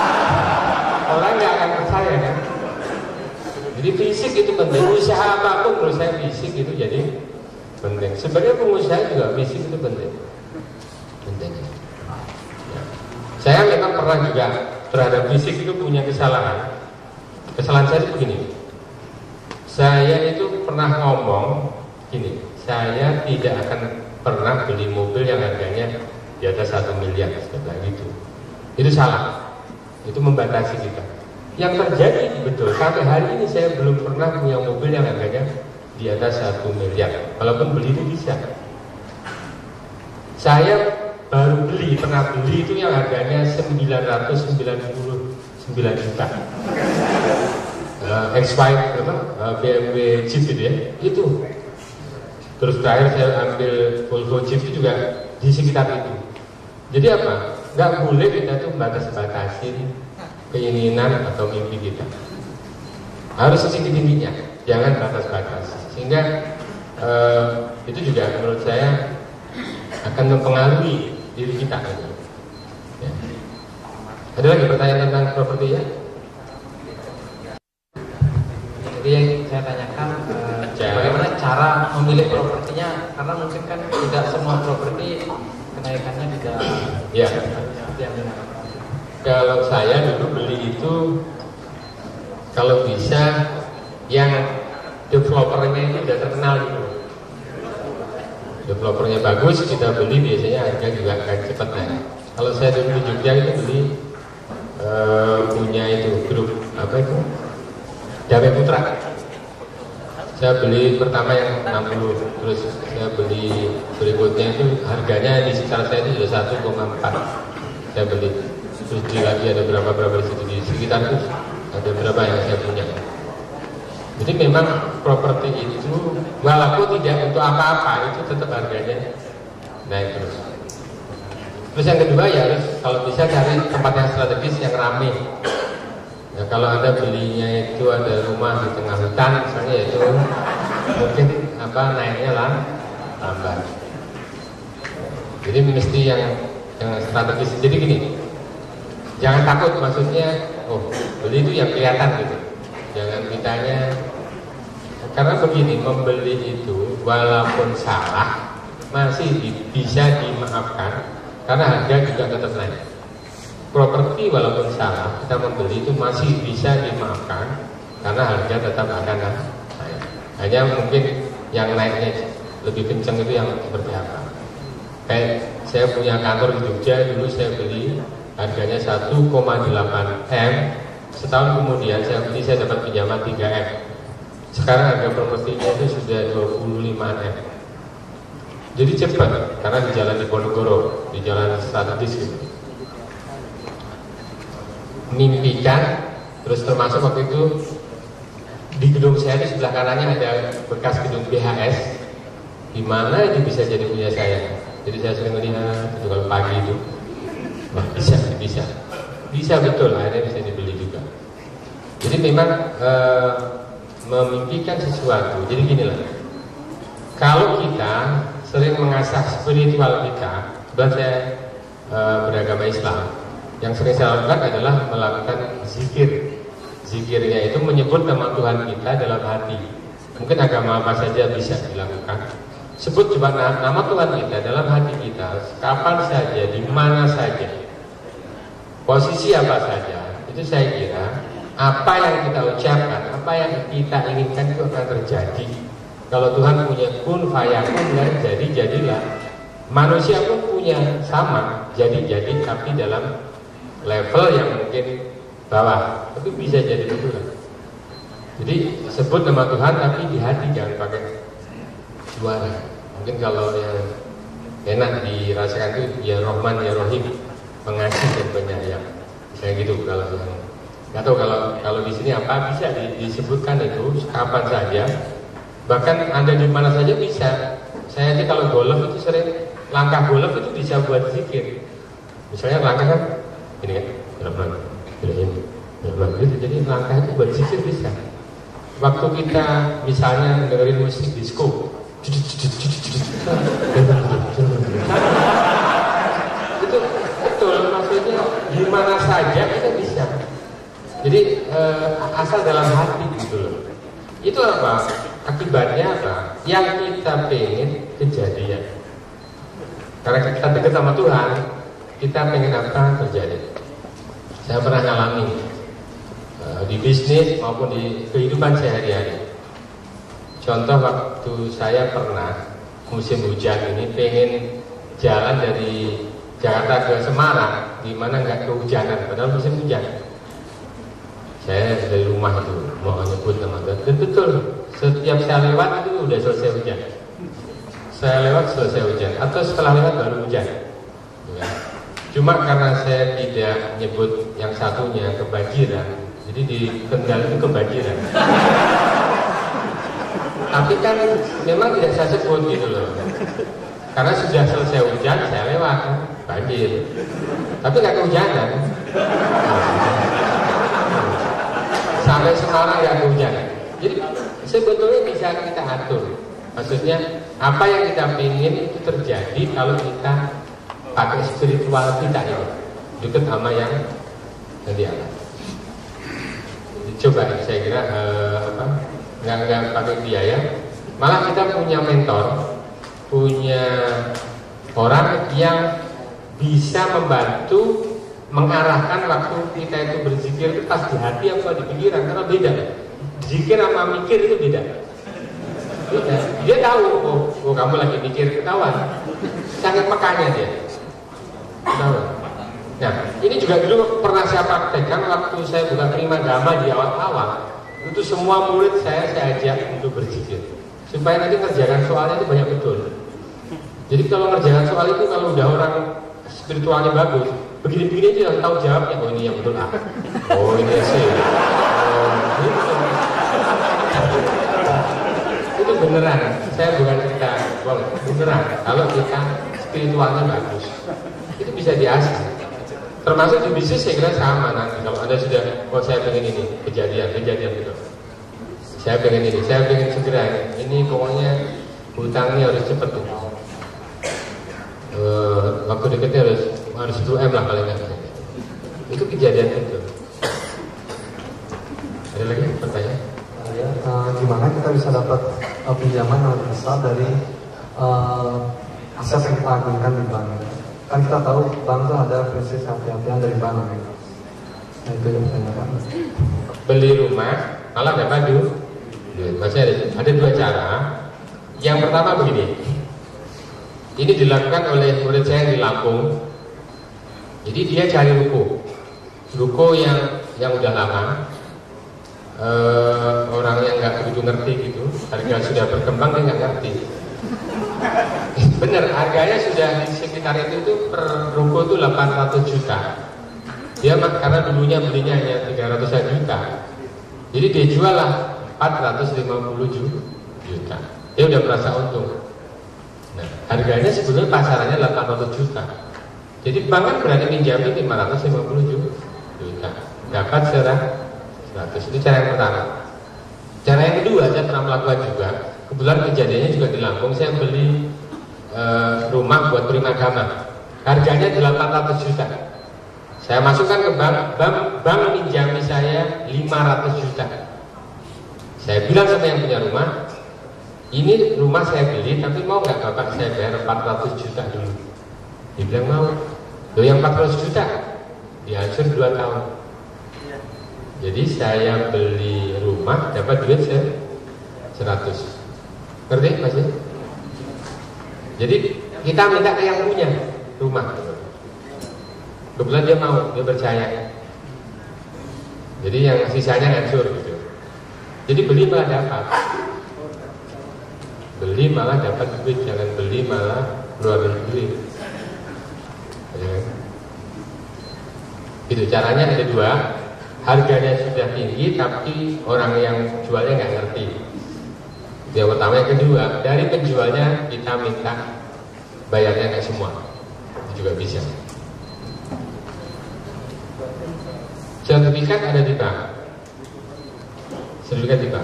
orang nggak akan percaya kan. Jadi fisik itu penting. Usaha apapun menurut saya fisik itu jadi penting. Sebenarnya pengusaha juga fisik itu penting. Penting. Ya. Saya memang pernah juga terhadap fisik itu punya kesalahan. Kesalahan saya itu begini. Saya itu pernah ngomong gini, saya tidak akan pernah beli mobil yang harganya di atas satu miliar, seperti itu. Itu salah. Itu membatasi kita. Yang terjadi betul, sampai hari ini saya belum pernah punya mobil yang harganya di atas satu miliar. Walaupun beli itu bisa. Saya baru beli, pernah beli itu yang harganya sembilan ratus sembilan puluh sembilan juta. Uh, X five apa? Uh, B M W Jeep gitu ya, itu. Terus terakhir saya ambil Volvo Jeep itu juga di sekitar itu. Jadi apa? Nggak boleh kita tuh batas-batasin keinginan atau mimpi kita. Harus setinggi-tingginya, jangan batas-batas. Sehingga uh, itu juga menurut saya akan mempengaruhi diri kita. Ya. Ada lagi pertanyaan tentang properti ya? Jadi yang saya tanyakan uh, bagaimana cara memilih propertinya, karena mungkin kan tidak semua properti kenaikannya tidak ya. Seperti yang benar. Kalau saya dulu beli itu kalau bisa yang developernya itu sudah terkenal gitu. Developernya bagus, kita beli biasanya harga juga akan cepat naik. Kalau saya dulu di Jogja itu beli uh, punya itu grup apa itu Damai Putra. Saya beli pertama yang enam puluh, terus saya beli berikutnya itu harganya di sekitar saya itu sudah satu koma empat. Saya beli, terus beli lagi ada berapa berapa di situ di sekitar itu ada berapa yang saya punya. Jadi memang properti itu walaupun tidak untuk apa-apa itu tetap harganya naik terus. Terus yang kedua ya harus kalau bisa cari tempat yang strategis yang ramai. Ya, kalau Anda belinya itu ada rumah di tengah hutan misalnya itu mungkin apa naiknya lah lambat. Jadi mesti yang yang strategis. Jadi gini, jangan takut, maksudnya oh beli itu yang kelihatan gitu. Jangan ditanya, karena begini, membeli itu walaupun salah masih di, bisa dimaafkan karena harga juga tetap naik. Properti walaupun salah kita membeli itu masih bisa dimaafkan karena harga tetap akan naik. Hanya mungkin yang naiknya lebih kencang itu yang seperti apa. Kayak saya punya kantor di Jogja, dulu saya beli harganya satu koma delapan M. Setahun kemudian saya beli, saya dapat pinjaman tiga M. Sekarang harga propertinya itu sudah dua puluh lima M. Jadi cepat karena di jalan Diponegoro, di jalan strategis gitu. Mimpikan, terus termasuk waktu itu di gedung saya di sebelah kanannya ada bekas gedung B H S, di mana ini bisa jadi punya saya. Jadi saya sering melihat itu kalau pagi itu, wah bisa, bisa, bisa betul, akhirnya bisa dibeli juga. Jadi memang e, memimpikan sesuatu. Jadi gini lah, kalau kita sering mengasah spiritual kita, sebab saya e, beragama Islam, yang sering saya lakukan adalah melakukan zikir. Zikirnya itu menyebut nama Tuhan kita dalam hati. Mungkin agama apa saja bisa dilakukan. Sebut coba nama Tuhan kita dalam hati kita, kapan saja, di mana saja, posisi apa saja. Itu saya kira apa yang kita ucapkan, apa yang kita inginkan itu akan terjadi. Kalau Tuhan punya kun fayakun dan jadi jadilah. Manusia pun punya sama, jadi jadi tapi dalam level yang mungkin bawah, tapi bisa jadi betul. Jadi sebut nama Tuhan tapi di hati, jangan pakai suara. Mungkin kalau yang enak dirasakan itu ya Rahman ya Rahim, pengasih dan penyayang. Saya gitu kalau yang nggak tahu kalau kalau di sini apa bisa disebutkan itu kapan saja, bahkan Anda di mana saja bisa. Saya ini kalau golf itu sering langkah golf itu bisa buat zikir. Misalnya langkah kan ini kan Rahman Rahim, Rahman gitu. Jadi langkah itu buat zikir bisa. Waktu kita misalnya dengerin musik disco, itu betul, maksudnya di mana saja kita bisa. Jadi eh, asal dalam hati gitu loh. Itu apa? Akibatnya apa? Yang kita pengen kejadian. Karena kita dekat sama Tuhan, kita pengen apa terjadi. Saya pernah ngalami eh, di bisnis maupun di kehidupan sehari-hari. Contoh waktu saya pernah musim hujan ini pengen jalan dari Jakarta ke Semarang, di mana nggak kehujanan, padahal musim hujan. Saya dari rumah itu mau nyebut nama Tuhan, dan betul setiap saya lewat itu udah selesai hujan. Saya lewat selesai hujan, atau setelah lewat baru hujan. Ya. Cuma karena saya tidak nyebut yang satunya kebanjiran, jadi di Kendal itu kebanjiran. Tapi kan memang tidak saya sebut gitu loh. Karena sudah selesai hujan, saya lewat, banjir. Tapi nggak kehujanan. Sampai Semarang nggak kehujanan. Jadi sebetulnya bisa kita atur. Maksudnya apa yang kita ingin itu terjadi kalau kita pakai spiritual kita ini dekat sama yang di atas. Coba saya kira eh, apa nggak nggak pakai biaya. Malah kita punya mentor, punya orang yang bisa membantu mengarahkan waktu kita itu berzikir itu pas di hati apa di pikiran, karena beda. Zikir sama mikir itu beda. Beda. Dia tahu, oh, oh kamu lagi mikir, ketahuan. Sangat pekanya dia. Ketahuan. Nah, ini juga dulu pernah saya praktekkan waktu saya buka Prima Dhamma di awal-awal. Itu semua murid saya saya ajak untuk berzikir supaya nanti kerjakan soalnya itu banyak betul. Jadi kalau ngerjakan soal itu kalau udah orang spiritualnya bagus, begini-begini aja yang tahu jawabnya. Oh ini yang betul ah. Oh ini sih. Oh, gitu. Itu beneran. Saya bukan cerita, beneran. Kalau kita spiritualnya bagus, itu bisa diasah. Termasuk di bisnis saya kira sama nanti. Kalau Anda sudah, oh saya pengen ini, kejadian, kejadian gitu. Saya pengen ini, saya pengen segera ini. Ini pokoknya hutangnya harus cepat tuh. Uh, waktu deketnya harus harus dua M lah paling nggak. Itu kejadian itu. Ada lagi pertanyaan? Ya, uh, gimana kita bisa dapat uh, pinjaman yang lebih besar dari uh, aset yang kita agungkan di bank? Kan kita tahu bank itu ada prinsip hati-hatian dari bank. Nah itu yang saya Pak. Beli rumah malah dapat duit. Masih ada, ada dua cara. Yang pertama begini. Ini dilakukan oleh murid saya di Lampung. Jadi dia cari ruko, ruko yang yang udah lama, uh, orang yang nggak begitu ngerti gitu, harga sudah berkembang dia nggak ngerti. Bener, harganya sudah di sekitar itu itu per ruko itu delapan ratus juta. Dia karena dulunya belinya hanya tiga ratus juta, jadi dia jual lah empat ratus lima puluh juta. Dia udah merasa untung. Nah, harganya sebetulnya pasarannya delapan ratus juta. Jadi bank kan berani minjamin lima ratus lima puluh juta. Dapat seratus. Itu cara yang pertama. Cara yang kedua saya pernah melakukan juga. Kebetulan kejadiannya juga di Lampung. Saya beli e, rumah buat Prima Dhamma. Harganya delapan ratus juta. Saya masukkan ke bank, bank, bank minjami saya lima ratus juta. Saya bilang sama yang punya rumah, ini rumah saya beli, tapi mau nggak bapak saya bayar empat ratus juta dulu? Dia bilang mau. Loh yang empat ratus juta dihancur dua tahun. Jadi saya beli rumah dapat duit seratus. Ngerti Mas? Jadi kita minta ke yang punya rumah. Kebetulan dia mau, dia percaya. Jadi yang sisanya hancur gitu. Jadi beli malah dapat. Beli malah dapat duit, jangan beli malah keluar duit. Ya. Itu caranya ada dua. Harganya sudah tinggi tapi orang yang jualnya nggak ngerti. Yang pertama, yang kedua, dari penjualnya kita minta bayarnya nggak semua. Itu juga bisa. Sertifikat ada di bank. Sertifikat di bank.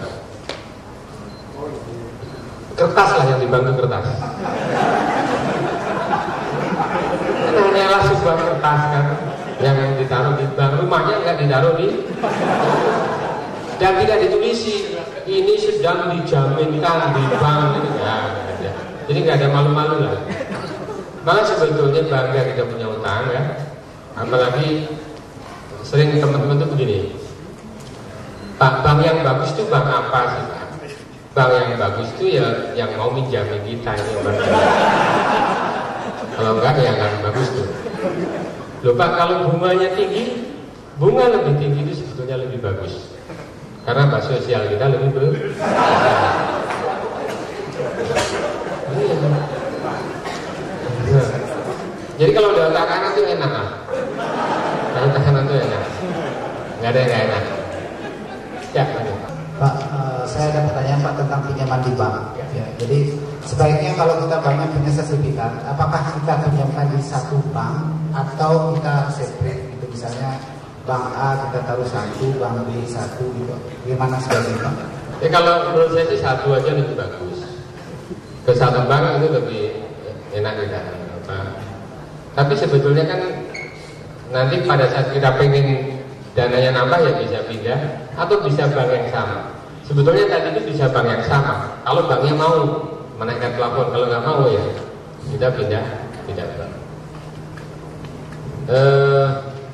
Kertas lah yang di bank itu kertas. Kan hanyalah sebuah kertas kan yang ditaruh di bank. Rumahnya nggak ditaruh di, dan tidak ditulisi ini sedang dijaminkan di bank ini nggak ada. Jadi nggak ada malu-malu lah. Malah sebetulnya bangga kita punya utang ya. Apalagi sering teman-teman tuh begini, Pak, bank yang bagus itu bank apa sih Pak? Bank yang bagus itu ya yang mau minjamin kita ini orang. Kalau enggak ya nggak bagus tuh. Loh Pak, kalau bunganya tinggi, bunga lebih tinggi itu sebetulnya lebih bagus. Karena bank sosial kita lebih besar. Jadi kalau udah otak kanan tuh enak lah. Kalau otak kanan tuh enak. Nggak ada yang nggak enak. Ya, lanjut. Pak, uh, saya ada pertanyaan Pak tentang pinjaman di bank. Ya, jadi sebaiknya kalau kita banyak punya sertifikat, apakah kita pinjamkan di satu bank atau kita separate gitu, misalnya bank A kita taruh satu, bank B satu gitu. Gimana sebaiknya Pak? Ya kalau menurut saya sih satu aja lebih bagus. Ke satu bank itu lebih enak kita. Apa? Tapi sebetulnya kan nanti pada saat kita pengen dananya nambah ya bisa pindah atau bisa bank yang sama. Sebetulnya tadi itu bisa bank yang sama. Kalau banknya mau menaikkan plafon, kalau nggak mau ya kita pindah pindah bank. Eh,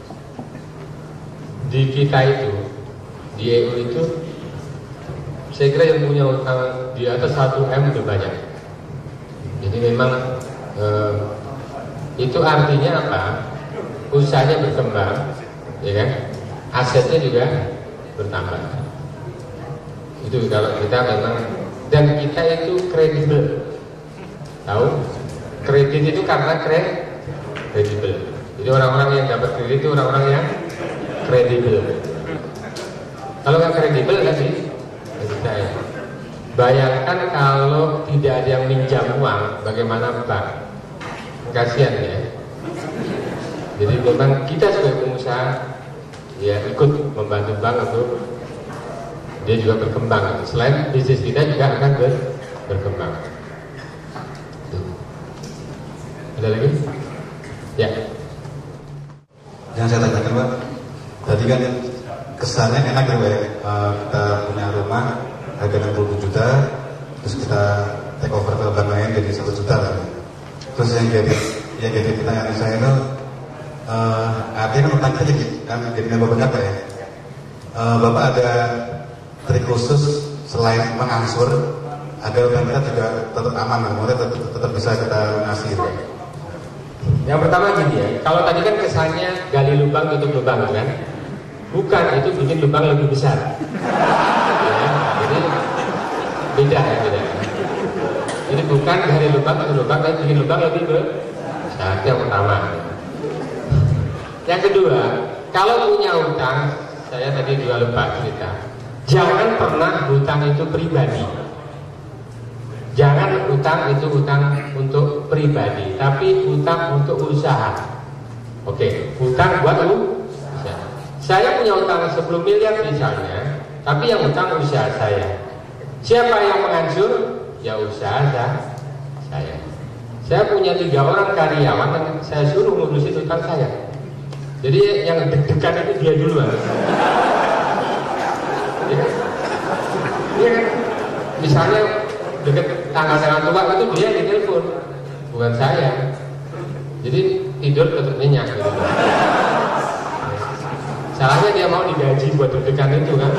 di kita itu di E U itu saya kira yang punya utang di atas satu M udah banyak. Jadi memang eh, itu artinya apa? Usahanya berkembang, ya kan? Asetnya juga bertambah. Itu kalau kita memang, dan kita itu kredibel. Tahu? Kredit itu karena kredibel. Jadi orang-orang yang dapat kredit itu orang-orang yang kredibel. Kalau nggak kredibel nggak sih? Tidak ya. Bayangkan kalau tidak ada yang minjam uang, bagaimana bank? Kasihan ya. Jadi memang kita sebagai pengusaha ya ikut membantu bank untuk dia juga berkembang. Selain bisnis kita juga akan ber, berkembang. Tuh. Ada lagi? Ya. Yang saya tanyakan Pak, tadi kan kesannya enak ya Pak ya, uh, kita punya rumah harga enam puluh juta, terus kita take over ke bank lain jadi satu juta kan. Terus yang jadi yang jadi pertanyaan saya itu uh, artinya kan utang kita jadi kan jadi nambah berapa ya? Uh, Bapak ada trik khusus selain mengangsur agar utang kita juga tetap aman, maksudnya tetap, tetap bisa kita lunasi gitu. Yang pertama gini ya, kalau tadi kan kesannya gali lubang tutup lubang kan? Bukan, itu bikin lubang lebih besar. Ya, jadi beda ya beda. Jadi bukan gali lubang tutup lubang, tapi bikin lubang lebih besar. Yang pertama. Yang kedua, kalau punya utang, saya tadi juga lupa cerita. Jangan pernah hutang itu pribadi. Jangan utang itu utang untuk pribadi, tapi utang untuk usaha. Oke, utang buat usaha. Saya punya utang sepuluh miliar misalnya, tapi yang utang usaha saya. Siapa yang mengancur? Ya usaha saya. Saya punya tiga orang karyawan yang saya suruh ngurusin utang saya. Jadi yang deg-degan itu dia duluan. Ya kan? Ya kan? Misalnya dekat tanggal-tanggal tua itu dia yang ditelepon, bukan saya. Jadi tidur tetap nyenyak gitu. Salahnya dia mau digaji buat deg-degan itu kan.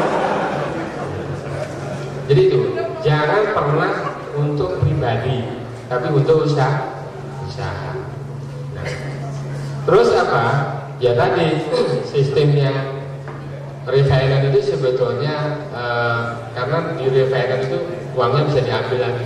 Jadi itu jangan pernah untuk pribadi, tapi untuk usaha. usaha. Nah, terus apa? Ya tadi sistemnya refinance itu sebetulnya uh, karena di refinance itu uangnya bisa diambil lagi.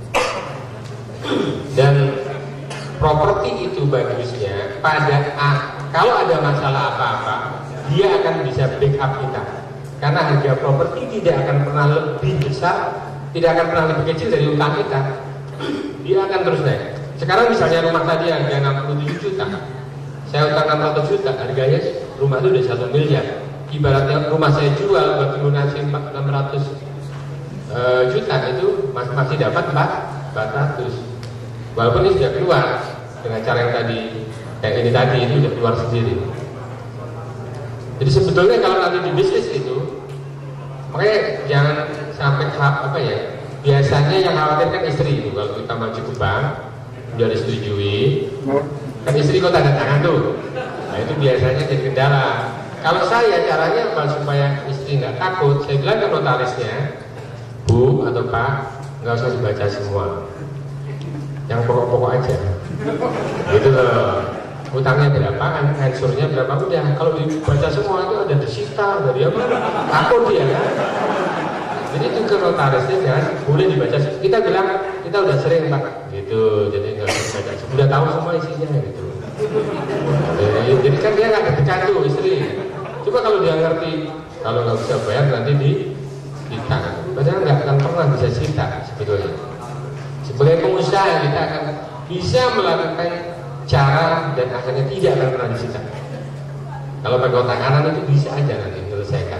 Dan properti itu bagusnya pada A, kalau ada masalah apa-apa, dia akan bisa backup kita. Karena harga properti tidak akan pernah lebih besar, tidak akan pernah lebih kecil dari utang kita. Dia akan terus naik. Sekarang misalnya rumah tadi harga enam puluh tujuh juta, saya utang enam ratus juta, harganya rumah itu udah satu miliar. Ibaratnya rumah saya jual buat lunasi enam ratus juta itu masih dapat empat ratus. Walaupun ini sudah keluar dengan cara yang tadi, yang ini tadi itu sudah keluar sendiri. Jadi sebetulnya kalau nanti di bisnis itu, makanya jangan sampai apa ya. Biasanya yang khawatir kan istri itu kalau kita maju ke bank, udah disetujui, kan istri kok tanda tangan tuh. Nah itu biasanya jadi kendala. Kalau saya caranya supaya istri nggak takut, saya bilang ke notarisnya, Bu atau Pak, nggak usah dibaca semua, yang pokok-pokok aja. Gitu loh. Utangnya berapa, ansurnya berapa, udah. Kalau dibaca semua itu ada disita, dari apa? Takut dia kan. Jadi itu ke notarisnya jangan boleh dibaca. Kita bilang kita udah sering Pak, gitu. Jadi nggak usah dibaca. Sudah tahu semua isinya gitu. Jadi, jadi kan dia nggak ketekan tuh istri. Coba kalau dia ngerti, kalau nggak bisa bayar nanti di kita. Padahal nggak akan pernah bisa cerita sebetulnya. Sebagai pengusaha kita akan bisa melakukan cara dan akhirnya tidak akan pernah disita. Kalau pakai otak kanan itu bisa aja nanti menyelesaikan.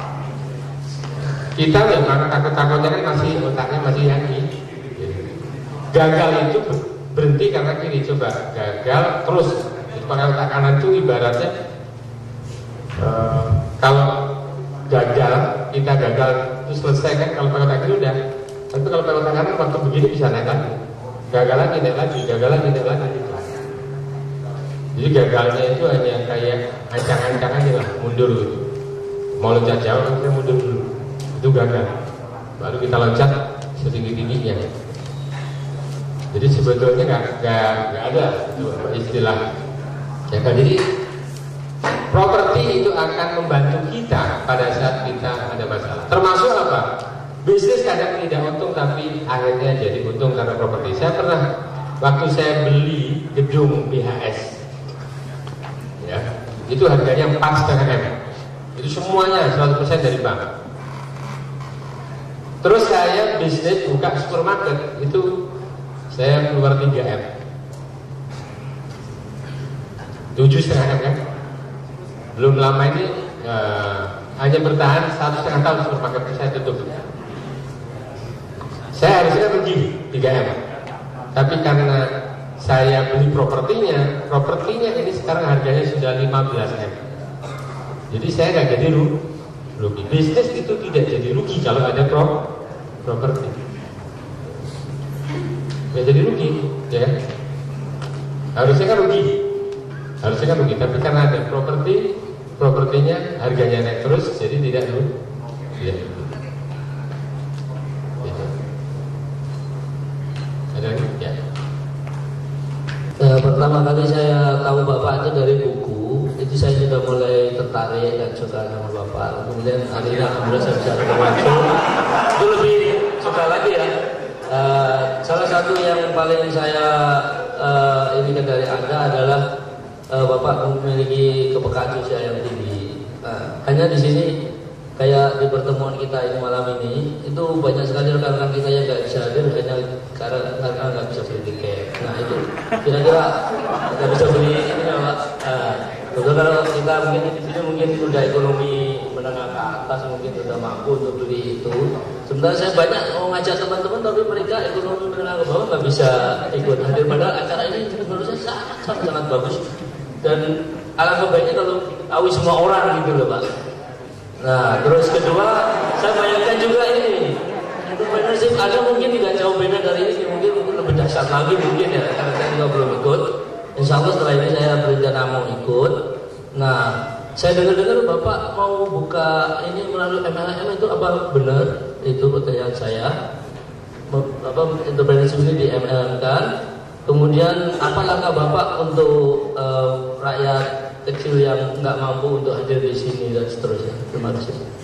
Kita memang takut-takutnya kan masih otaknya masih yang ini. Gagal itu berhenti karena kiri. Coba gagal terus itu pakai otak kanan itu ibaratnya uh, kalau gagal kita gagal terus selesai kan, kalau pakai otak kiri udah. Tapi kalau pakai otak kanan waktu begini bisa naik lagi, gagal lagi naik lagi, gagal lagi naik lagi. Jadi gagalnya itu hanya kayak ancang-ancang aja lah, mundur gitu. Mau loncat jauh kita mundur dulu, itu gagal. Baru kita loncat setinggi-tingginya. Jadi sebetulnya nggak nggak ada istilah. Ya kan? Jadi properti itu akan membantu kita pada saat kita ada masalah. Termasuk apa? Bisnis kadang tidak untung tapi akhirnya jadi untung karena properti. Saya pernah waktu saya beli gedung B H S, ya itu harganya empat setengah m. Itu semuanya seratus persen dari bank. Terus saya bisnis buka supermarket, itu saya keluar tiga m, tujuh setengah m kan. Belum lama ini uh, hanya bertahan satu setengah tahun supermarket saya tutup. Saya harusnya rugi tiga m, tapi karena saya beli propertinya, propertinya ini sekarang harganya sudah lima belas m. Jadi saya nggak jadi rugi. Bisnis itu tidak jadi rugi kalau ada pro properti. Ya jadi rugi, ya. Harusnya kan rugi, harusnya kan rugi. Tapi karena ada properti, propertinya harganya naik terus, jadi tidak rugi. Ya. Ada lagi? Ya. Eh, pertama kali saya tahu Bapak itu dari buku, itu saya sudah mulai tertarik dan suka sama Bapak. Kemudian akhirnya alhamdulillah saya bisa ketemu langsung, itu lebih suka lagi ya. Eh, salah satu yang paling saya eh, ini dari Anda adalah eh, Bapak memiliki kepekaan sosial yang tinggi. Nah, hanya di sini kayak di pertemuan kita ini malam ini itu banyak sekali rekan-rekan kita yang nggak bisa hadir hanya karena karena nggak bisa beli tiket. Nah itu kira-kira nggak bisa beli ini ya Pak. Nah, betul kalau kita mungkin di sini mungkin sudah ekonomi menengah ke atas mungkin sudah mampu untuk beli itu. Sebenarnya saya banyak mau ngajak teman-teman tapi mereka ekonomi menengah ke bawah nggak bisa ikut hadir. Padahal acara ini menurut saya sangat sangat, sangat bagus dan alangkah baiknya kalau tahu semua orang gitu loh Pak. Nah, terus kedua, saya bayangkan juga ini entrepreneurship ada mungkin tidak jauh beda dari ini, mungkin mungkin lebih dahsyat lagi mungkin ya, karena saya juga belum ikut. Insya Allah setelah ini saya berencana mau ikut. Nah, saya dengar-dengar Bapak mau buka ini melalui M L M, itu apa benar? Itu pertanyaan saya. Apa entrepreneurship ini di M L M kan? Kemudian apa langkah Bapak untuk uh, rakyat kecil yang nggak mampu untuk hadir di sini dan seterusnya? Terima kasih. Oke,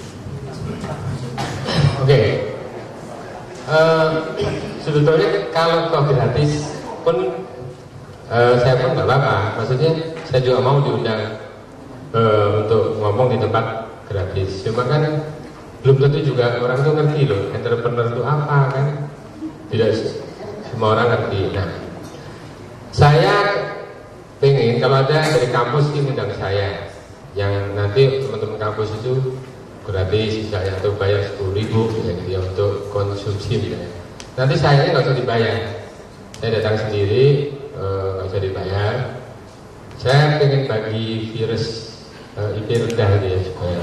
okay. uh, sebetulnya kalau kau gratis pun uh, saya pun nggak apa-apa. Maksudnya saya juga mau diundang uh, untuk ngomong di tempat gratis. Cuma kan belum tentu juga orang itu ngerti loh entrepreneur itu apa kan. Tidak semua orang ngerti. Nah, saya pengen kalau ada dari kampus ini undang saya, yang nanti teman-teman kampus itu gratis misalnya atau bayar sepuluh ribu ya, gitu ya, untuk konsumsi misalnya. Nanti saya nggak usah dibayar, saya datang sendiri nggak uh, usah dibayar. Saya pengen bagi virus uh, I P rendah gitu ya supaya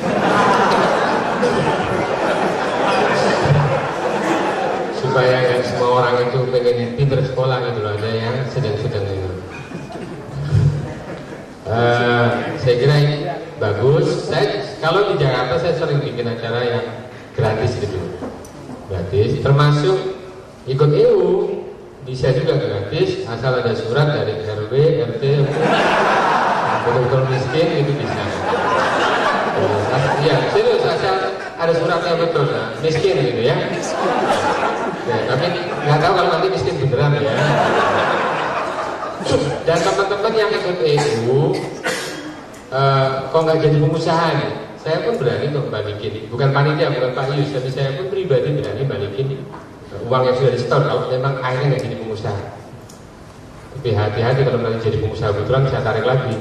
supaya kan semua orang itu pengen pinter sekolah gitu loh, ada yang sedang-sedang itu. Uh, saya kira ini bagus. Saya kalau di Jakarta saya sering bikin acara yang gratis gitu, gratis. Termasuk ikut E U bisa juga gratis, asal ada surat dari R W, R T, betul-betul miskin itu bisa. Iya, serius asal ada suratnya betul, nah, miskin gitu ya. Ya, tapi nggak tahu kalau nanti miskin beneran ya. Dan teman-teman yang ikut E U uh, kok nggak jadi pengusaha nih, saya pun berani untuk balikin. Bukan panitia, bukan Pak Yus, tapi saya pun pribadi berani balikin uang yang sudah di-store kalau memang akhirnya nggak jadi pengusaha. Tapi hati-hati kalau nanti jadi pengusaha betulan saya tarik lagi.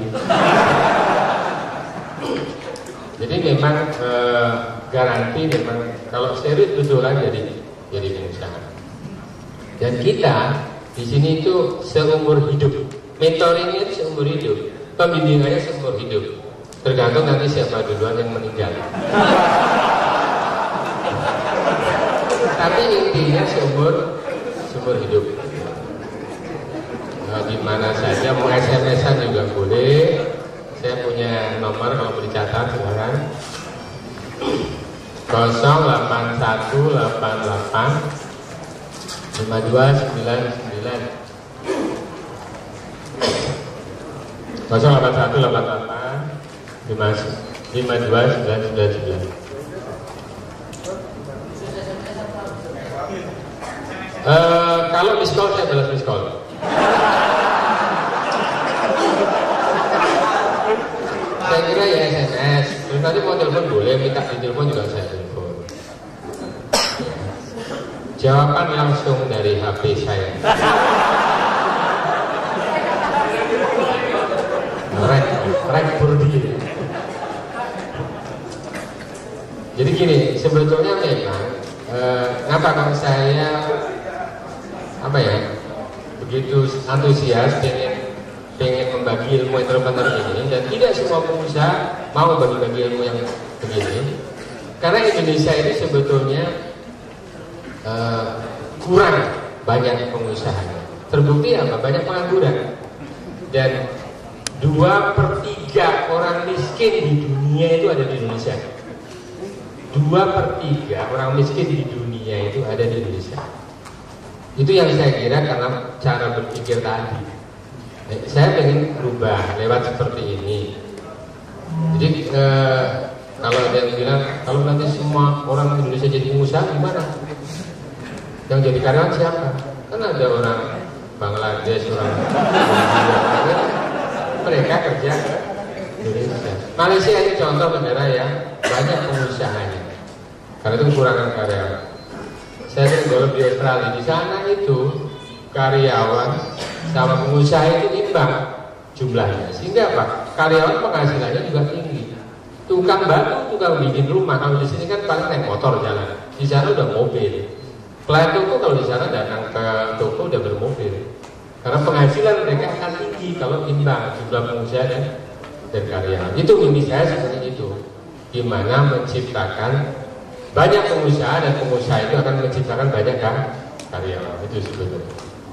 Jadi memang uh, garansi memang kalau serius betulan jadi jadi pengusaha. Dan kita di sini itu seumur hidup. Mentoringnya itu seumur hidup, pembimbingannya seumur hidup. Tergantung nanti siapa duluan yang meninggal. Tapi intinya seumur seumur hidup. Nah, di mana saja mau S M S-an juga boleh. Saya punya nomor kalau mau dicatat sekarang. nol delapan satu delapan delapan lima dua sembilan sembilan nol delapan satu delapan delapan lima dua sembilan sembilan sembilan. Uh, kalau miss call saya balas miss call. Saya kira ya S M S. Terus nanti mau telepon boleh, minta di telepon juga saya telepon. Jawaban langsung dari H P saya. Rek, rek berdiri. Jadi gini, sebetulnya memang eh, kenapa kalau saya apa ya begitu antusias pengen pengen membagi ilmu entrepreneur ini, dan tidak semua pengusaha mau bagi-bagi ilmu yang begini, karena Indonesia ini sebetulnya uh, kurang banyak pengusaha. Terbukti apa? Banyak pengangguran, dan dua per tiga orang miskin di dunia itu ada di Indonesia. Dua per tiga orang miskin di dunia itu ada di Indonesia. Itu yang saya kira karena cara berpikir tadi. Saya ingin berubah lewat seperti ini. Jadi eh, kalau ada yang bilang kalau nanti semua orang Indonesia jadi pengusaha gimana? Yang jadi karyawan siapa? Kan ada orang Bangladesh, orang India, mereka kerja di Indonesia. Malaysia ini contoh negara yang banyak pengusahanya. Karena itu kekurangan karyawan. Saya sering golf di Australia, di sana itu karyawan sama pengusaha itu imbang jumlahnya, sehingga apa? Karyawan penghasilannya juga tinggi. Tukang batu, tukang bikin rumah, kalau di sini kan paling naik motor jalan, di sana udah mobil. Pelayan toko kalau di sana datang ke toko udah bermobil, karena penghasilan mereka akan tinggi kalau imbang jumlah pengusaha dan, dan karyawan. Itu mimpi saya seperti itu, gimana menciptakan banyak pengusaha dan pengusaha itu akan menciptakan banyak kan karyawan. Itu sebetulnya.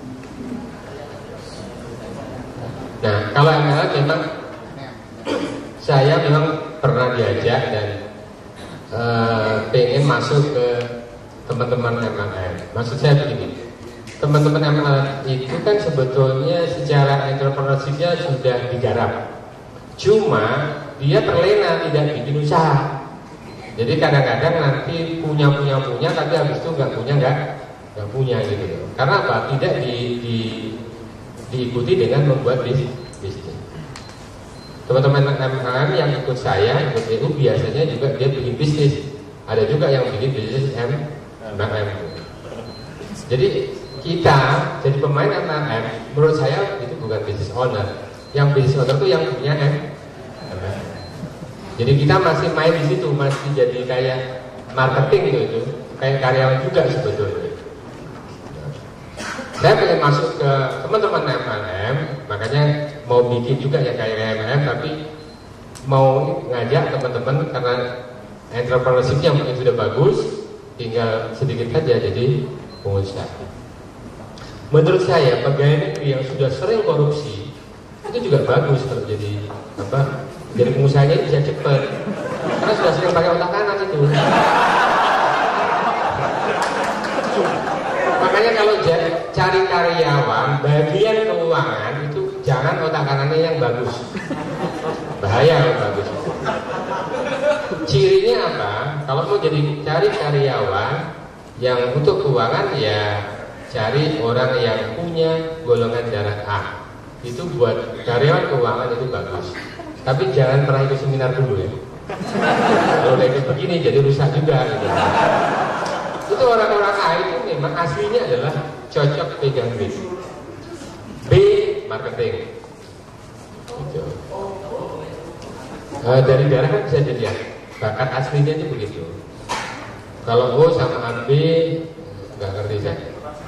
Nah, kalau M L M memang saya memang pernah diajak dan uh, pengen masuk ke teman-teman M L M. Maksud saya begini, teman-teman M L M itu kan sebetulnya secara entrepreneurship-nya sudah digarap. Cuma dia terlena, tidak bikin usaha. Jadi kadang-kadang nanti punya punya punya, tapi habis itu nggak punya nggak nggak punya gitu. Karena apa? Tidak di, di diikuti dengan membuat bisnis. Teman-teman M L M yang ikut saya, ikut E U biasanya juga dia bikin bisnis. Ada juga yang bikin bisnis M L M. Jadi kita jadi pemain M L M, menurut saya itu bukan business owner. Yang business owner itu yang punya M L M. Jadi kita masih main di situ, masih jadi kayak marketing gitu itu, kayak karyawan juga sebetulnya. Saya pengen masuk ke teman-teman M L M, makanya mau bikin juga ya kayak M L M, tapi mau ngajak teman-teman karena entrepreneurship-nya mungkin sudah bagus, tinggal sedikit saja jadi pengusaha. Menurut saya pegawai negeri yang sudah sering korupsi itu juga bagus kalau jadi apa? Jadi pengusahanya bisa cepat, karena sudah sering pakai otak kanan itu. Makanya kalau cari karyawan bagian keuangan itu jangan otak kanannya yang bagus, bahaya yang bagus. Cirinya apa? Kalau mau jadi cari karyawan yang untuk keuangan ya cari orang yang punya golongan darah A. itu buat karyawan keuangan itu bagus. Tapi jangan pernah ikut seminar dulu ya. Kalau udah ikut begini jadi rusak juga gitu. Itu orang-orang A itu memang aslinya adalah cocok pegang B. B marketing. Gitu. Uh, dari darah kan bisa dilihat bakat aslinya itu begitu. Kalau O sama A B nggak ngerti saya.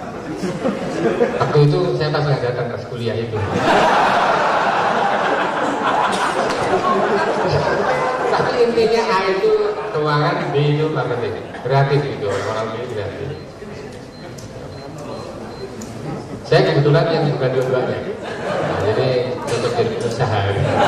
Waktu itu saya pas nggak datang pas kuliah itu. Tapi intinya A itu keuangan, B itu marketing, kreatif gitu, orang B kreatif. Saya kebetulan yang suka dua-duanya, nah, jadi untuk jadi pengusaha.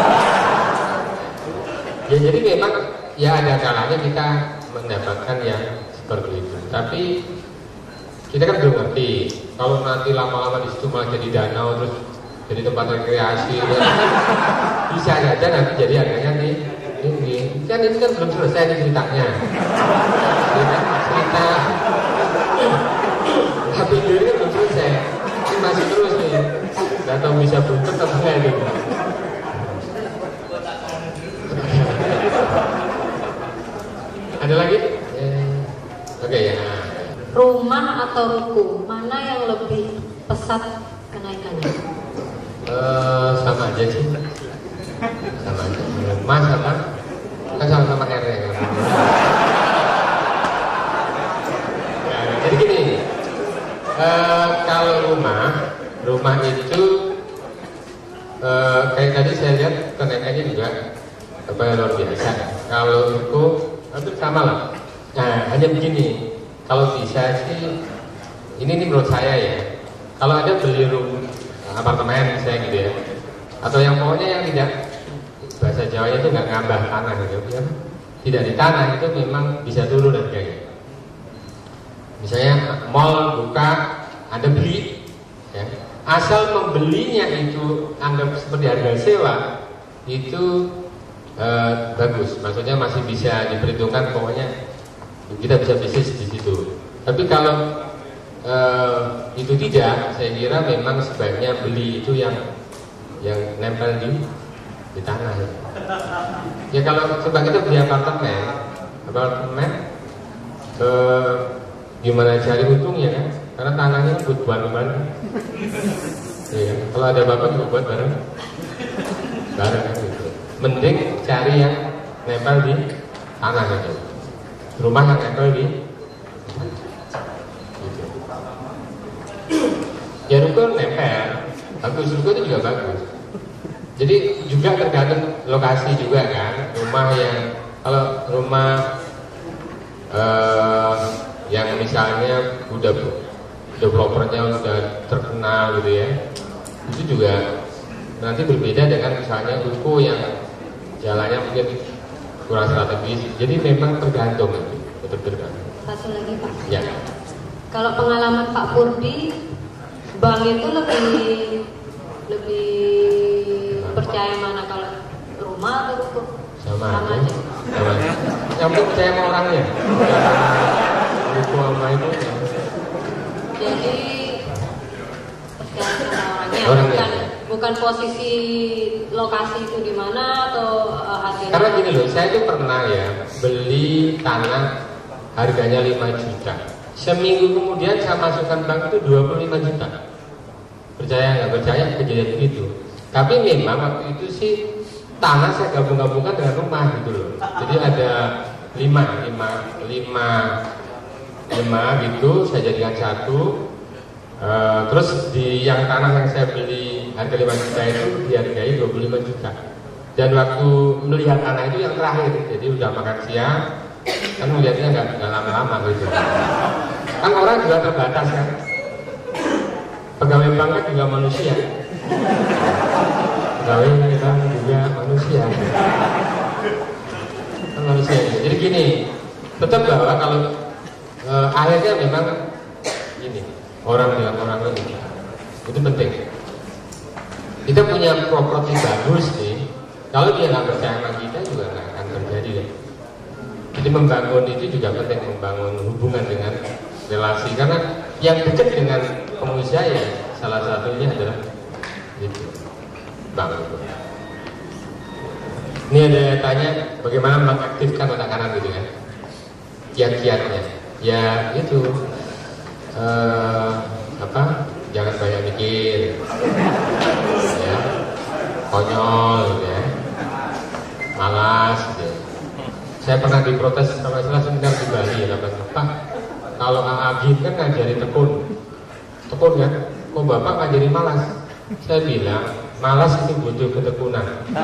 Ya jadi memang ya ada kalanya kita mendapatkan yang seperti itu. Tapi kita kan belum ngerti. Kalau nanti lama-lama di situ malah jadi danau terus jadi tempat rekreasi, ya, bisa saja nanti jadi harganya nih. Ini kan itu kan belum selesai nih ceritanya. Ini kan cerita tapi ini kan belum selesai. Ini masih terus nih. Gak tahu bisa buntet atau enggak itu. Ada lagi? Eh, Oke okay, ya. Rumah atau ruko, mana yang lebih pesat kenaikannya? Uh, sama aja sih. Sama aja. Mas apa? Kan sama-sama R ya kan? Ya, jadi gini, uh, kalau rumah, rumah itu uh, kayak tadi saya lihat kenaikannya juga apa luar biasa. Kalau itu itu sama lah. Nah hanya begini, kalau bisa sih, ini nih menurut saya ya, kalau ada beli rumah apartemen saya gitu ya, atau yang pokoknya yang tidak bahasa Jawanya itu nggak ngambah tanah gitu ya, tidak di tanah itu memang bisa turun harganya. Misalnya mall buka, Anda beli, ya, asal membelinya itu anggap seperti harga sewa itu eh, bagus, maksudnya masih bisa diperhitungkan pokoknya kita bisa bisnis di situ. Tapi kalau Uh, itu tidak, saya kira memang sebaiknya beli itu yang yang nempel di di tanah ya. Ya kalau coba kita beli apartemen, apartemen uh, gimana cari untungnya kan? Karena tanahnya buat bahan-bahan. Ya, kalau ada bapak juga buat bareng, bareng kan gitu. Mending cari yang nempel di tanah gitu. Rumah yang nempel di ya ruko nempel, bagus, ruko itu juga bagus. Jadi juga tergantung lokasi juga kan. Rumah yang kalau rumah uh, yang misalnya udah developernya udah terkenal gitu ya, itu juga nanti berbeda dengan misalnya ruko yang jalannya mungkin kurang strategis. Jadi memang tergantung, tetap tergantung. Satu lagi Pak. Ya. Kalau pengalaman Pak Purdi, bank itu lebih lebih percaya mana, kalau rumah atau ruko? Sama, sama aja. Sama aja. Yang penting percaya sama orangnya. Ruko sama itu. Jadi percaya sama orangnya, orangnya. bukan bukan posisi lokasi itu di mana atau uh, hasilnya. Karena gini loh, saya itu pernah ya beli tanah harganya lima juta. Seminggu kemudian saya masukkan bank itu dua puluh lima juta. Percaya nggak percaya kejadian begitu. Tapi memang waktu itu sih tanah saya gabung-gabungkan dengan rumah gitu loh. Jadi ada lima, lima, lima, lima gitu saya jadikan satu. Uh, terus di yang tanah yang saya beli harga lima juta itu dihargai dua puluh lima juta. Dan waktu melihat tanah itu yang terakhir, jadi udah makan siang, kan melihatnya nggak nggak lama-lama gitu. Kan orang juga terbatas kan. Pegawai bank kan juga manusia. Pegawai bank juga manusia. Kan manusia. Jadi gini, tetap bahwa kalau e, akhirnya memang ini orang dengan orang lain itu penting. Kita punya properti bagus nih. Kalau dia nggak percaya sama kita juga nggak akan terjadi deh. Jadi membangun itu juga penting, membangun hubungan dengan relasi, karena yang dekat dengan pengusaha ya salah satunya adalah Gitu. Bang. Ini ada yang tanya bagaimana mengaktifkan otak kanan gitu kan? Kiat-kiatnya, ya itu uh, apa? Jangan banyak mikir, ya, konyol, gitu ya, malas. Gitu. Saya pernah diprotes sama salah seminar di Bali, ya, Pak. Kalau A A G kan ngajari tekun, tekun kan? Kok Bapak ngajari malas? Saya bilang malas itu butuh ketekunan.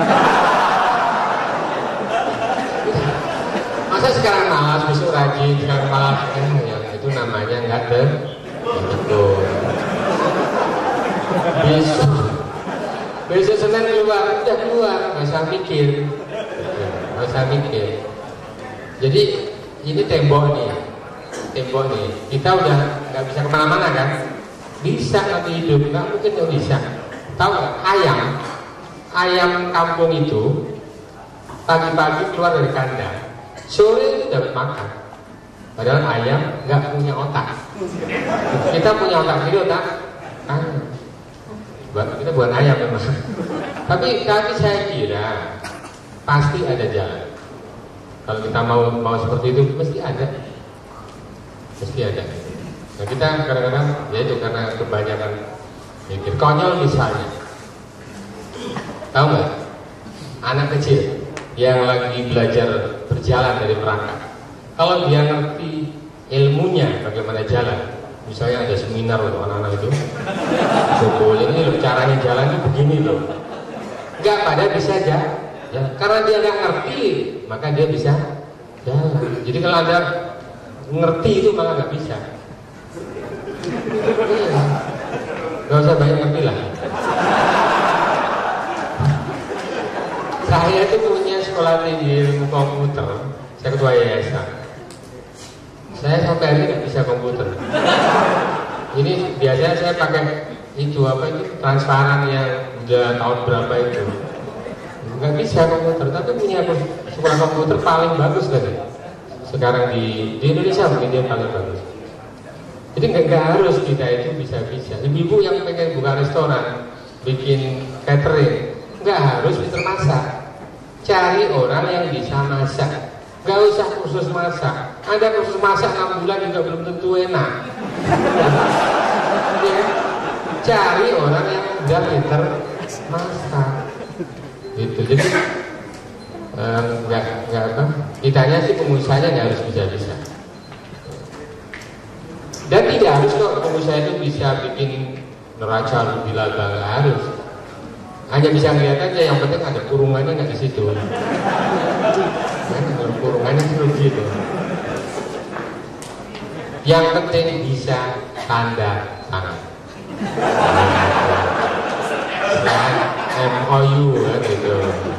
Masa sekarang malas, besok rajin, sekarang malas, eh, ya, itu namanya nggak tekun. Besok, besok Senin keluar, udah keluar, nggak usah mikir, nggak usah mikir. Jadi ini tembok nih, tembok nih. Kita udah nggak bisa kemana-mana kan? Bisa nanti hidup, nggak mungkin nggak bisa. Tahu nggak? Ayam, ayam kampung itu pagi-pagi keluar dari kandang. Sore itu dapat makan. Padahal ayam nggak punya otak. Kita punya otak, jadi otak ayam. Kita bukan ayam memang. Tapi tapi saya kira pasti ada jalan. Kalau kita mau mau seperti itu mesti ada, mesti ada. Nah kita kadang-kadang ya itu karena kebanyakan mikir. Konyol misalnya, tahu nggak? Anak kecil yang lagi belajar berjalan dari perangkat, kalau dia ngerti ilmunya bagaimana jalan, misalnya ada seminar untuk anak-anak itu, boleh ini loh caranya jalan itu begini loh, nggak pada bisa aja, ya, karena dia nggak ngerti, maka dia bisa jalan. Jadi kalau Anda ngerti itu malah nggak bisa, nggak usah banyak ngerti lah. Saya itu punya sekolah tinggi ilmu komputer, saya ketua yayasan. Saya sampai hari ini nggak bisa komputer. Ini biasanya saya pakai itu apa itu transparan yang udah tahun berapa itu. Nggak bisa komputer, tapi punya sekolah komputer paling bagus tadi. Sekarang di, di Indonesia mungkin dia paling bagus. Jadi nggak, nggak harus kita itu bisa-bisa. Ibu-ibu yang pengen buka restoran, bikin catering, nggak harus pinter masak. Cari orang yang bisa masak. Nggak usah kursus masak. Ada kursus masak enam bulan juga belum tentu enak. Ya. Cari orang yang udah pinter masak. Gitu. Jadi eh, nggak nggak apa? Kitanya sih pengusahanya nggak harus bisa-bisa. Dan tidak harus kok pengusaha itu bisa bikin neraca lebih laba, nggak harus. Hanya bisa lihat aja, yang penting ada kurungannya nggak di situ. Nah, kurungannya seru gitu. Yang penting bisa tanda tangan. Dan M O U kan gitu.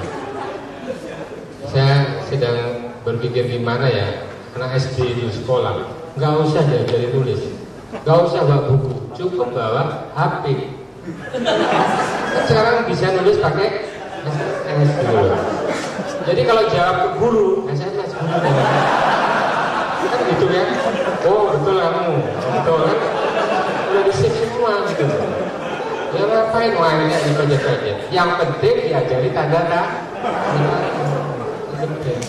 Saya sedang berpikir gimana ya, anak S D itu sekolah, nggak usah diajari tulis, nggak usah bawa buku, cukup bawa H P. Sekarang bisa nulis pakai S M S dulu. Jadi kalau jawab ke guru, S M S guru kan gitu ya. Oh betul kamu, betul kan? Udah di-save semua gitu. Ya ngapain wahnya di project-project? Yang penting diajari tanda-tanda. Penting.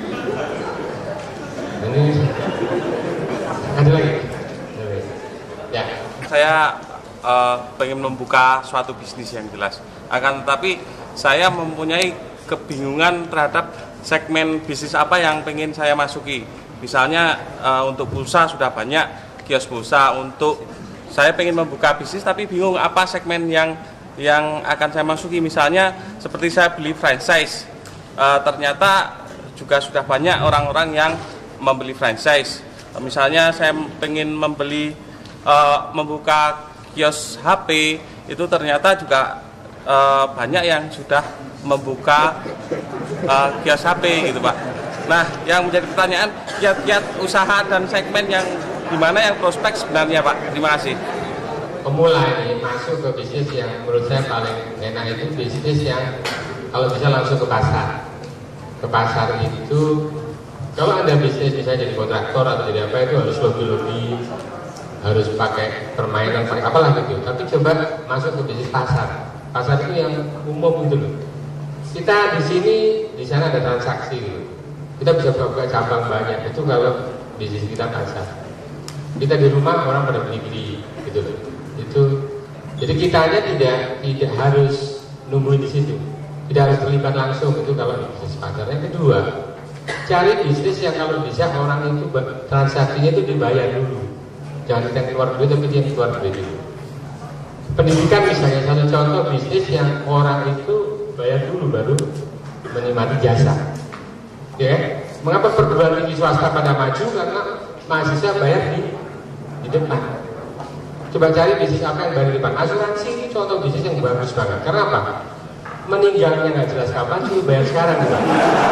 Ini ada lagi. Ya. Saya uh, pengen membuka suatu bisnis yang jelas. Akan tetapi saya mempunyai kebingungan terhadap segmen bisnis apa yang pengen saya masuki. Misalnya uh, untuk pulsa sudah banyak kios pulsa. Untuk saya pengen membuka bisnis tapi bingung apa segmen yang yang akan saya masuki. Misalnya seperti saya beli franchise, uh, ternyata juga sudah banyak orang-orang yang membeli franchise. Misalnya saya pengen membeli uh, membuka kios H P, itu ternyata juga uh, banyak yang sudah membuka uh, kios H P gitu Pak. Nah yang menjadi pertanyaan, kiat-kiat usaha dan segmen yang dimana yang prospek sebenarnya Pak? Terima kasih. Pemula ini masuk ke bisnis yang menurut saya paling enak itu bisnis yang kalau bisa langsung ke pasar. Ke pasar itu kalau Anda bisnis misalnya jadi kontraktor atau jadi apa itu harus lebih-lebih, harus pakai permainan, pakai apalah gitu. Tapi coba masuk ke bisnis pasar. Pasar itu yang umum gitu loh. Kita di sini, di sana ada transaksi gitu. Kita bisa buka cabang banyak. Itu kalau bisnis kita pasar. Kita di rumah orang pada beli-beli gitu loh. Itu jadi kitanya tidak tidak harus nungguin di situ. Tidak harus terlibat langsung itu kalau di bisnis pasar. Yang kedua, cari bisnis yang kalau bisa orang itu transaksinya itu dibayar dulu. Jangan kita keluar duit tapi dia keluar duit dulu. Pendidikan misalnya satu contoh bisnis yang orang itu bayar dulu baru menikmati jasa. Ya, mengapa perguruan tinggi swasta pada maju? Karena mahasiswa bayar di di depan. Coba cari bisnis apa yang bayar di depan. Asuransi ini contoh bisnis yang bagus banget. Karena apa? Meninggalnya nggak jelas kapan, suruh bayar sekarang. Kan?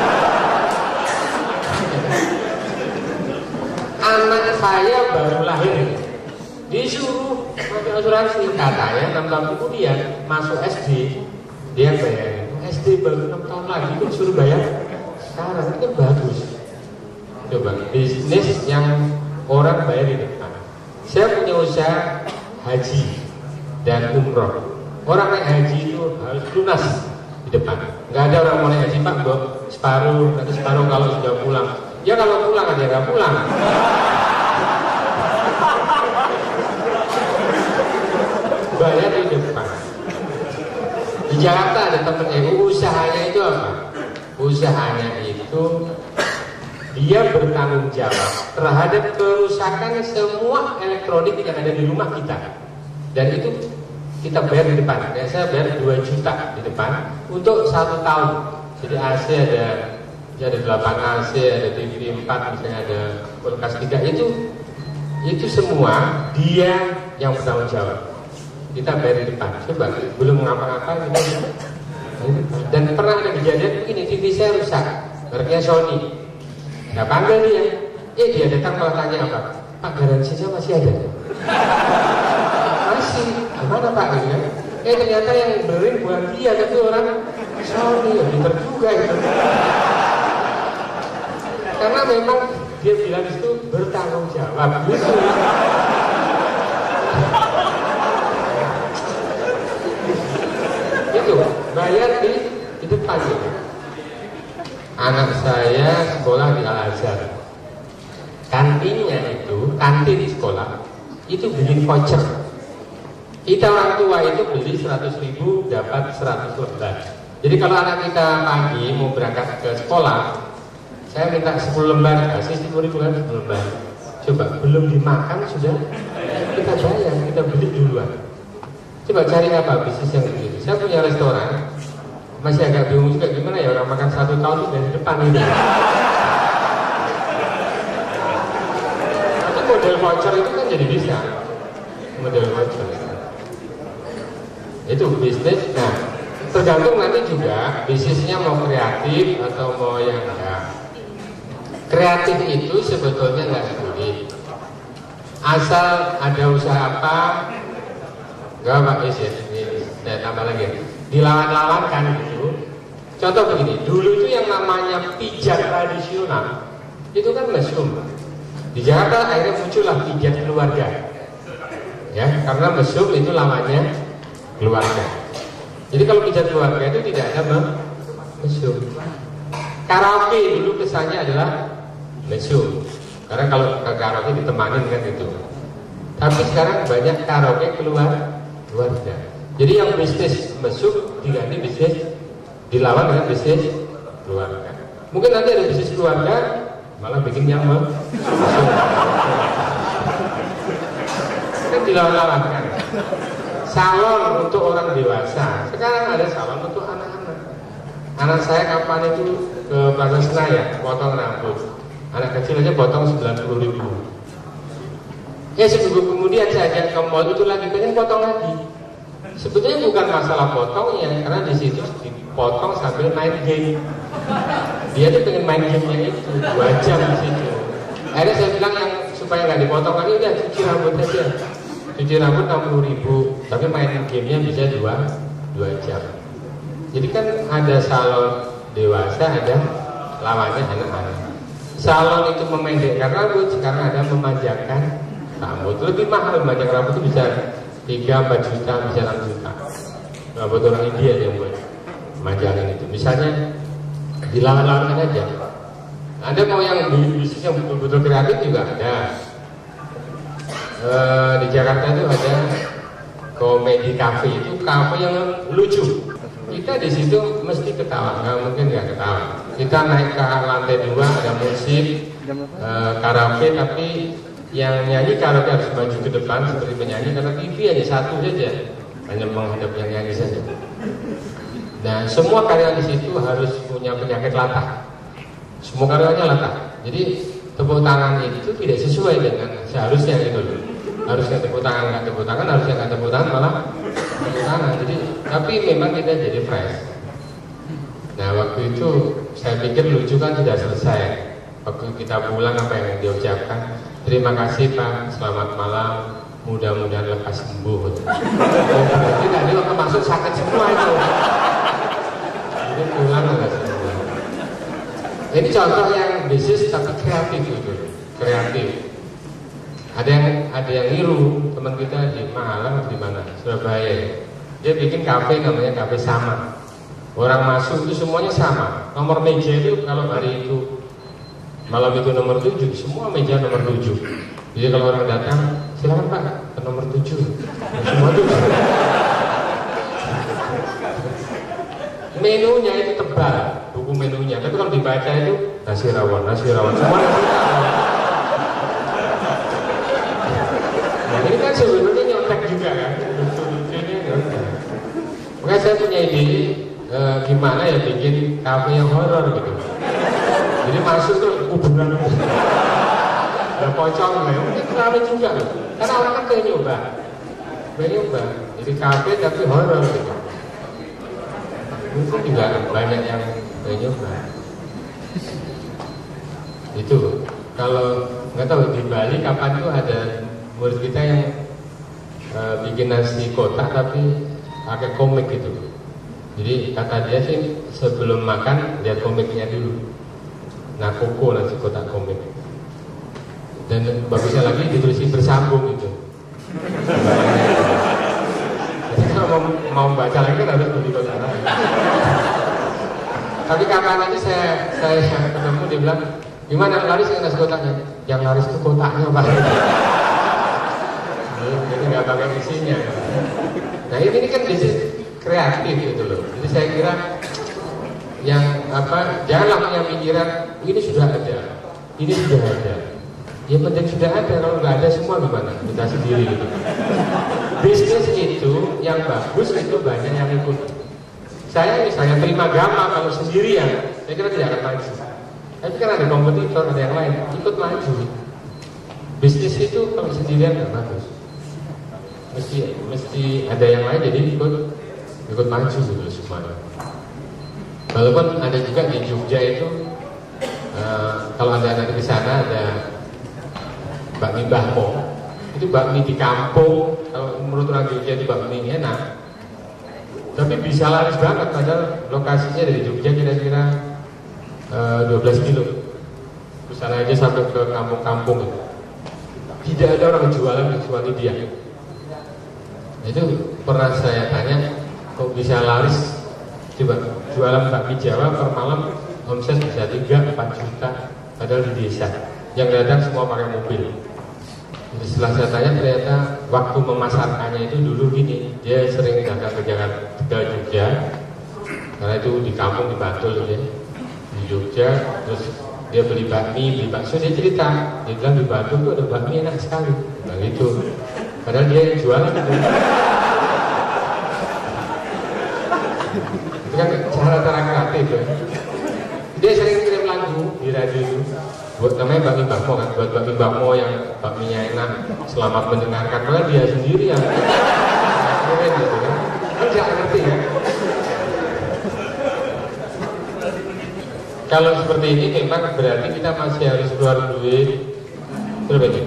Anak saya baru lahir, disuruh pakai asuransi, katanya enam tahun kemudian masuk S D, dia bayar. S D baru enam tahun lagi, kok suruh bayar sekarang, itu bagus. Coba bisnis yang orang bayar di depan. Saya punya usaha haji dan umroh. Orang naik haji itu harus lunas di depan. Nggak ada orang mau naik haji Pak, Mbok, separuh, nanti separuh kalau sudah pulang. Ya kalau pulang aja nggak pulang. Bayar di depan. Di Jakarta ada temen yang usahanya itu apa? Usahanya itu dia bertanggung jawab terhadap kerusakan semua elektronik yang ada di rumah kita. Dan itu kita bayar di depan. Ya, saya bayar dua juta di depan untuk satu tahun. Jadi A C ada ada delapan A C, ada T V empat, misalnya ada kulkas tiga, itu itu semua dia yang bertanggung jawab. Kita bayar di depan. Coba belum ngapa-ngapa kita. Dan pernah ada kejadian begini, T V saya rusak, mereknya Sony. Nggak panggil dia. Eh dia datang malah tanya apa? Pak, garansinya masih ada? Masih. Gimana Pak? Ya? Eh ternyata yang benerin bukan dia, tapi orang Sony. Pinter juga itu. Karena memang dia bilang itu bertanggung jawab. Gitu. Itu bayar di, di depan. Anak saya sekolah di Al-Azhar. Kantinnya itu, kantin di sekolah itu bikin voucher. Kita orang tua itu beli seratus ribu dapat seratus lembar. Jadi kalau anak kita pagi mau berangkat ke sekolah, saya minta sepuluh lembar, kasih sepuluh ribu kan sepuluh lembar. Coba belum dimakan sudah kita bayar, kita beli duluan. Coba cari apa bisnis yang begitu. Saya punya restoran, masih agak bingung juga gimana ya orang makan satu tahun itu dari depan ini. Nanti model voucher itu kan jadi bisa, model voucher itu bisnis. Nah tergantung nanti juga bisnisnya mau kreatif atau mau yang enggak. Kreatif itu sebetulnya nggak sulit, asal ada usaha apa. Enggak Pak, ya, ini saya tambah lagi. Dilawan-lawankan gitu. Contoh begini, dulu itu yang namanya pijat tradisional itu kan mesum. Di Jakarta akhirnya muncullah pijat keluarga. Ya, karena mesum itu lawannya keluarga. Jadi kalau pijat keluarga itu tidak ada mesum. Karaoke dulu kesannya adalah mesum. Karena kalau ke karaoke ditemanin kan itu. Tapi sekarang banyak karaoke keluar keluarga. Jadi yang bisnis mesum diganti bisnis dilawan dengan bisnis keluarga. Mungkin nanti ada bisnis keluarga malah bikin yang mesum. Kan dilawan-lawan kan. Salon untuk orang dewasa. Sekarang ada salon untuk anak-anak. Anak saya kapan itu ke Plaza Senayan potong rambut. Anak kecil aja potong sembilan puluh ribu. Ya seminggu kemudian saya ajak ke mall itu lagi, pengen potong lagi. Sebetulnya bukan masalah potongnya, karena di situ dipotong sambil main game. Dia tuh pengen main gamenya itu dua jam di situ. Akhirnya saya bilang yang supaya nggak dipotong lagi, udah cuci rambut aja. Cuci rambut enam puluh ribu, tapi main gamenya bisa dua dua jam. Jadi kan ada salon dewasa, ada lawannya anak-anak. Salon itu memendekkan rambut, sekarang ada memanjangkan rambut. Lebih mahal memanjang rambut itu bisa tiga, empat juta, bisa enam juta. buat orang India yang buat manjakan itu. Misalnya dilawan-lawan aja. Ada mau yang bisnis yang betul-betul kreatif juga ada. E, di Jakarta itu ada komedi cafe, itu cafe yang lucu. Kita di situ mesti ketawa, nggak mungkin nggak ketawa. Kita naik ke lantai dua, ada musik, e, karaoke, tapi yang nyanyi karaoke harus maju ke depan seperti penyanyi, karena T V hanya satu saja, hanya menghadap yang nyanyi saja. Nah, semua karya di situ harus punya penyakit latah. Semua karyanya latah. Jadi tepuk tangan itu tidak sesuai dengan seharusnya gitu loh. Harusnya tepuk tangan nggak tepuk tangan, harusnya nggak tepuk tangan malah tepuk tangan. Jadi tapi memang kita jadi fresh. Nah, waktu itu saya pikir lucu kan sudah selesai. Waktu kita pulang apa yang diucapkan? Terima kasih Pak, selamat malam. Mudah-mudahan lekas sembuh. Oh, berarti tadi waktu masuk sakit semua itu. Jadi pulang nggak sembuh. Ini contoh yang bisnis tapi kreatif gitu, kreatif. Ada yang ada yang niru teman kita di Malang di mana Surabaya. Dia bikin kafe namanya kafe sama. Orang masuk itu semuanya sama. Nomor meja itu kalau hari itu malam itu nomor tujuh, semua meja nomor tujuh. Jadi kalau orang datang, silakan Pak ke nomor tujuh. Semua tujuh. Menunya itu tebal, buku menunya. Tapi kalau dibaca itu nasi rawon, nasi rawon, semua nasi rawon. Nah, ini kan sebenarnya nyontek juga kan, lucu-lucunya nyontek. Makanya saya punya ide e, gimana ya bikin kafe yang horor gitu. Jadi masuk tuh kuburan, ada pocong, ya mungkin ramai juga loh. Karena orang kan pengen nyoba, pengen nyoba. Jadi kafe tapi horor gitu. Mungkin juga banyak yang nyoba. Itu kalau nggak tahu di Bali kapan tuh ada murid kita yang uh, bikin nasi kotak tapi pakai komik gitu. Jadi kata dia sih sebelum makan lihat komiknya dulu. Nah, koko nasi kotak komik. Dan bagusnya lagi ditulisin bersambung gitu. Kalau mau, mau baca lagi kan harus beli kotak lagi. Tapi kapan nanti saya saya ketemu dia bilang, gimana laris nggak nasi kotaknya? Yang laris itu kotaknya Pak. Jadi nggak pakai isinya. Nah ini, ini kan bisnis kreatif gitu loh. Jadi saya kira yang apa, janganlah punya pikiran ini sudah ada, ini sudah ada. Ya penting sudah ada, kalau nggak ada semua gimana? Kita sendiri gitu. Bisnis itu yang bagus itu banyak yang ikut. Saya misalnya terima gamma kalau sendirian, saya kira tidak akan maju. Tapi kan ada kompetitor, ada yang lain, ikut maju. Bisnis itu kalau sendirian nggak bagus. Mesti mesti ada yang lain jadi ikut ikut maju gitu semuanya. Walaupun ada juga di Jogja itu, uh, kalau anda nanti ke sana ada bakmi Mbahmo. Itu bakmi di kampung, kalau menurut orang Jogja itu bakmi ini enak. Tapi bisa laris banget, padahal lokasinya dari Jogja kira-kira uh, dua belas kilo. Kesana aja sampai ke kampung-kampung. Tidak ada orang jualan kecuali dia. Itu pernah saya tanya, kok bisa laris? Coba jualan bakmi Jawa per malam omset bisa tiga empat juta, padahal di desa. Yang datang semua pakai mobil. Jadi setelah saya tanya ternyata waktu memasarkannya itu dulu gini, dia sering datang ke Jakarta, ke Jogja, karena itu di kampung di Bantul ya, di Jogja, terus dia beli bakmi, beli bakso, dia cerita, dia bilang di Bantul tuh ada bakmi enak sekali, nah gitu, padahal dia yang jualan itu. Itu kan cara-cara kreatif ya. Dia sering kirim lagu di radio itu. Buat namanya bakmi Mbahmo kan, buat bakmi Mbahmo yang bakminya enak, selamat mendengarkan. Karena dia sendiri yang keren gitu kan, kan gak ngerti ya. Kalau seperti ini memang berarti kita masih harus keluar duit berapa ini?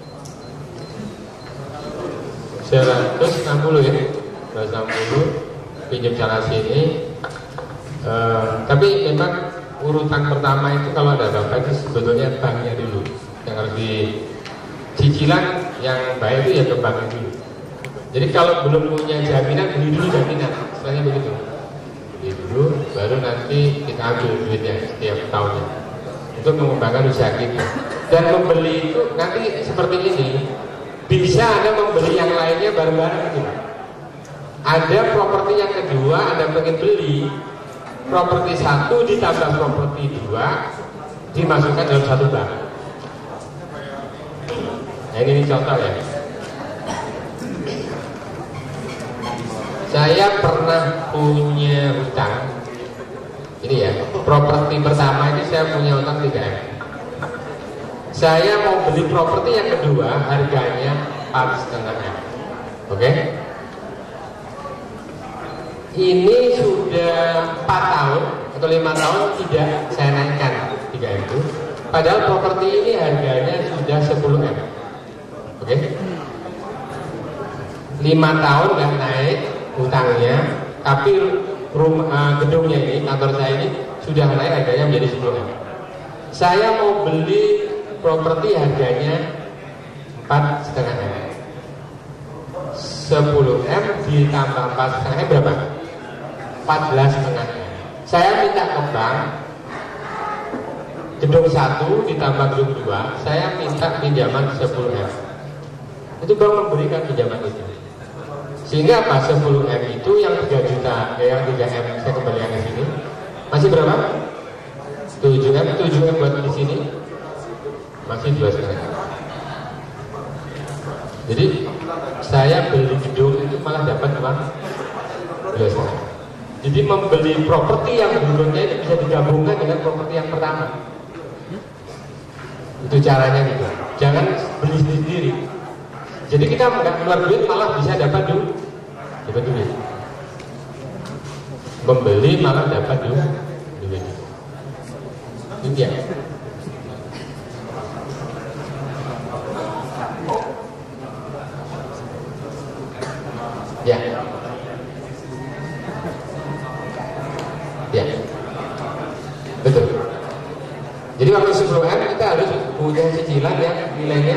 seratus enam puluh ya, seratus enam puluh pinjam sana sini. Uh, tapi memang urutan pertama itu kalau ada apa itu sebetulnya banknya dulu yang harus di cicilan yang baik itu ya ke bank dulu. Jadi kalau belum punya jaminan beli dulu jaminan, setelah ambil duitnya setiap tahunnya untuk mengembangkan usaha kita. Dan membeli itu nanti seperti ini, bisa Anda membeli yang lainnya bareng-bareng gitu. Ada properti yang kedua Anda pengen beli, properti satu ditambah properti dua dimasukkan dalam satu bank. Nah, ini contoh ya. Saya pernah punya hutang. Ini ya, properti pertama ini saya punya hutang tiga M. Saya mau beli properti yang kedua, harganya empat setengah M. Oke? Ini sudah empat tahun atau lima tahun tidak saya naikkan tiga M itu. Padahal properti ini harganya sudah sepuluh M. Oke? lima tahun nggak naik hutangnya, tapi rumah uh, gedungnya ini, kantor saya ini sudah naik harganya menjadi sepuluh M. Saya mau beli properti harganya empat setengah M. sepuluh M ditambah empat setengah M berapa? empat belas setengah M. Saya minta ke bank, gedung satu ditambah gedung dua, saya minta pinjaman sepuluh M. Itu bank memberikan pinjaman itu. Sehingga apa? sepuluh M itu yang tiga juta, eh, yang tiga M saya kembalikan ke sini. Masih berapa? tujuh M, tujuh M buat di sini. Masih dua setengah. Jadi saya beli gedung itu malah dapat uang dua setengah. Jadi membeli properti yang dulunya itu bisa digabungkan dengan properti yang pertama. Itu caranya gitu. Jangan beli sendiri. Jadi kita nggak keluar duit malah bisa dapat duit, dapat duit. Membeli malah dapat duit. Ini dia. Ya. Ya. Betul. Jadi waktu sepuluh M kita harus punya cicilan yang nilainya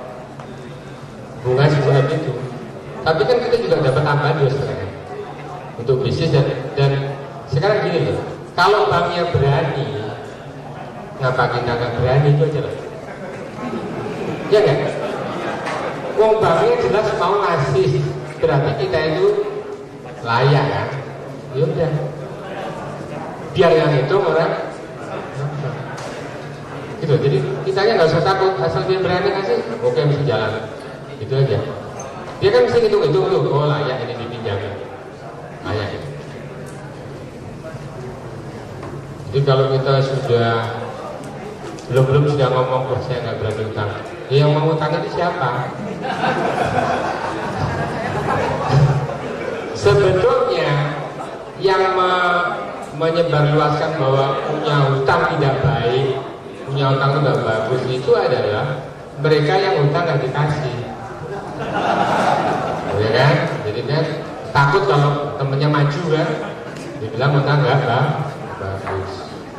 bunga sepuluh M itu. Tapi kan kita juga dapat tambahan dua setengah M untuk bisnis dan, dan sekarang gini loh. Kalau banknya berani, ngapa kita nggak berani, itu aja lah. Ya kan? Wong banknya jelas mau ngasih, berarti kita itu layak kan? Ya udah. Biar yang itu orang gitu. Jadi kitanya nggak usah takut, asal dia berani ngasih, oke mesti jalan. Itu aja. Dia kan mesti hitung-hitung tuh, oh layak ini dipinjam, layak. Jadi kalau kita sudah belum-belum sudah ngomong, wah saya nggak berani utang. Ya, yang mau utang itu siapa? Sebetulnya yang me menyebarluaskan bahwa punya utang tidak baik, punya utang tidak bagus, itu adalah mereka yang utang nggak dikasih. Ya kan? Jadi kan takut kalau temennya maju kan, dibilang utang nggak bagus.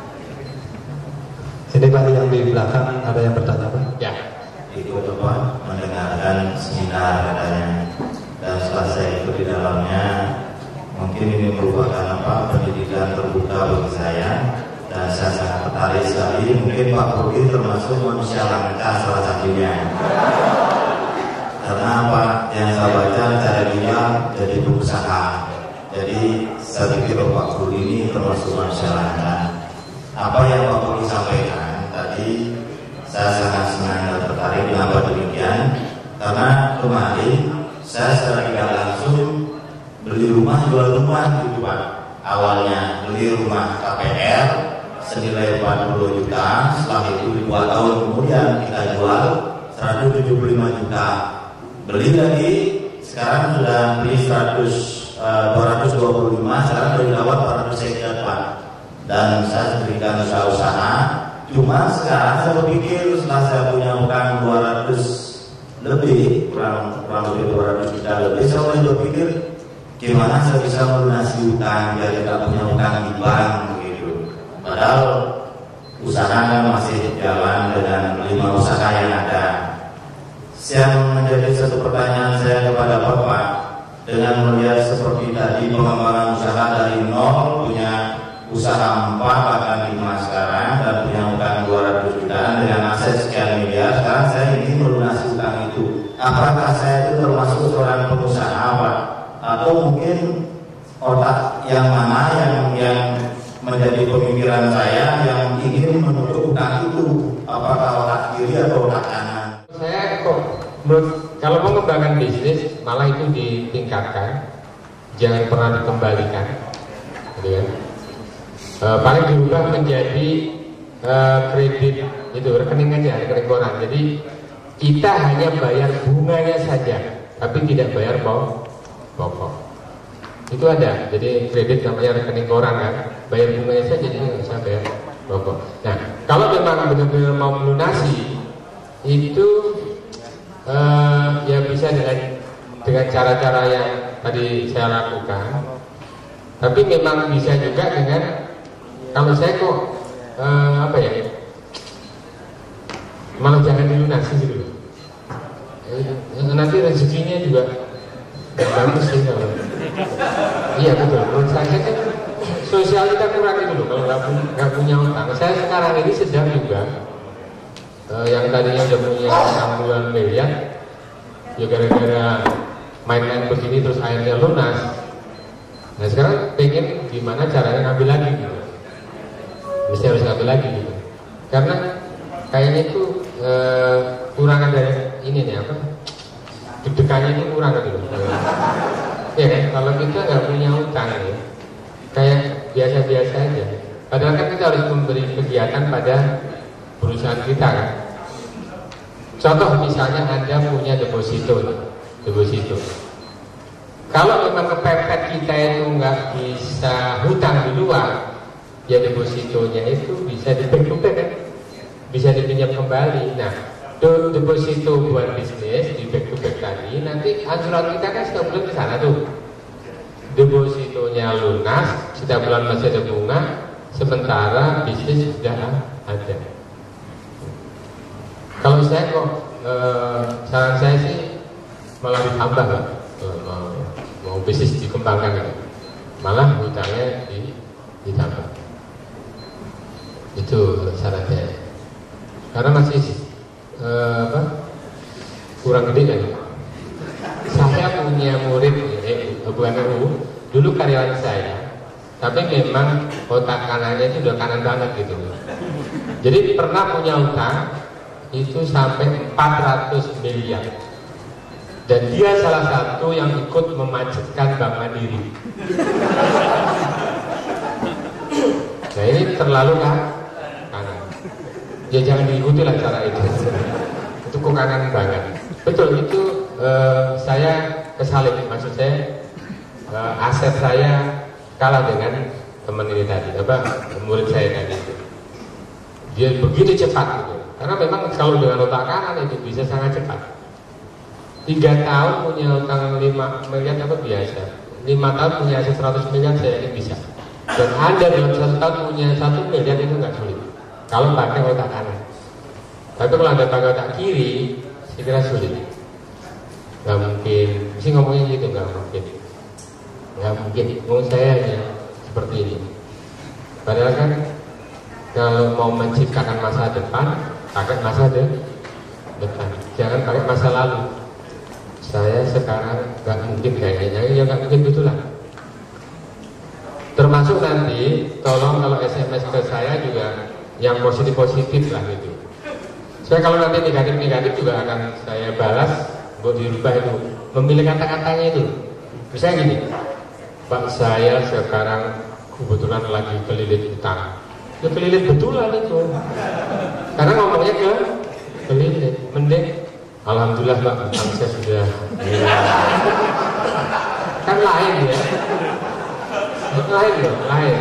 Sini Pak, yang di belakang ada yang bertanya Pak? Ya. Itu Bapak mendengarkan seminar katanya, dan setelah saya ikut di dalamnya, mungkin ini merupakan apa pendidikan terbuka bagi saya, dan saya sangat tertarik sekali. Mungkin Pak Budi termasuk manusia langka salah satunya. Karena apa yang saya baca cara dia jadi pengusaha. Jadi saya pikir Pak Budi ini termasuk manusia langka. Apa yang Pak Budi sampaikan tadi, saya sangat senang dan tertarik. Kenapa demikian? Karena kemarin saya secara tidak langsung beli rumah, jual rumah gitu Pak. Awalnya beli rumah K P R senilai empat puluh juta, setelah itu dua tahun kemudian kita jual seratus tujuh puluh lima juta. Beli lagi, sekarang sudah beli seratus, dua ratus dua puluh lima, sekarang sudah dapat empat ratus sekian Pak. Dan saya berikan usaha-usaha. Cuma sekarang saya berpikir setelah saya punya utang dua ratus lebih, kurang kurang lebih dua ratus juta lebih, saya mulai berpikir gimana saya bisa melunasi utang biar tidak punya utang di bank begitu. Padahal usaha kan masih jalan dengan lima usaha yang ada. Yang menjadi satu pertanyaan saya kepada Bapak, dengan melihat seperti tadi pengembangan usaha dari nol, punya usaha empat bahkan lima sekarang dan punya utang dua ratus jutaan dengan aset sekian miliar. Sekarang saya ingin melunasi utang itu. Apakah saya itu termasuk seorang pengusaha, Pak? Atau mungkin otak yang mana yang yang menjadi pemikiran saya yang ingin menutup utang itu? Apakah otak kiri atau otak kanan? Saya kok menurut, kalau mau mengembangkan bisnis malah itu ditingkatkan, jangan pernah dikembalikan, gitu kan? E, paling diubah menjadi e, kredit itu rekening aja, rekening koran. Jadi kita hanya bayar bunganya saja, tapi tidak bayar pokok. Itu ada. Jadi kredit namanya rekening koran kan, bayar bunganya saja, jadi nggak usah bayar pokok. Nah, kalau memang benar-benar mau melunasi itu uh, ya bisa dengan dengan cara-cara yang tadi saya lakukan. Tapi memang bisa juga dengan, kalau saya kok uh, apa ya, malah jangan dilunasi gitu. Nanti rezekinya juga gak bagus sih kalau. Iya betul. Menurut saya kan sosial kita kurang itu loh kalau nggak punya utang. Saya sekarang ini sedang juga Uh, yang tadinya udah punya enam bulan miliar, ya gara-gara main-main begini terus akhirnya lunas. Nah sekarang pengen gimana caranya ngambil lagi gitu. Mesti harus ngambil lagi gitu. Karena kayaknya itu uh, kurangan dari ini nih apa? Deg-degannya itu kurang gitu. Ya kan? Kalau kita nggak punya utang ya, kayak biasa-biasa aja. Padahal kan kita harus memberi kegiatan pada perusahaan kita kan. Contoh misalnya Anda punya deposito, deposito. Kalau memang kepepet kita itu nggak bisa hutang di luar, ya depositonya itu bisa di-back-to-back kan, bisa dipinjam kembali. Nah, deposito buat bisnis di back-to-back tadi, nanti anjuran kita kan setiap bulan ke sana tuh. Depositonya lunas, setiap bulan masih ada bunga, sementara bisnis sudah ada. Kalau saya kok eh, saran saya sih malah ditambah lah, mau, mau bisnis dikembangkan kan, malah hutangnya di, ditambah. Itu saran saya. Karena masih eh, apa, kurang gede kan. Saya punya murid, eh, bukan U, dulu karyawan saya, tapi memang otak kanannya itu udah kanan banget gitu. Jadi pernah punya utang itu sampai empat ratus miliar, dan dia salah satu yang ikut memacetkan Bank Mandiri. Nah ini terlalu kan kanan, ya jangan diikuti lah cara itu. Itu kok kanan banget. Betul itu eh, saya kesalip, maksud saya eh, aset saya kalah dengan teman ini tadi, apa murid saya tadi itu. Dia begitu cepat gitu. Karena memang kalau dengan otak kanan itu bisa sangat cepat. Tiga tahun punya utang lima miliar apa biasa. Lima tahun punya aset seratus miliar saya yakin bisa. Dan Anda dalam satu tahun punya satu miliar itu nggak sulit. Kalau pakai otak kanan. Tapi kalau Anda pakai otak kiri, saya kira sulit. Nggak mungkin. Mesti ngomongnya gitu, nggak mungkin. Nggak mungkin. Ngomong saya hanya seperti ini. Padahal kan kalau mau menciptakan masa depan, pakai masa de depan, jangan pakai masa lalu. Saya sekarang nggak mungkin kayaknya, ya nggak mungkin betulan. Termasuk nanti, tolong kalau S M S ke saya juga yang positif-positif lah gitu. Saya kalau nanti negatif-negatif juga akan saya balas, buat dirubah itu, memilih kata-katanya itu. Misalnya gini, Pak saya sekarang kebetulan lagi kelilit utang. Ya kelilit betulan itu. Karena ngomongnya ke kelilit. Mending alhamdulillah Pak, utang saya sudah ya. Kan lain ya. Lain ya, lain.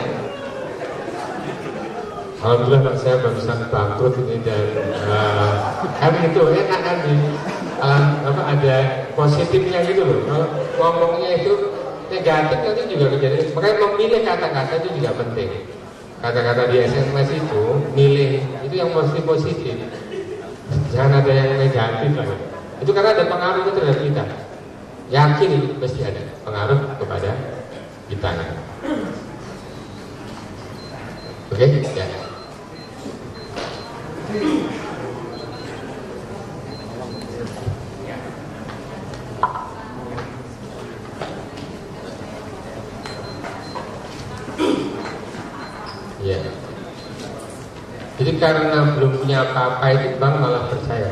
Alhamdulillah Pak saya barusan bangkrut ini dan uh, kan itu enak kan di uh, apa ada positifnya gitu loh. Kalau ngomongnya itu negatif nanti juga kejadian. Makanya memilih kata-kata itu juga penting. Kata-kata di S M S itu milih itu yang positif-positif, jangan ada yang negatif lah. Itu karena ada pengaruh terhadap kita. Yakin itu pasti ada pengaruh kepada kita. Oke, ya. Ya. Jadi karena belum punya apa-apa itu Bang malah percaya.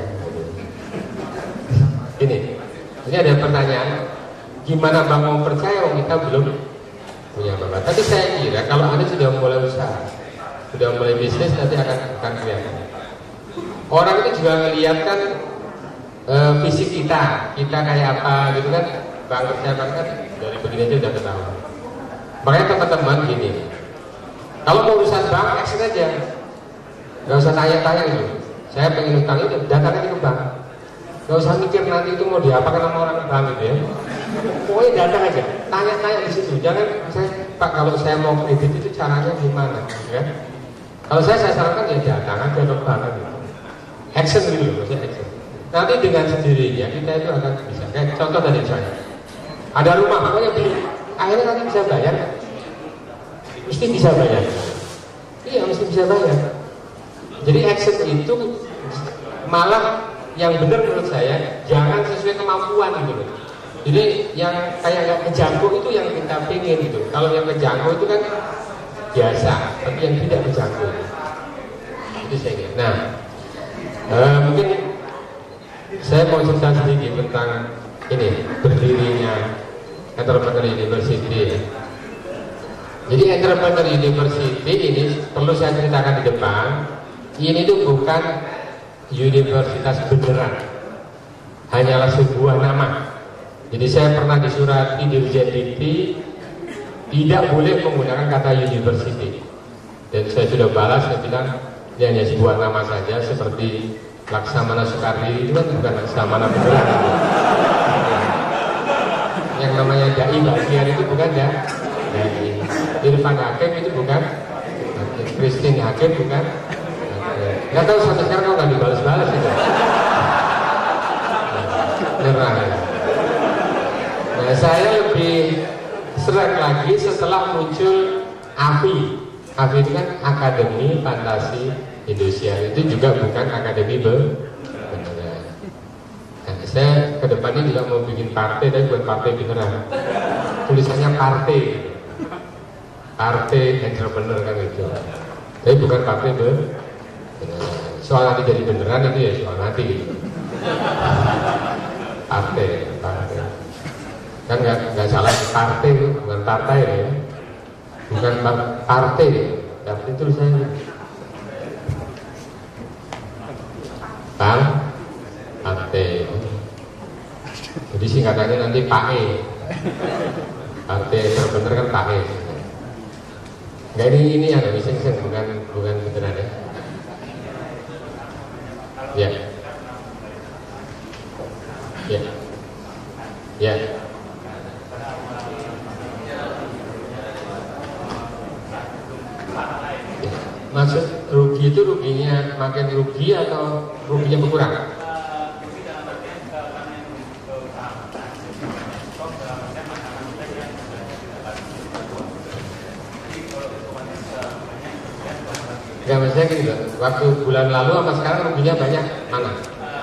Ini, ini ada pertanyaan, gimana Bang mau percaya kalau kita belum punya apa-apa? Tapi saya kira kalau Anda sudah mulai usaha, sudah mulai bisnis, nanti akan akan kelihatan. Orang itu juga ngelihat kan e, fisik kita, kita kayak apa gitu kan. Bang percaya Bang kan dari begini aja udah ketahuan. Makanya teman-teman gini, kalau mau urusan bank, action aja. Gak usah tanya-tanya gitu. Saya pengen utang itu, datang aja ke bank. Gak usah mikir nanti itu mau diapakan sama orang bank gitu ya. Pokoknya datang aja, tanya-tanya di situ. Jangan saya, Pak kalau saya mau kredit itu caranya gimana, ya? Kalau saya saya sarankan ya datang aja ke bank gitu. Action dulu, maksudnya action. Nanti dengan sendirinya kita itu akan bisa. Kayak contoh tadi saya, ada rumah, pokoknya beli. Akhirnya nanti bisa bayar, mesti bisa bayar. Iya, mesti bisa bayar. Jadi action itu malah yang benar menurut saya jangan sesuai kemampuan gitu loh. Jadi yang kayak nggak kejangkau itu yang kita pingin gitu. Kalau yang kejangkau itu kan biasa, tapi yang tidak kejangkau itu saya kira. Nah, uh, mungkin saya mau cerita sedikit tentang ini berdirinya Entrepreneur University. Jadi Entrepreneur University ini perlu saya ceritakan di depan. Ini tuh bukan universitas beneran, hanyalah sebuah nama. Jadi saya pernah disurati Dirjen Dikti tidak boleh menggunakan kata university. Dan saya sudah balas, saya bilang ini hanya sebuah nama saja, seperti Laksamana Soekardi itu kan bukan Laksamana beneran. Yang namanya Dai Bahtiar itu bukan Dai. Irfan Hakim itu bukan, Christine Hakim bukan. Nggak tahu sampai sekarang kau nggak dibalas-balas itu. Nyerah ya. Nah saya lebih serak lagi setelah muncul A F I. A F I itu kan Akademi Fantasi Indonesia, itu juga bukan Akademi beneran. Nah, saya ke depannya juga mau bikin partai, tapi bukan partai beneran. Tulisannya partai, partai entrepreneur kan itu. Tapi bukan partai beneran. Soal nanti jadi beneran itu ya soal nanti gitu. Partai, partai. Kan nggak nggak salah partai itu bukan partai ya, bukan partai ya. Tapi itu saya Bang partai. Jadi singkatannya nanti P A E. Partai Entrepreneur kan P A E. Enggak ini ini yang bisa bukan bukan beneran ya. Ya, ya, ya. Maksud rugi itu ruginya makin rugi atau ruginya berkurang? Ya maksudnya gini loh, waktu bulan lalu sama sekarang ruginya banyak mana?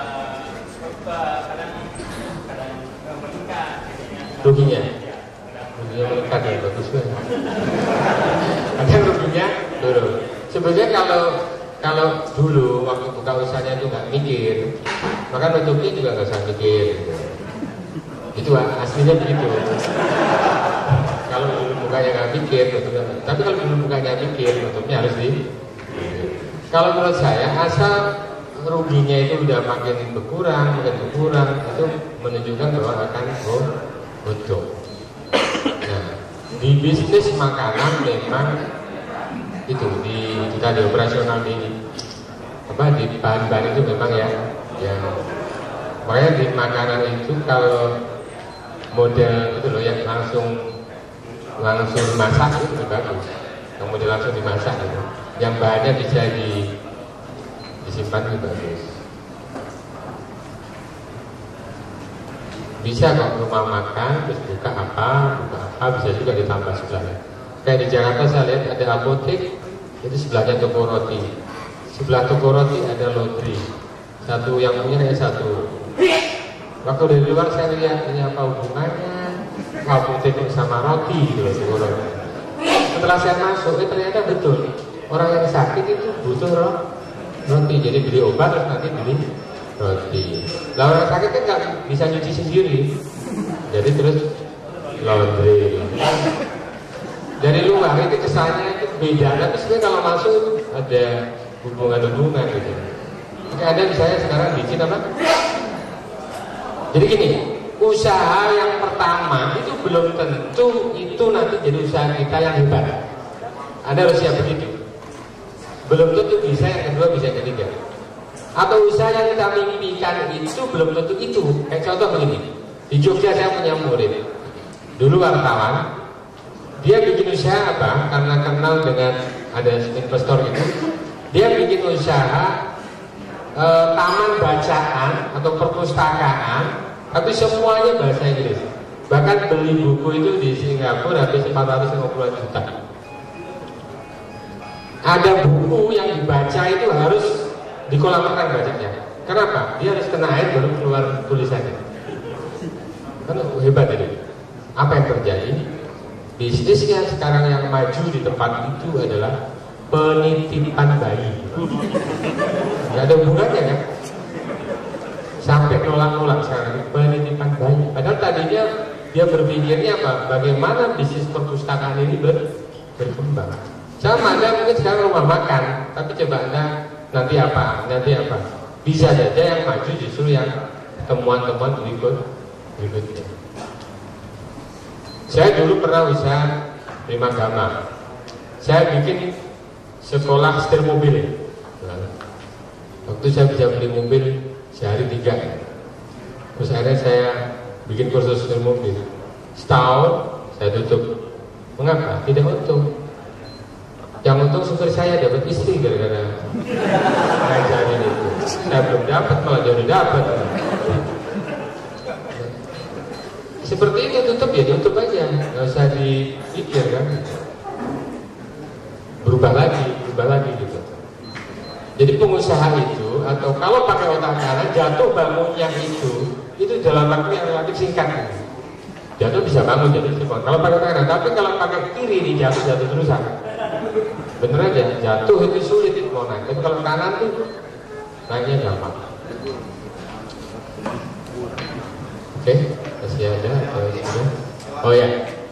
Ruginya? Ruginya meningkat ya, bagus banget. Kadang ruginya turun. Sebenarnya kalau kalau dulu waktu buka usahanya itu nggak mikir, maka nutupnya juga nggak usah mikir. Itu aslinya begitu. Kalau dulu bukanya nggak mikir, nutupnya. Tapi kalau dulu bukanya mikir, nutupnya harus di. Kalau menurut saya asal ruginya itu udah makin berkurang, makin berkurang, itu menunjukkan bahwa akan untung. Nah, di bisnis makanan memang itu di itu tadi operasional di apa di bahan-bahan itu memang ya, yang makanya di makanan itu kalau model itu loh yang langsung langsung dimasak itu lebih bagus. Yang model langsung dimasak itu. Yang bahannya bisa di, disimpan itu bagus. Bisa kok rumah makan, terus buka apa, buka apa, bisa juga ditambah segala. Kayak di Jakarta saya lihat ada apotek, Itu sebelahnya toko roti. Sebelah toko roti ada laundry. Satu yang punya ya satu. Waktu dari luar saya lihat ini apa hubungannya apotek sama roti gitu loh, toko roti. Setelah saya masuk, eh, ternyata betul orang yang sakit itu butuh roti. Jadi beli obat terus nanti beli roti. Lah orang sakit kan nggak bisa nyuci sendiri. Jadi terus laundry. Dari luar itu kesannya itu beda, tapi sebenarnya kalau masuk ada hubungan-hubungan gitu. Oke, ada misalnya sekarang bikin apa? Jadi gini, usaha yang pertama itu belum tentu itu nanti jadi usaha kita yang hebat. Anda harus siap begitu. Belum tentu bisa yang kedua, bisa yang ketiga. Atau usaha yang kita mimpikan itu belum tentu itu. Kayak contoh begini, di Jogja saya punya murid, dulu wartawan. Dia bikin usaha apa? Karena kenal dengan ada investor itu, dia bikin usaha e, taman bacaan atau perpustakaan, tapi semuanya bahasa Inggris. Bahkan beli buku itu di Singapura habis empat ratus lima puluh juta. Ada buku yang dibaca itu harus dikolamkan bacanya. Kenapa? Dia harus kena air baru keluar tulisannya. Kan hebat ini. Apa yang terjadi? Bisnisnya sekarang yang maju di tempat itu adalah penitipan bayi. Gak ada hubungannya kan? Sampai nolak-nolak sekarang penitipan bayi. Padahal tadinya dia berpikirnya apa? Bagaimana bisnis perpustakaan ini ber, berkembang. Sama ada mungkin sekarang rumah makan, tapi coba Anda nanti apa? Nanti apa? Bisa saja yang maju justru yang temuan-temuan berikut berikutnya. Saya dulu pernah usaha Prima Gama. Saya bikin sekolah setir mobil. Nah, waktu saya bisa beli mobil sehari tiga. Terus akhirnya saya bikin kursus setir mobil. Setahun saya tutup. Mengapa? Tidak untung. Yang untung supir saya dapat istri gara-gara ngajarin itu. Saya belum dapat, malah dia udah dapat. Seperti itu, tutup ya tutup aja, nggak usah dipikir kan. Berubah lagi, berubah lagi gitu. Jadi pengusaha itu, atau kalau pakai otak kanan, jatuh bangunnya itu, itu dalam waktu yang relatif singkat. Jatuh bisa bangun, jatuh semua. Kalau pakai otak kanan, tapi kalau pakai kiri ini jatuh jatuh terusan. Bener aja, jatuh itu sulit itu mau naik. Tapi kalau kanan tuh naiknya gampang. Oke. Okay. Masih ada atau sudah? Oh ya.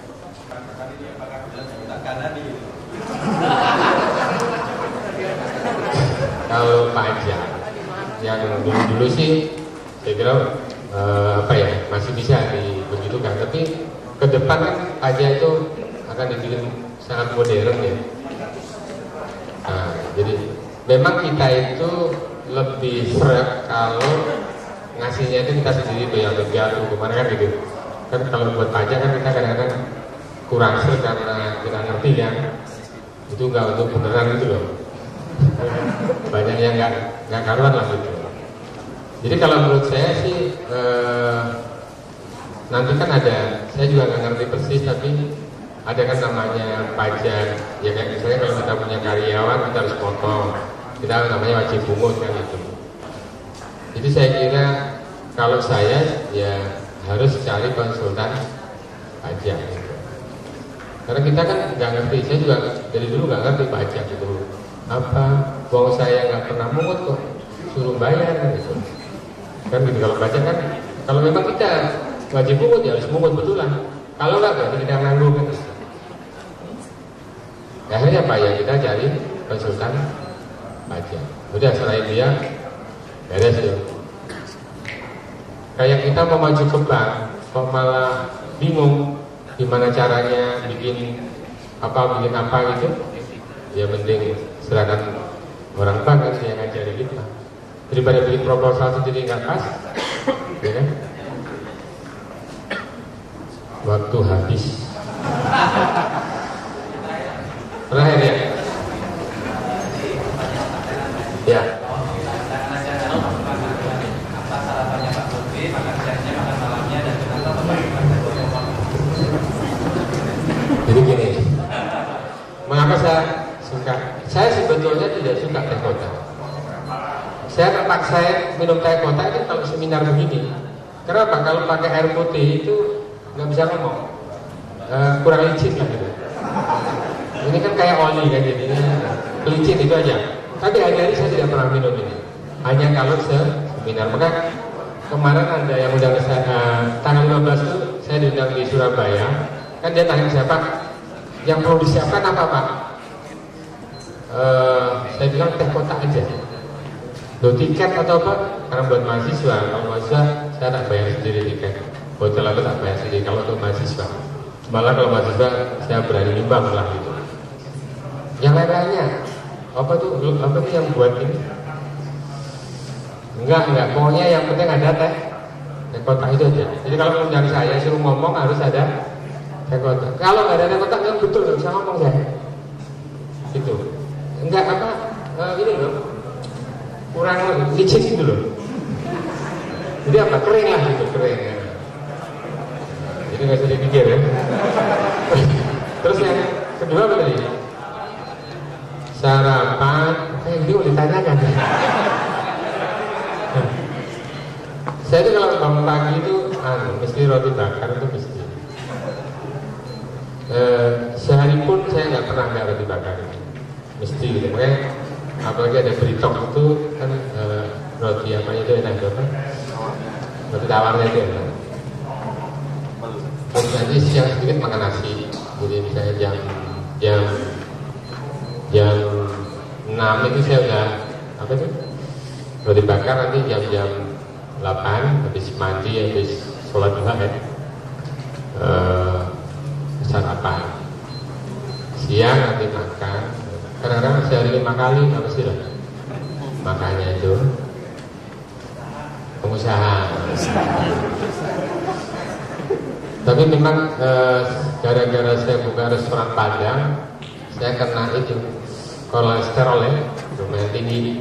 Kalau pajak yang dulu-dulu sih saya kira eh, apa ya masih bisa dibegitukan, tapi ke depan kan pajak itu akan dibikin sangat modern ya. Nah, jadi memang kita itu lebih seret kalau ngasihnya itu kita sendiri tuh yang jatuh kemana kan gitu. Kan kalau buat pajak kan kita kadang-kadang kurang seret karena kita ngerti kan itu nggak untuk beneran gitu loh. Banyak yang nggak nggak karuan lah gitu. Jadi kalau menurut saya sih eh, nanti kan ada, saya juga nggak ngerti persis tapi ada kan namanya pajak ya kayak misalnya kalau kita punya karyawan kita harus potong, kita namanya wajib pungut kan itu. Jadi saya kira kalau saya ya harus cari konsultan pajak gitu. Karena kita kan nggak ngerti, saya juga dari dulu nggak ngerti pajak itu apa, uang saya nggak pernah mungut kok suruh bayar gitu. Kan gitu kalau pajak kan kalau memang kita wajib mungut ya harus mungut betulan. Kalau nggak berarti kita nganggur kan. Akhirnya apa ya kita cari konsultan pajak. Udah selain dia beres ya. Kayak kita mau maju ke bank, kok malah bingung gimana caranya bikin apa bikin apa gitu. Ya mending serahkan orang bank kan yang ngajarin kita. Daripada bikin proposal sendiri nggak pas, ya kan? Waktu habis. Terakhir ya. Ya. Jadi gini, mengapa saya suka? Saya sebetulnya tidak suka teh kota. Saya terpaksa minum teh kota itu kalau seminar begini. Kenapa? Kalau pakai air putih itu nggak bisa ngomong, e, kurang licin lah gitu. Ini kan kayak oli kan jadinya licin itu aja. Tapi hari-hari saya tidak pernah minum ini. Hanya kalau seminar. Maka kemarin ada yang undang saya, uh, tanggal lima belas itu saya diundang di Surabaya. Kan dia tanya siapa yang perlu disiapkan apa Pak? Uh, saya bilang teh kotak aja. Loh, tiket atau apa? Karena buat mahasiswa. Kalau mahasiswa saya tak bayar sendiri tiket. Hotel aku tak bayar sendiri kalau untuk mahasiswa. Malah kalau mahasiswa saya berani nyumbang lah gitu. Yang lain-lainnya apa tuh? Apa tuh yang buat ini? Enggak, enggak. Pokoknya yang penting ada teh teh kotak itu aja. Jadi kalau undang saya suruh ngomong harus ada teh kotak. Kalau nggak ada teh kotak yang betul nggak bisa ngomong saya. Gitu. Enggak apa? Uh, ini loh. Kurang licin gitu loh. Jadi apa? Kering lah gitu, kering ya. Jadi nggak usah dipikir ya. Terus yang kedua apa tadi? Sarapan. Eh, ini udah ditanyakan. Saya itu kalau bangun pagi itu anu, mesti roti bakar itu mesti. Eh, sehari pun saya nggak pernah nggak roti bakar itu. Mesti gitu. Makanya apalagi ada beritok itu kan eh, roti apa itu enak apa? Roti tawarnya itu enak. Terus nanti siang sedikit makan nasi. Jadi misalnya jam jam jam enam itu saya udah apa itu? Roti bakar nanti jam-jam delapan habis mandi, habis sholat duha kan uh, sarapan. Siang nanti makan. Kadang-kadang sehari lima kali apa sih lah makannya itu pengusaha. Tapi memang uh, gara-gara saya buka restoran Padang, saya kena itu kolesterol ya lumayan tinggi.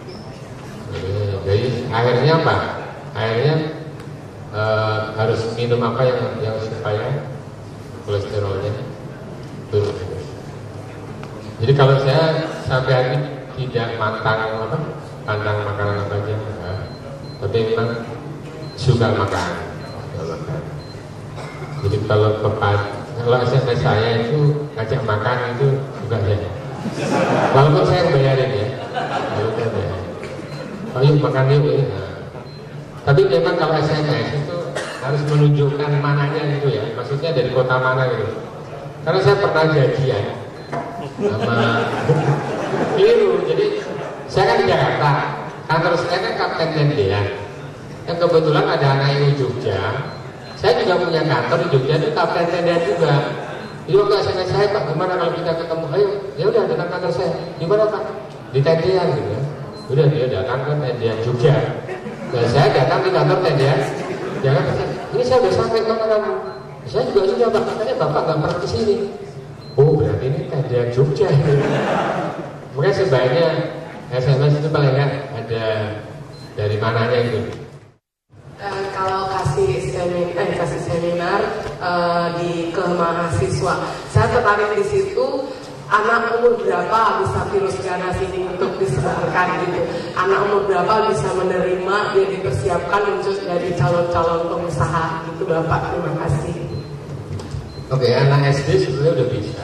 Jadi akhirnya apa? Akhirnya e, harus minum apa yang yang supaya kolesterolnya turun. Jadi kalau saya sampai hari ini tidak matang apa, pantang makanan apa aja, enggak. Tapi memang suka makan, suka makan. Jadi kalau kepat, kalau S M S saya itu ngajak makan itu juga ya. Walaupun saya bayarin ya, walaupun bayarin. Ayo makan yuk ya. Nah, tapi memang kalau S M S itu harus menunjukkan mananya gitu ya. Maksudnya dari kota mana gitu. Karena saya pernah janjian sama keliru. Jadi saya kan di Jakarta. Kantor saya kan Kapten Tendean. Yang kebetulan ada anak yang di Jogja. Saya juga punya kantor di Jogja itu Kapten Tendean juga. Jadi waktu S M S saya, Pak, gimana kalau kita ketemu? Ayo, ya udah datang kantor saya. Di mana Pak? Di Tendean gitu ya. Udah dia datang ke Tendean Jogja. Dan saya datang di kantor Tendean. Jangan, ini saya udah sampai mana kamu? Saya juga sudah Pak, katanya Bapak nggak pernah ke sini. Oh berarti ini Tendean Jogja. Mungkin sebaiknya S M S itu paling nggak ada dari mananya itu. Uh, kalau kasih seminar, eh, kasih seminar uh, di ke mahasiswa, saya tertarik di situ. Anak umur berapa bisa virus ganas ini untuk disebarkan gitu? Anak umur berapa bisa menerima dia dipersiapkan untuk jadi calon-calon pengusaha gitu Bapak? Terima kasih. Oke, anak S D sebenarnya udah bisa.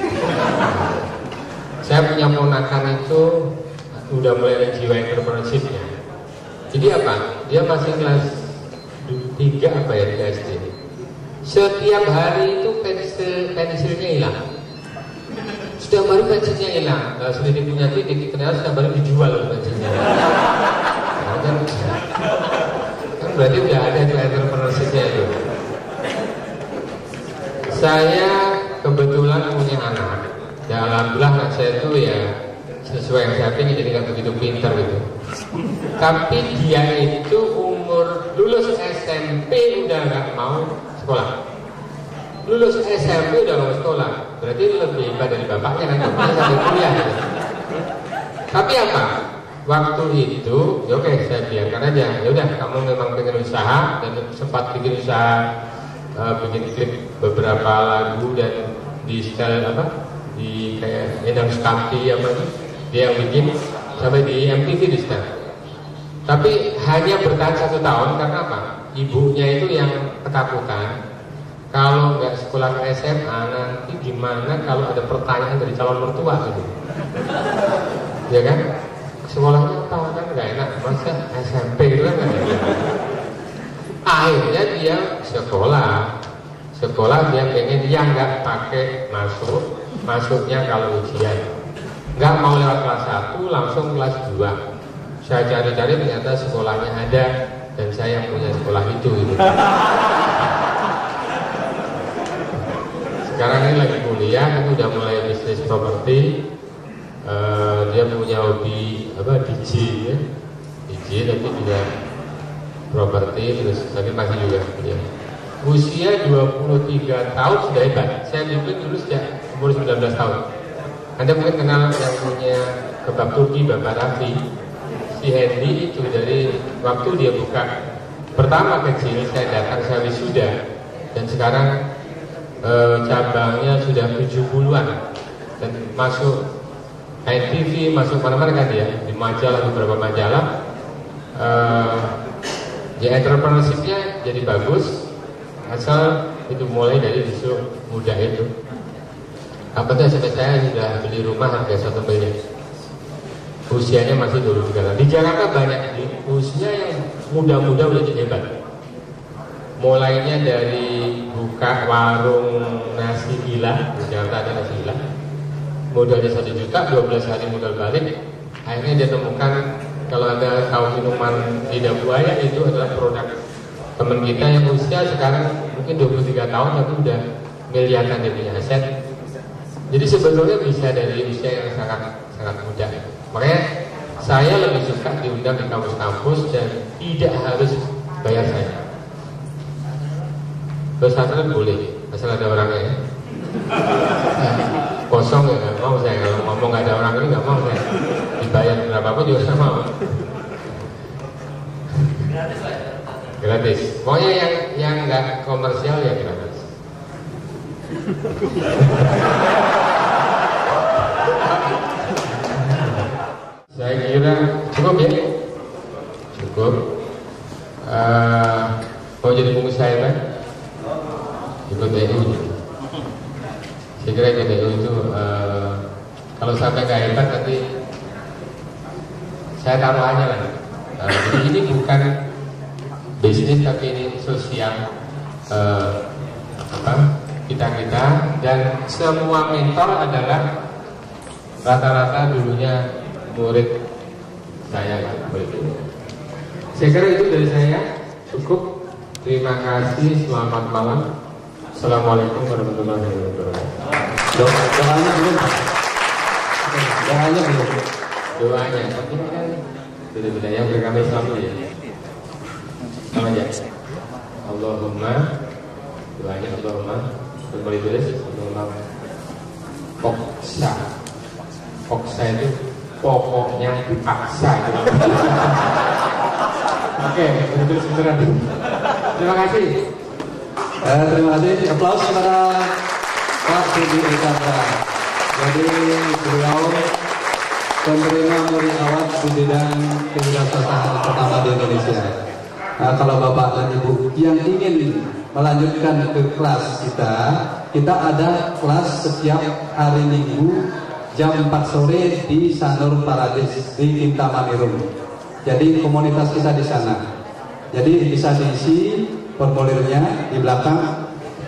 Saya punya ponakan itu udah mulai jiwa entrepreneurship-nya. Jadi apa? Dia masih kelas tiga apa ya di S D. Setiap hari itu pensil pensilnya hilang. Setiap hari pensilnya hilang. Kalau sendiri punya titik, ternyata setiap hari dijual loh pensilnya. Nah, kan, kan berarti udah ada tuh entrepreneurship-nya itu. Saya kebetulan punya anak. Ya alhamdulillah anak saya itu ya sesuai yang saya ingin, jadi nggak begitu pintar gitu. Tapi dia itu umur lulus S M P udah nggak mau sekolah. Lulus S M P udah mau sekolah. Berarti lebih hebat dari bapaknya kan, bapaknya sampai kuliah. Gitu. Tapi apa? Waktu itu, ya oke saya biarkan aja. Ya udah, kamu memang pengen usaha dan sempat bikin usaha, uh, bikin klip beberapa lagu dan di style apa? Di kayak Endang Sukamti apa itu dia yang bikin sampai di M T V di sana. Tapi hanya bertahan satu tahun karena apa? Ibunya itu yang ketakutan kalau nggak sekolah ke S M A nanti gimana kalau ada pertanyaan dari calon mertua gitu. Ya kan? Sekolahnya apa kan nggak enak, masa S M P itu kan nggak enak. Akhirnya dia sekolah, sekolah dia pengen yang nggak pakai masuk, masuknya kalau ujian, nggak mau lewat kelas satu langsung kelas dua. Saya cari-cari ternyata sekolahnya ada dan saya yang punya sekolah itu. Gitu. Sekarang ini lagi kuliah, itu udah mulai bisnis properti. Uh, dia punya hobi apa D J ya, D J tapi juga properti terus tapi masih juga ya. Usia dua puluh tiga tahun sudah hebat. Saya bimbing dulu sejak umur sembilan belas tahun. Anda mungkin kenal yang punya kebab Turki Bapak Raffi. Si Hendy itu dari waktu dia buka pertama kecil saya datang saya wisuda dan sekarang uh, cabangnya sudah tujuh puluhan dan masuk N T V, masuk mana-mana kan dia di majalah, beberapa majalah. uh, ya entrepreneurship-nya jadi bagus asal itu mulai dari usia muda itu. Apa tuh sampai saya sudah beli rumah harga satu miliar, usianya masih dulu tiga tahun. Di Jakarta banyak di usia yang muda-muda udah jadi hebat. Mulainya dari buka warung nasi gila, di Jakarta ada nasi gila, modalnya satu juta, dua belas hari modal balik. Akhirnya dia temukan kalau ada tahu minuman lidah buaya itu adalah produk teman kita yang usia sekarang mungkin dua puluh tiga tahun tapi udah miliaran dia punya aset. Jadi sebetulnya bisa dari usia yang sangat sangat muda. Makanya saya lebih suka diundang di kampus-kampus dan tidak harus bayar saya. Pesantren boleh asal ada orangnya ya. Kosong ya nggak mau saya, kalau ngomong nggak ada orang ini nggak mau saya, dibayar berapa pun juga saya mau. Gratis, pokoknya yang yang nggak komersial ya gratis. Saya kira cukup ya, cukup. Uh, mau jadi pengurus saya kan? Ikut E U. Saya kira ikut E U itu uh, kalau sampai nggak hebat nanti saya taruh aja lah. Uh, jadi ini bukan bisnis tapi ini sosial uh, apa kita kita dan semua mentor adalah rata-rata dulunya murid saya itu. Saya kira itu dari saya cukup. Terima kasih, selamat malam. Assalamualaikum warahmatullahi wabarakatuh. Doanya belum, doanya belum, doanya. Tapi kan beda-beda yang berkami selalu ya. Sama aja. Allahumma, doanya Allahumma. Kembali tulis Allahumma. Poksa, poksa itu pokoknya dipaksa. Oke, betul sebentar. Terima kasih. Eh, terima kasih. Aplaus kepada Pak Budi Ekandra. Jadi beliau penerima murid awal pendidikan kewirausahaan pertama di Indonesia. Nah, kalau Bapak dan Ibu yang ingin melanjutkan ke kelas kita, kita ada kelas setiap hari Minggu jam empat sore di Sanur Paradis di Kintamani. Jadi komunitas kita di sana. Jadi bisa diisi formulirnya di belakang.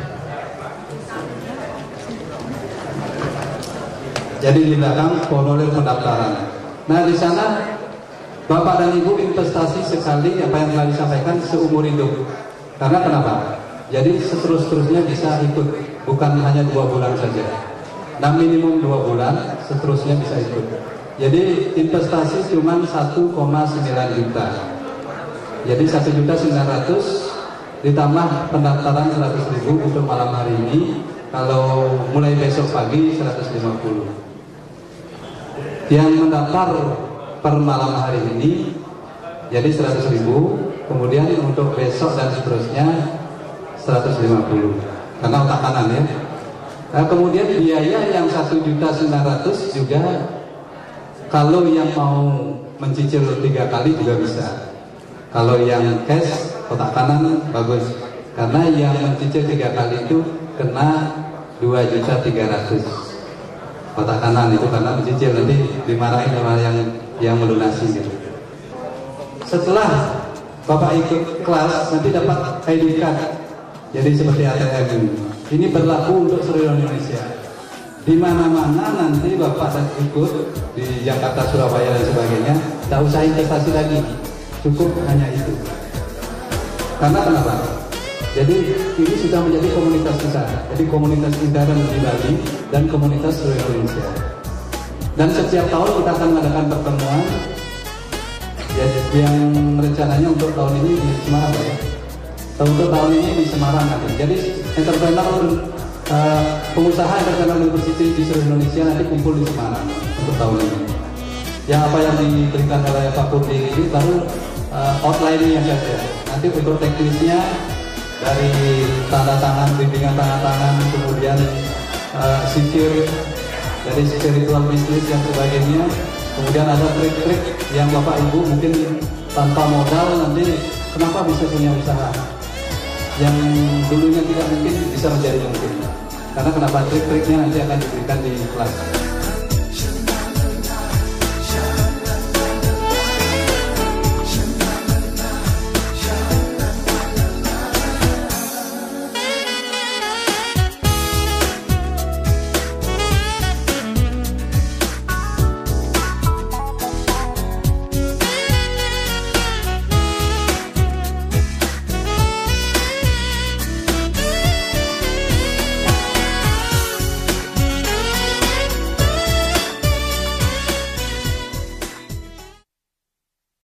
Jadi di belakang formulir pendaftaran. Nah di sana Bapak dan Ibu investasi sekali apa yang telah disampaikan seumur hidup. Karena kenapa? Jadi seterus-terusnya bisa ikut, bukan hanya dua bulan saja. Nah minimum dua bulan, seterusnya bisa ikut. Jadi investasi cuma satu koma sembilan juta. Jadi satu juta sembilan ratus ditambah pendaftaran seratus ribu untuk malam hari ini. Kalau mulai besok pagi seratus lima puluh. Yang mendaftar per malam hari ini jadi seratus ribu. Kemudian untuk besok dan seterusnya seratus lima puluh. Karena otak kanan ya. Nah, kemudian biaya yang satu juta sembilan ratus juga Kalau yang mau mencicil tiga kali juga bisa. Kalau yang cash kotak kanan bagus, karena yang mencicil tiga kali itu kena dua juta tiga ratus kotak kanan itu karena mencicil, nanti dimarahin sama yang yang melunasi gitu. Setelah Bapak ikut kelas nanti dapat I D card, jadi seperti A T M. Ini berlaku untuk seluruh Indonesia. Di mana-mana nanti Bapak dan ikut di Jakarta, Surabaya dan sebagainya, tidak usah investasi lagi, cukup hanya itu. Karena kenapa? Jadi ini sudah menjadi komunitas kita, jadi komunitas intern di Bali dan komunitas seluruh Indonesia. Dan setiap tahun kita akan mengadakan pertemuan ya, yang rencananya untuk tahun ini di Semarang ya. Untuk tahun ini di Semarang nanti. Jadi entrepreneur uh, pengusaha entrepreneur university di seluruh Indonesia nanti kumpul di Semarang untuk tahun ini. Yang apa yang diberikan oleh Pak Kurdi ini baru uh, outline-nya saja. Nanti untuk teknisnya dari tanda tangan, bimbingan tanda tangan, kemudian uh, sikir dari spiritual bisnis dan sebagainya. Kemudian ada trik-trik yang Bapak Ibu mungkin tanpa modal nanti kenapa bisa punya usaha yang dulunya tidak mungkin bisa menjadi mungkin. Karena kenapa trik-triknya nanti akan diberikan di kelas.